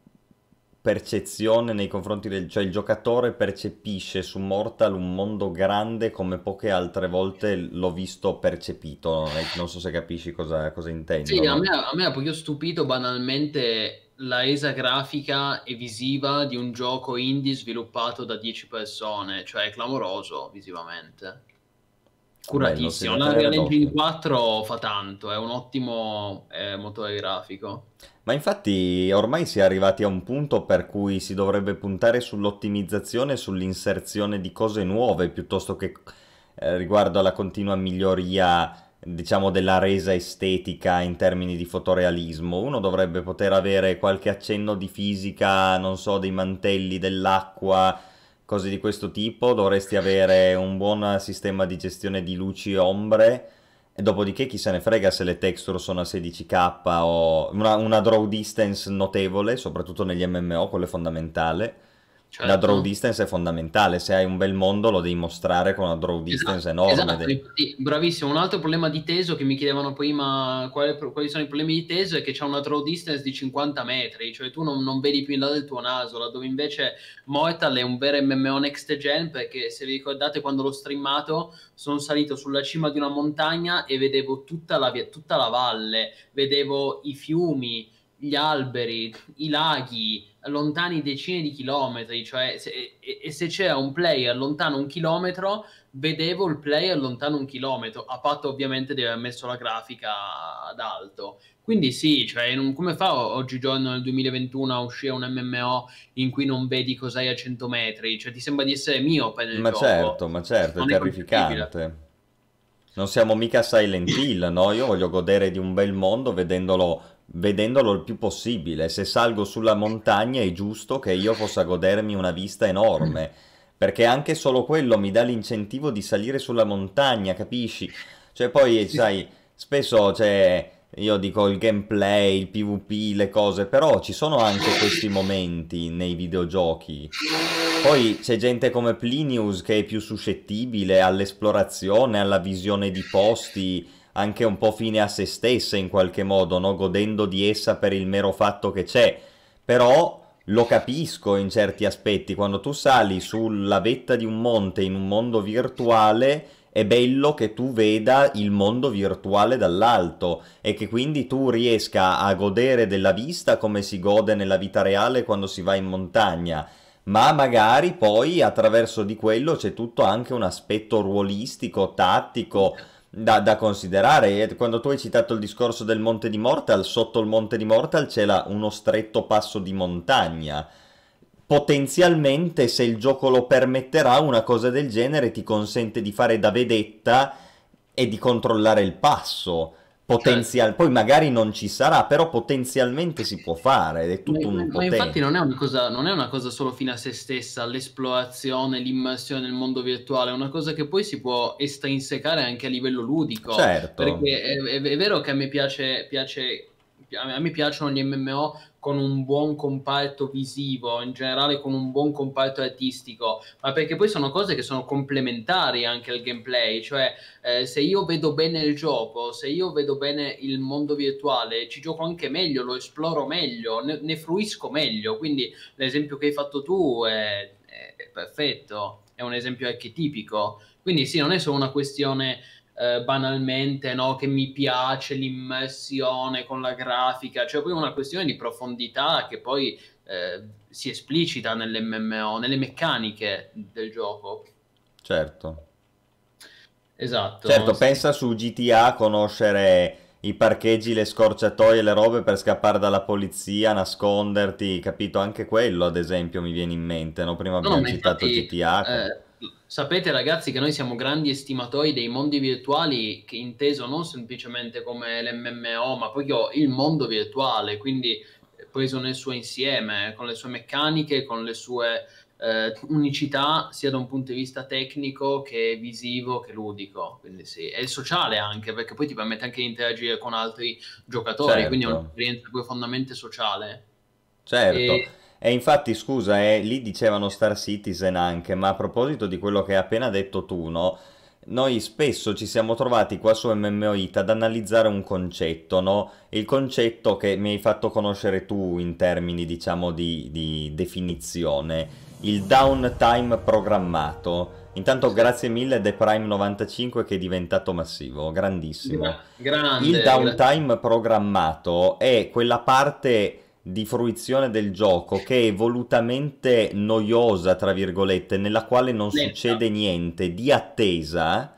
percezione nei confronti del... cioè il giocatore percepisce su Mortal un mondo grande come poche altre volte l'ho visto percepito. Non so se capisci cosa Sì, intendo, no? a me ha proprio stupito banalmente la resa grafica e visiva di un gioco indie sviluppato da 10 persone, cioè è clamoroso visivamente. Bello, sì, curatissimo. da L'Unreal tenere Engine d'occhio. 4 fa tanto, è un ottimo motore grafico. Ma infatti ormai si è arrivati a un punto per cui si dovrebbe puntare sull'ottimizzazione e sull'inserzione di cose nuove piuttosto che riguardo alla continua miglioria, diciamo, della resa estetica in termini di fotorealismo. Uno dovrebbe poter avere qualche accenno di fisica, non so, dei mantelli, dell'acqua, cose di questo tipo. Dovresti avere un buon sistema di gestione di luci e ombre. E dopodiché chi se ne frega se le texture sono a 16K o una draw distance notevole, soprattutto negli MMO, quello è fondamentale. La draw Certo. distance è fondamentale, se hai un bel mondo lo devi mostrare con una draw distance Esatto, enorme. esatto, infatti, bravissimo. Un altro problema di Teso che mi chiedevano prima quali sono i problemi di Teso è che c'è una draw distance di 50 metri, cioè tu non vedi più in là del tuo naso, laddove invece Mortal è un vero MMO next gen, perché se vi ricordate quando l'ho streamato sono salito sulla cima di una montagna e vedevo tutta la valle, vedevo i fiumi, gli alberi, i laghi lontani decine di chilometri, cioè e se c'era un player lontano un chilometro, vedevo il player lontano un chilometro, a patto ovviamente di aver messo la grafica ad alto. Quindi sì, cioè, come fa oggigiorno nel 2021 a uscire un MMO in cui non vedi cos'hai a 100 metri? Cioè ti sembra di essere miope nel gioco, Ma certo, è non è concepibile. terrificante. Non siamo mica Silent Hill, no? Io voglio godere di un bel mondo vedendolo il più possibile. Se salgo sulla montagna è giusto che io possa godermi una vista enorme, perché anche solo quello mi dà l'incentivo di salire sulla montagna, capisci? Cioè poi, Sì, sai, spesso cioè, io dico il gameplay, il PvP, le cose, però ci sono anche questi momenti nei videogiochi. Poi c'è gente come Plinius che è più suscettibile all'esplorazione, alla visione di posti, anche un po' fine a se stessa in qualche modo, no? Godendo di essa per il mero fatto che c'è. Però lo capisco in certi aspetti, quando tu sali sulla vetta di un monte in un mondo virtuale, è bello che tu veda il mondo virtuale dall'alto e che quindi tu riesca a godere della vista come si gode nella vita reale quando si va in montagna, ma magari poi attraverso di quello c'è tutto anche un aspetto ruolistico, tattico da considerare. E quando tu hai citato il discorso del Monte di Mortal, sotto il Monte di Mortal c'è uno stretto passo di montagna. Potenzialmente, se il gioco lo permetterà, una cosa del genere ti consente di fare da vedetta e di controllare il passo. certo. Poi magari non ci sarà, però potenzialmente si può fare, ed è Ma, tutto un ma infatti potere. non è una cosa solo fine a se stessa, l'esplorazione, l'immersione nel mondo virtuale, è una cosa che poi si può estrinsecare anche a livello ludico, Certo, perché è vero che a me a me piacciono gli MMO con un buon comparto visivo, in generale con un buon comparto artistico, ma perché poi sono cose che sono complementari anche al gameplay, cioè se io vedo bene il gioco, se io vedo bene il mondo virtuale, ci gioco anche meglio, lo esploro meglio, ne fruisco meglio. Quindi l'esempio che hai fatto tu è perfetto, è un esempio archetipico. Quindi sì, non è solo una questione banalmente no, che mi piace l'immersione con la grafica, cioè poi una questione di profondità che poi si esplicita nell'MMO, nelle meccaniche del gioco. certo. Esatto, Certo, sì. pensa su GTA conoscere i parcheggi, le scorciatoie, le robe per scappare dalla polizia, nasconderti, capito? Anche quello, ad esempio, mi viene in mente, no? Prima No, no, abbiamo ma citato infatti, GTA. sapete ragazzi che noi siamo grandi estimatori dei mondi virtuali, che inteso non semplicemente come l'MMO, ma proprio il mondo virtuale, quindi preso nel suo insieme, con le sue meccaniche, con le sue unicità, sia da un punto di vista tecnico che visivo che ludico. Quindi sì, e sociale anche, perché poi ti permette anche di interagire con altri giocatori, quindi è Certo. un'esperienza profondamente sociale. Certo, E e infatti scusa, lì dicevano Star Citizen anche, ma a proposito di quello che hai appena detto tu, no? Noi spesso ci siamo trovati qua su MMOIT ad analizzare un concetto, no? Il concetto che mi hai fatto conoscere tu in termini, diciamo, di definizione, il downtime programmato. Intanto sì. grazie mille The Prime 95 che è diventato massivo, grandissimo. Il Grande, downtime programmato è quella parte di fruizione del gioco che è volutamente noiosa, tra virgolette, nella quale non netta. succede niente, di attesa,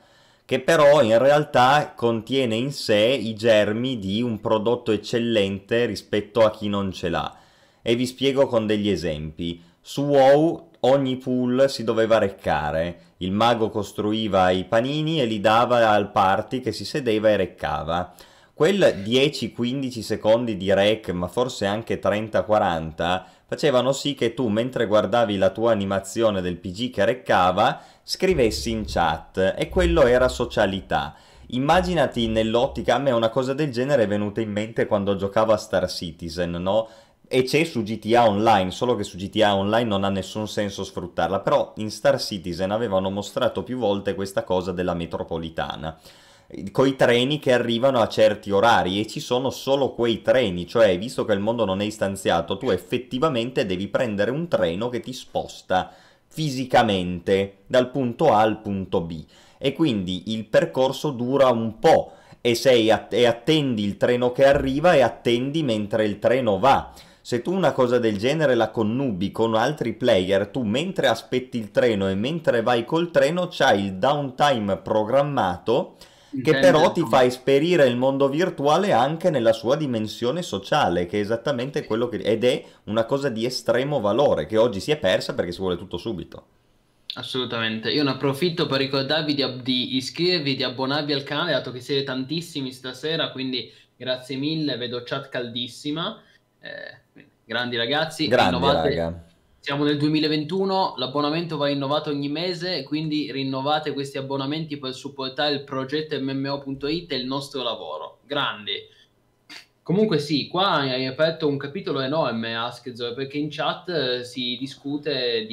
che però in realtà contiene in sé i germi di un prodotto eccellente rispetto a chi non ce l'ha. E vi spiego con degli esempi. Su WoW ogni pool si doveva reccare, il mago costruiva i panini e li dava al party che si sedeva e reccava. Quel 10-15 secondi di rec, ma forse anche 30-40, facevano sì che tu, mentre guardavi la tua animazione del PG che reccava, scrivessi in chat, e quello era socialità. Immaginati nell'ottica, a me una cosa del genere è venuta in mente quando giocavo a Star Citizen, no? E c'è su GTA Online, solo che su GTA Online non ha nessun senso sfruttarla, però in Star Citizen avevano mostrato più volte questa cosa della metropolitana, coi treni che arrivano a certi orari, e ci sono solo quei treni, cioè visto che il mondo non è istanziato, tu effettivamente devi prendere un treno che ti sposta fisicamente dal punto A al punto B, e quindi il percorso dura un po', e attendi il treno che arriva e attendi mentre il treno va. Se tu una cosa del genere la connubi con altri player, tu mentre aspetti il treno e mentre vai col treno c'hai il downtime programmato, che però Intendere ti fa esperire il mondo virtuale anche nella sua dimensione sociale, che è esattamente quello che... ed è una cosa di estremo valore, che oggi si è persa perché si vuole tutto subito. assolutamente. Io ne approfitto per ricordarvi di iscrivervi, di abbonarvi al canale, dato che siete tantissimi stasera, quindi grazie mille, vedo chat caldissima. Grandi ragazzi, Grandi, rinnovate. raga. Siamo nel 2021, l'abbonamento va rinnovato ogni mese, quindi rinnovate questi abbonamenti per supportare il progetto MMO.it e il nostro lavoro. Grandi. Comunque sì, qua hai aperto un capitolo enorme, Askzo, perché in chat si discute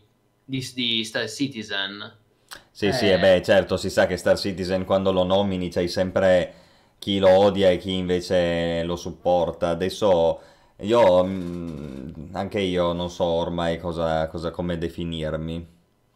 di Star Citizen. Sì, sì, e Eh, beh, certo, si sa che Star Citizen quando lo nomini c'hai sempre chi lo odia e chi invece lo supporta. Adesso io, anche io non so ormai come definirmi.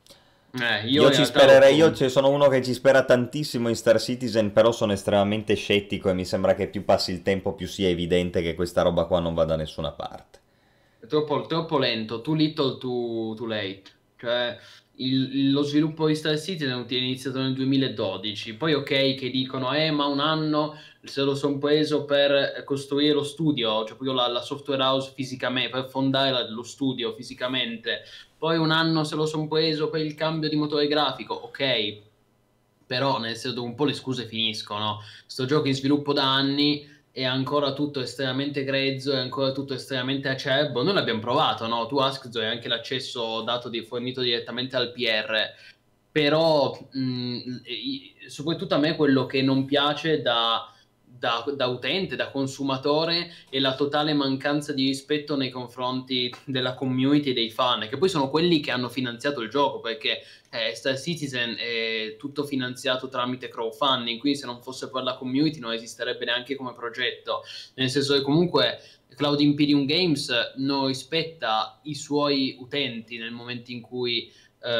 io Io in ci realtà spererei, sono uno che ci spera tantissimo in Star Citizen, però sono estremamente scettico e mi sembra che più passi il tempo più sia evidente che questa roba qua non va da nessuna parte. è troppo lento, too little, too late. Cioè, lo sviluppo di Star Citizen è iniziato nel 2012. Poi, ok, che dicono, ma un anno se lo sono preso per costruire lo studio, cioè proprio la software house fisicamente, per fondare lo studio fisicamente. Poi un anno se lo sono preso per il cambio di motore grafico, ok. Però, nel senso, dopo un po' le scuse finiscono. Sto gioco in sviluppo da anni, è ancora tutto estremamente grezzo, è ancora tutto estremamente acerbo. Noi l'abbiamo provato, no? Tu Askzo hai anche l'accesso fornito direttamente al PR, però soprattutto a me quello che non piace da utente, da consumatore, è la totale mancanza di rispetto nei confronti della community e dei fan, che poi sono quelli che hanno finanziato il gioco, perché Star Citizen è tutto finanziato tramite crowdfunding, quindi se non fosse per la community non esisterebbe neanche come progetto, nel senso che comunque Cloud Imperium Games non rispetta i suoi utenti nel momento in cui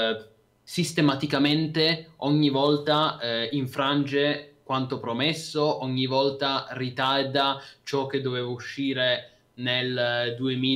sistematicamente ogni volta infrange quanto promesso, ogni volta ritarda ciò che doveva uscire nel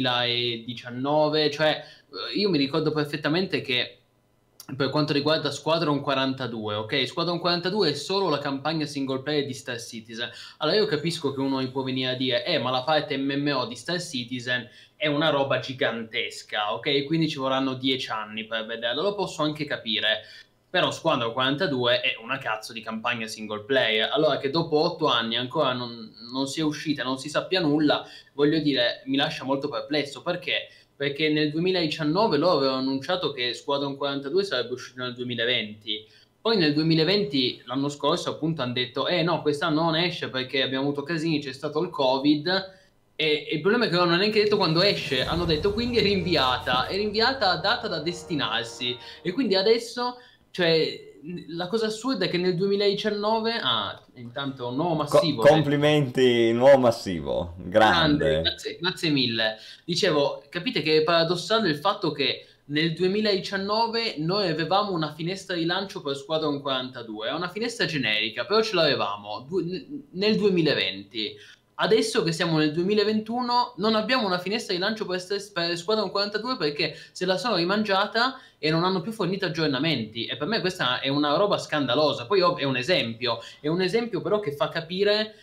2019, cioè io mi ricordo perfettamente che per quanto riguarda Squadron 42, ok? Squadron 42 è solo la campagna single player di Star Citizen. Allora io capisco che uno mi può venire a dire, ma la parte MMO di Star Citizen è una roba gigantesca, ok? Quindi ci vorranno 10 anni per vederlo, lo posso anche capire. Però Squadron 42 è una cazzo di campagna single player. Allora che dopo 8 anni ancora non sia uscita, non si sappia nulla, voglio dire, mi lascia molto perplesso. Perché nel 2019 loro avevano annunciato che Squadron 42 sarebbe uscito nel 2020. Poi nel 2020, l'anno scorso, appunto, hanno detto: no, quest'anno non esce perché abbiamo avuto casini, c'è stato il Covid. E il problema è che non hanno neanche detto quando esce, hanno detto quindi è rinviata a data da destinarsi. E quindi adesso, cioè, la cosa assurda è che nel 2019, intanto un nuovo massivo. Complimenti, nuovo massivo, Grande, grande. grazie mille. Dicevo, capite che è paradossale il fatto che nel 2019 noi avevamo una finestra di lancio per Squadron 42, è una finestra generica, però ce l'avevamo nel 2020. Adesso che siamo nel 2021 non abbiamo una finestra di lancio per Squadron 42 perché se la sono rimangiata e non hanno più fornito aggiornamenti e per me questa è una roba scandalosa. Poi è un esempio però che fa capire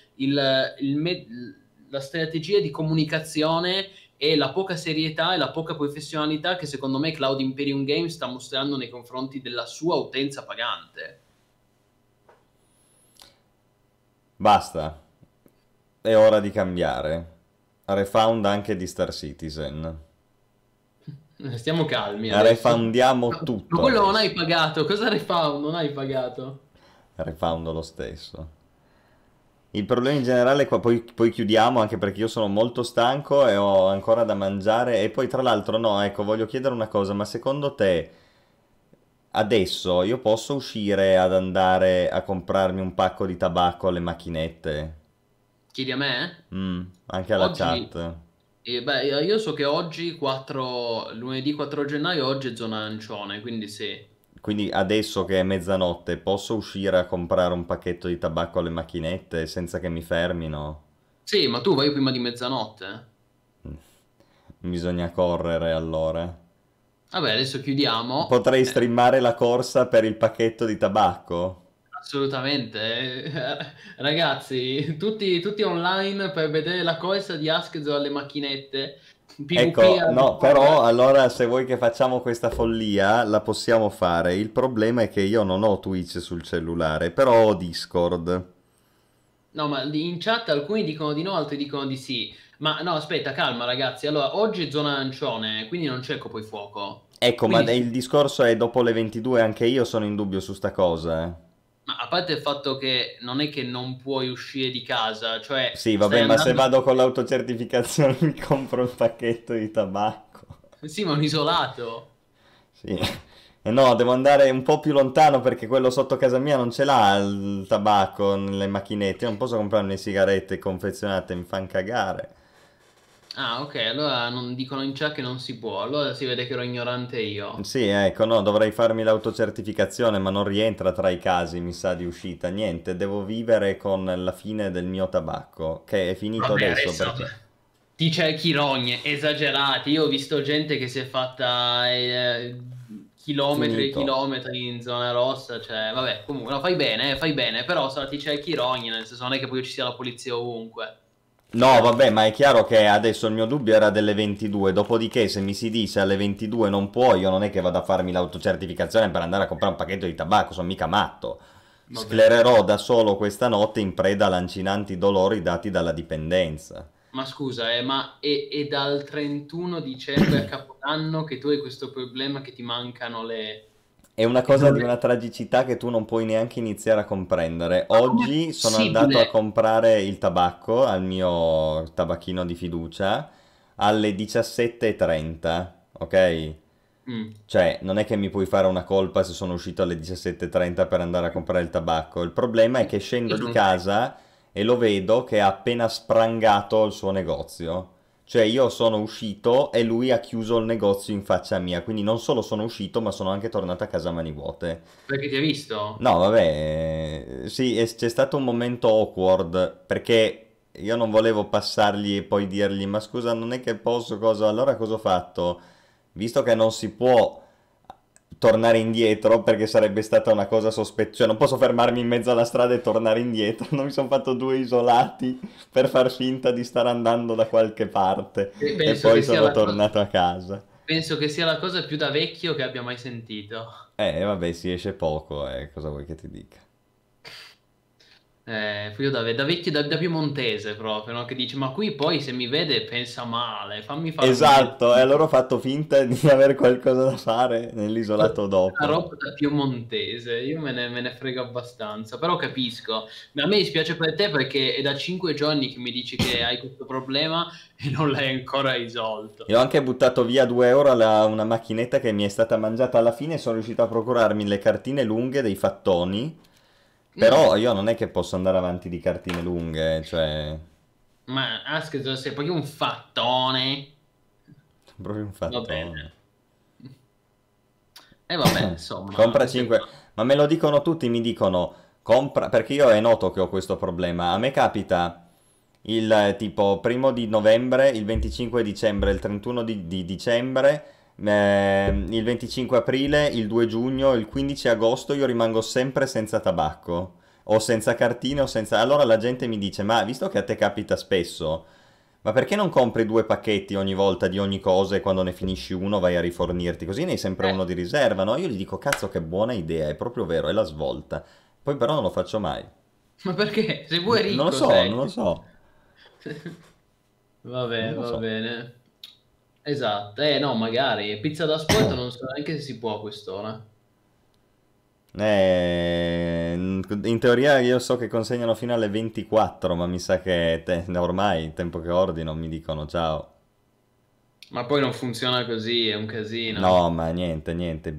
la strategia di comunicazione e la poca serietà e la poca professionalità che secondo me Cloud Imperium Games sta mostrando nei confronti della sua utenza pagante. Basta, è ora di cambiare. Refound anche di Star Citizen. Stiamo calmi adesso. Refoundiamo Ma tutto quello non hai adesso. pagato, cosa Refound? Non hai pagato? Refound lo stesso. Il problema in generale, poi chiudiamo anche perché io sono molto stanco e ho ancora da mangiare. E poi tra l'altro, no, ecco, voglio chiedere una cosa, ma secondo te adesso io posso uscire ad andare a comprarmi un pacco di tabacco alle macchinette? Chiedi a me? Anche alla Oggi, chat. beh, io so che oggi, lunedì 4 gennaio, oggi è zona arancione, quindi sì. Quindi adesso che è mezzanotte posso uscire a comprare un pacchetto di tabacco alle macchinette senza che mi fermino? Sì, ma tu vai prima di mezzanotte? Bisogna correre allora. Vabbè, adesso chiudiamo. Potrei streamare la corsa per il pacchetto di tabacco? Assolutamente. Ragazzi, tutti online per vedere la corsa di Askzo alle macchinette. PvP Ecco, a no, Discord. però allora se vuoi che facciamo questa follia la possiamo fare. Il problema è che io non ho Twitch sul cellulare, però ho Discord. No, ma in chat alcuni dicono di no, altri dicono di sì. Ma no, aspetta, calma ragazzi. Allora, oggi è zona arancione, quindi non c'è coprifuoco. Ecco, ma Quindi, il discorso è dopo le 22, anche io sono in dubbio su sta cosa. ma a parte il fatto che non è che non puoi uscire di casa, cioè Sì, stai vabbè, ma se andando... vado con l'autocertificazione mi compro il pacchetto di tabacco. Sì, ma un isolato. Sì. E no, devo andare un po' più lontano perché quello sotto casa mia non ce l'ha il tabacco nelle macchinette. Io non posso comprarmi le sigarette confezionate, mi fanno cagare. Ah, ok, allora non dicono in chat che non si può. Allora si vede che ero ignorante io. Sì, ecco, no, dovrei farmi l'autocertificazione, ma non rientra tra i casi, mi sa, di uscita. Niente, devo vivere con la fine del mio tabacco, che è finito Vabbè, adesso adesso perché... ti cerchi rogne esagerati. Io ho visto gente che si è fatta chilometri e Finito. chilometri in zona rossa. Cioè, vabbè, comunque, no, fai bene, però se ti cerchi rogne, nel senso non è che poi ci sia la polizia ovunque. No, vabbè, ma è chiaro che adesso il mio dubbio era delle 22, dopodiché se mi si dice alle 22 non puoi, io non è che vado a farmi l'autocertificazione per andare a comprare un pacchetto di tabacco, sono mica matto. Va bene. Sclererò da solo questa notte in preda a lancinanti dolori dati dalla dipendenza. Ma scusa, ma è dal 31 dicembre a Capodanno che tu hai questo problema che ti mancano le... È una che cosa non di le- una tragicità che tu non puoi neanche iniziare a comprendere. Ma com'è Oggi sono andato a possibile? comprare il tabacco al mio tabacchino di fiducia alle 17:30, ok? Mm. Cioè, non è che mi puoi fare una colpa se sono uscito alle 17:30 per andare a comprare il tabacco. Il problema è che Io scendo di sono casa e lo vedo che ha appena sprangato il suo negozio. Cioè, io sono uscito e lui ha chiuso il negozio in faccia mia. Quindi non solo sono uscito, ma sono anche tornato a casa a mani vuote. perché ti ha visto? No, vabbè, sì, c'è stato un momento awkward perché io non volevo passargli e poi dirgli, ma scusa, non è che posso, cosa? Allora cosa ho fatto? Visto che non si può tornare indietro perché sarebbe stata una cosa sospetta, cioè non posso fermarmi in mezzo alla strada e tornare indietro, non mi sono fatto due isolati per far finta di stare andando da qualche parte e Penso poi che sia sono la cosa, tornato a casa. penso che sia la cosa più da vecchio che abbia mai sentito. Vabbè, si esce poco, cosa vuoi che ti dica? Io da vecchio, da piemontese proprio, no? Che dice, ma qui poi se mi vede pensa male, fammi fare un giro. Esatto, e allora ho fatto finta di avere qualcosa da fare nell'isolato Una dopo. roba da piemontese, io me ne frego abbastanza, però capisco. Ma a me dispiace per te perché è da 5 giorni che mi dici che hai questo problema e non l'hai ancora risolto. E ho anche buttato via 2 euro una macchinetta che mi è stata mangiata alla fine e sono riuscito a procurarmi le cartine lunghe dei fattoni. Però Mm, io non è che posso andare avanti di cartine lunghe, cioè... ma Ask, sei proprio un fattone. Proprio un Va fattone. bene. E vabbè, insomma, Compra queste 5. qua. Ma me lo dicono tutti, mi dicono compra perché io è noto che ho questo problema. A me capita tipo primo di novembre, il 25 dicembre, il 31 di dicembre, il 25 aprile, il 2 giugno, il 15 agosto io rimango sempre senza tabacco, o senza cartine, o senza... Allora la gente mi dice, ma visto che a te capita spesso, ma perché non compri due pacchetti ogni volta di ogni cosa e quando ne finisci uno vai a rifornirti? Così ne hai sempre Eh, uno di riserva, no? Io gli dico, cazzo che buona idea, è proprio vero, è la svolta. Poi però non lo faccio mai. ma perché? Se vuoi Non lo ricco so, sei. non lo so, non Vabbè, lo va so. bene. Esatto, no, magari. Pizza da sport non so neanche se si può a quest'ora. In teoria io so che consegnano fino alle 24, ma mi sa che ormai, il tempo che ordino, mi dicono ciao. Ma poi non funziona così, è un No, casino. ma niente, niente,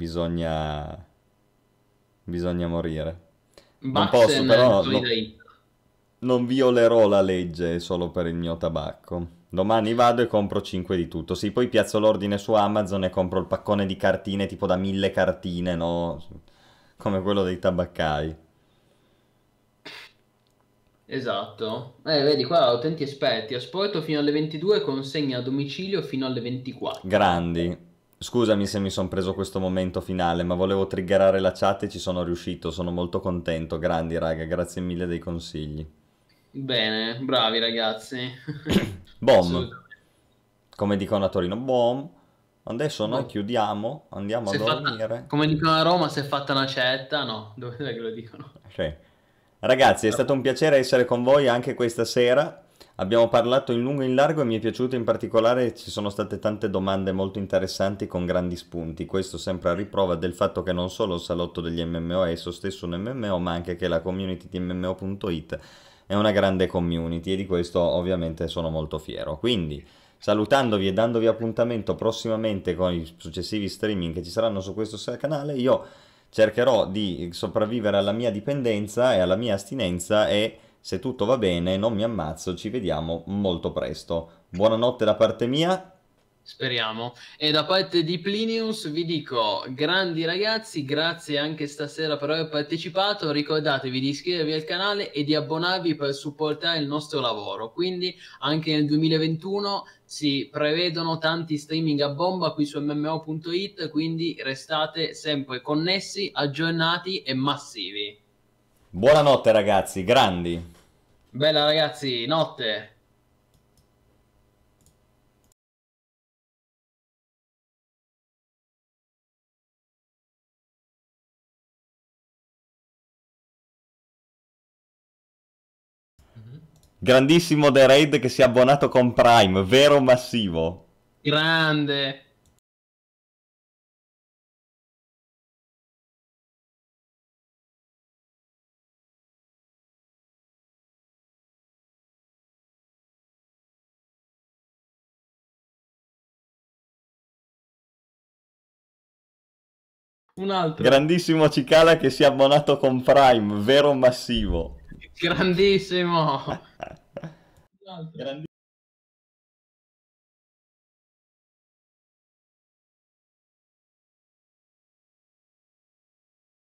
bisogna morire. Non posso, Baxen però Solidait. non violerò la legge solo per il mio tabacco. Domani vado e compro 5 di tutto. Sì, poi piazzo l'ordine su Amazon e compro il paccone di cartine tipo da 1000 cartine, no? Come quello dei tabaccai. Esatto. Vedi qua, utenti esperti. Asporto fino alle 22, consegna a domicilio fino alle 24. Grandi. Scusami se mi sono preso questo momento finale, ma volevo triggerare la chat e ci sono riuscito. Sono molto contento. Grandi, raga, grazie mille dei consigli. Bene, bravi ragazzi. Bom, Assolutamente. come dicono a Torino, bom. Adesso noi Boh. chiudiamo, andiamo Si a è fatta, dormire. come dicono a Roma, si è fatta una cetta? No, dove è che lo dicono? Sì. Ragazzi, è stato un piacere essere con voi anche questa sera. Abbiamo parlato in lungo e in largo e mi è piaciuto in particolare, ci sono state tante domande molto interessanti con grandi spunti. Questo sempre a riprova del fatto che non solo il salotto degli MMO è esso stesso un MMO, ma anche che la community di MMO.it è una grande community e di questo ovviamente sono molto fiero. Quindi, salutandovi e dandovi appuntamento prossimamente con i successivi streaming che ci saranno su questo canale, io cercherò di sopravvivere alla mia dipendenza e alla mia astinenza e se tutto va bene non mi ammazzo, ci vediamo molto presto. Buonanotte da parte mia. Speriamo. E da parte di Plinius vi dico, grandi ragazzi, grazie anche stasera per aver partecipato. Ricordatevi di iscrivervi al canale e di abbonarvi per supportare il nostro lavoro. Quindi anche nel 2021 si prevedono tanti streaming a bomba qui su MMO.it, quindi restate sempre connessi, aggiornati e massivi. Buonanotte ragazzi, grandi. Bella ragazzi, notte! Mhm. Grandissimo The Raid che si è abbonato con Prime, vero massivo. Grande! Un altro. Grandissimo Cicala che si è abbonato con Prime, vero massivo. Grandissimo. Un altro. Grandissimo.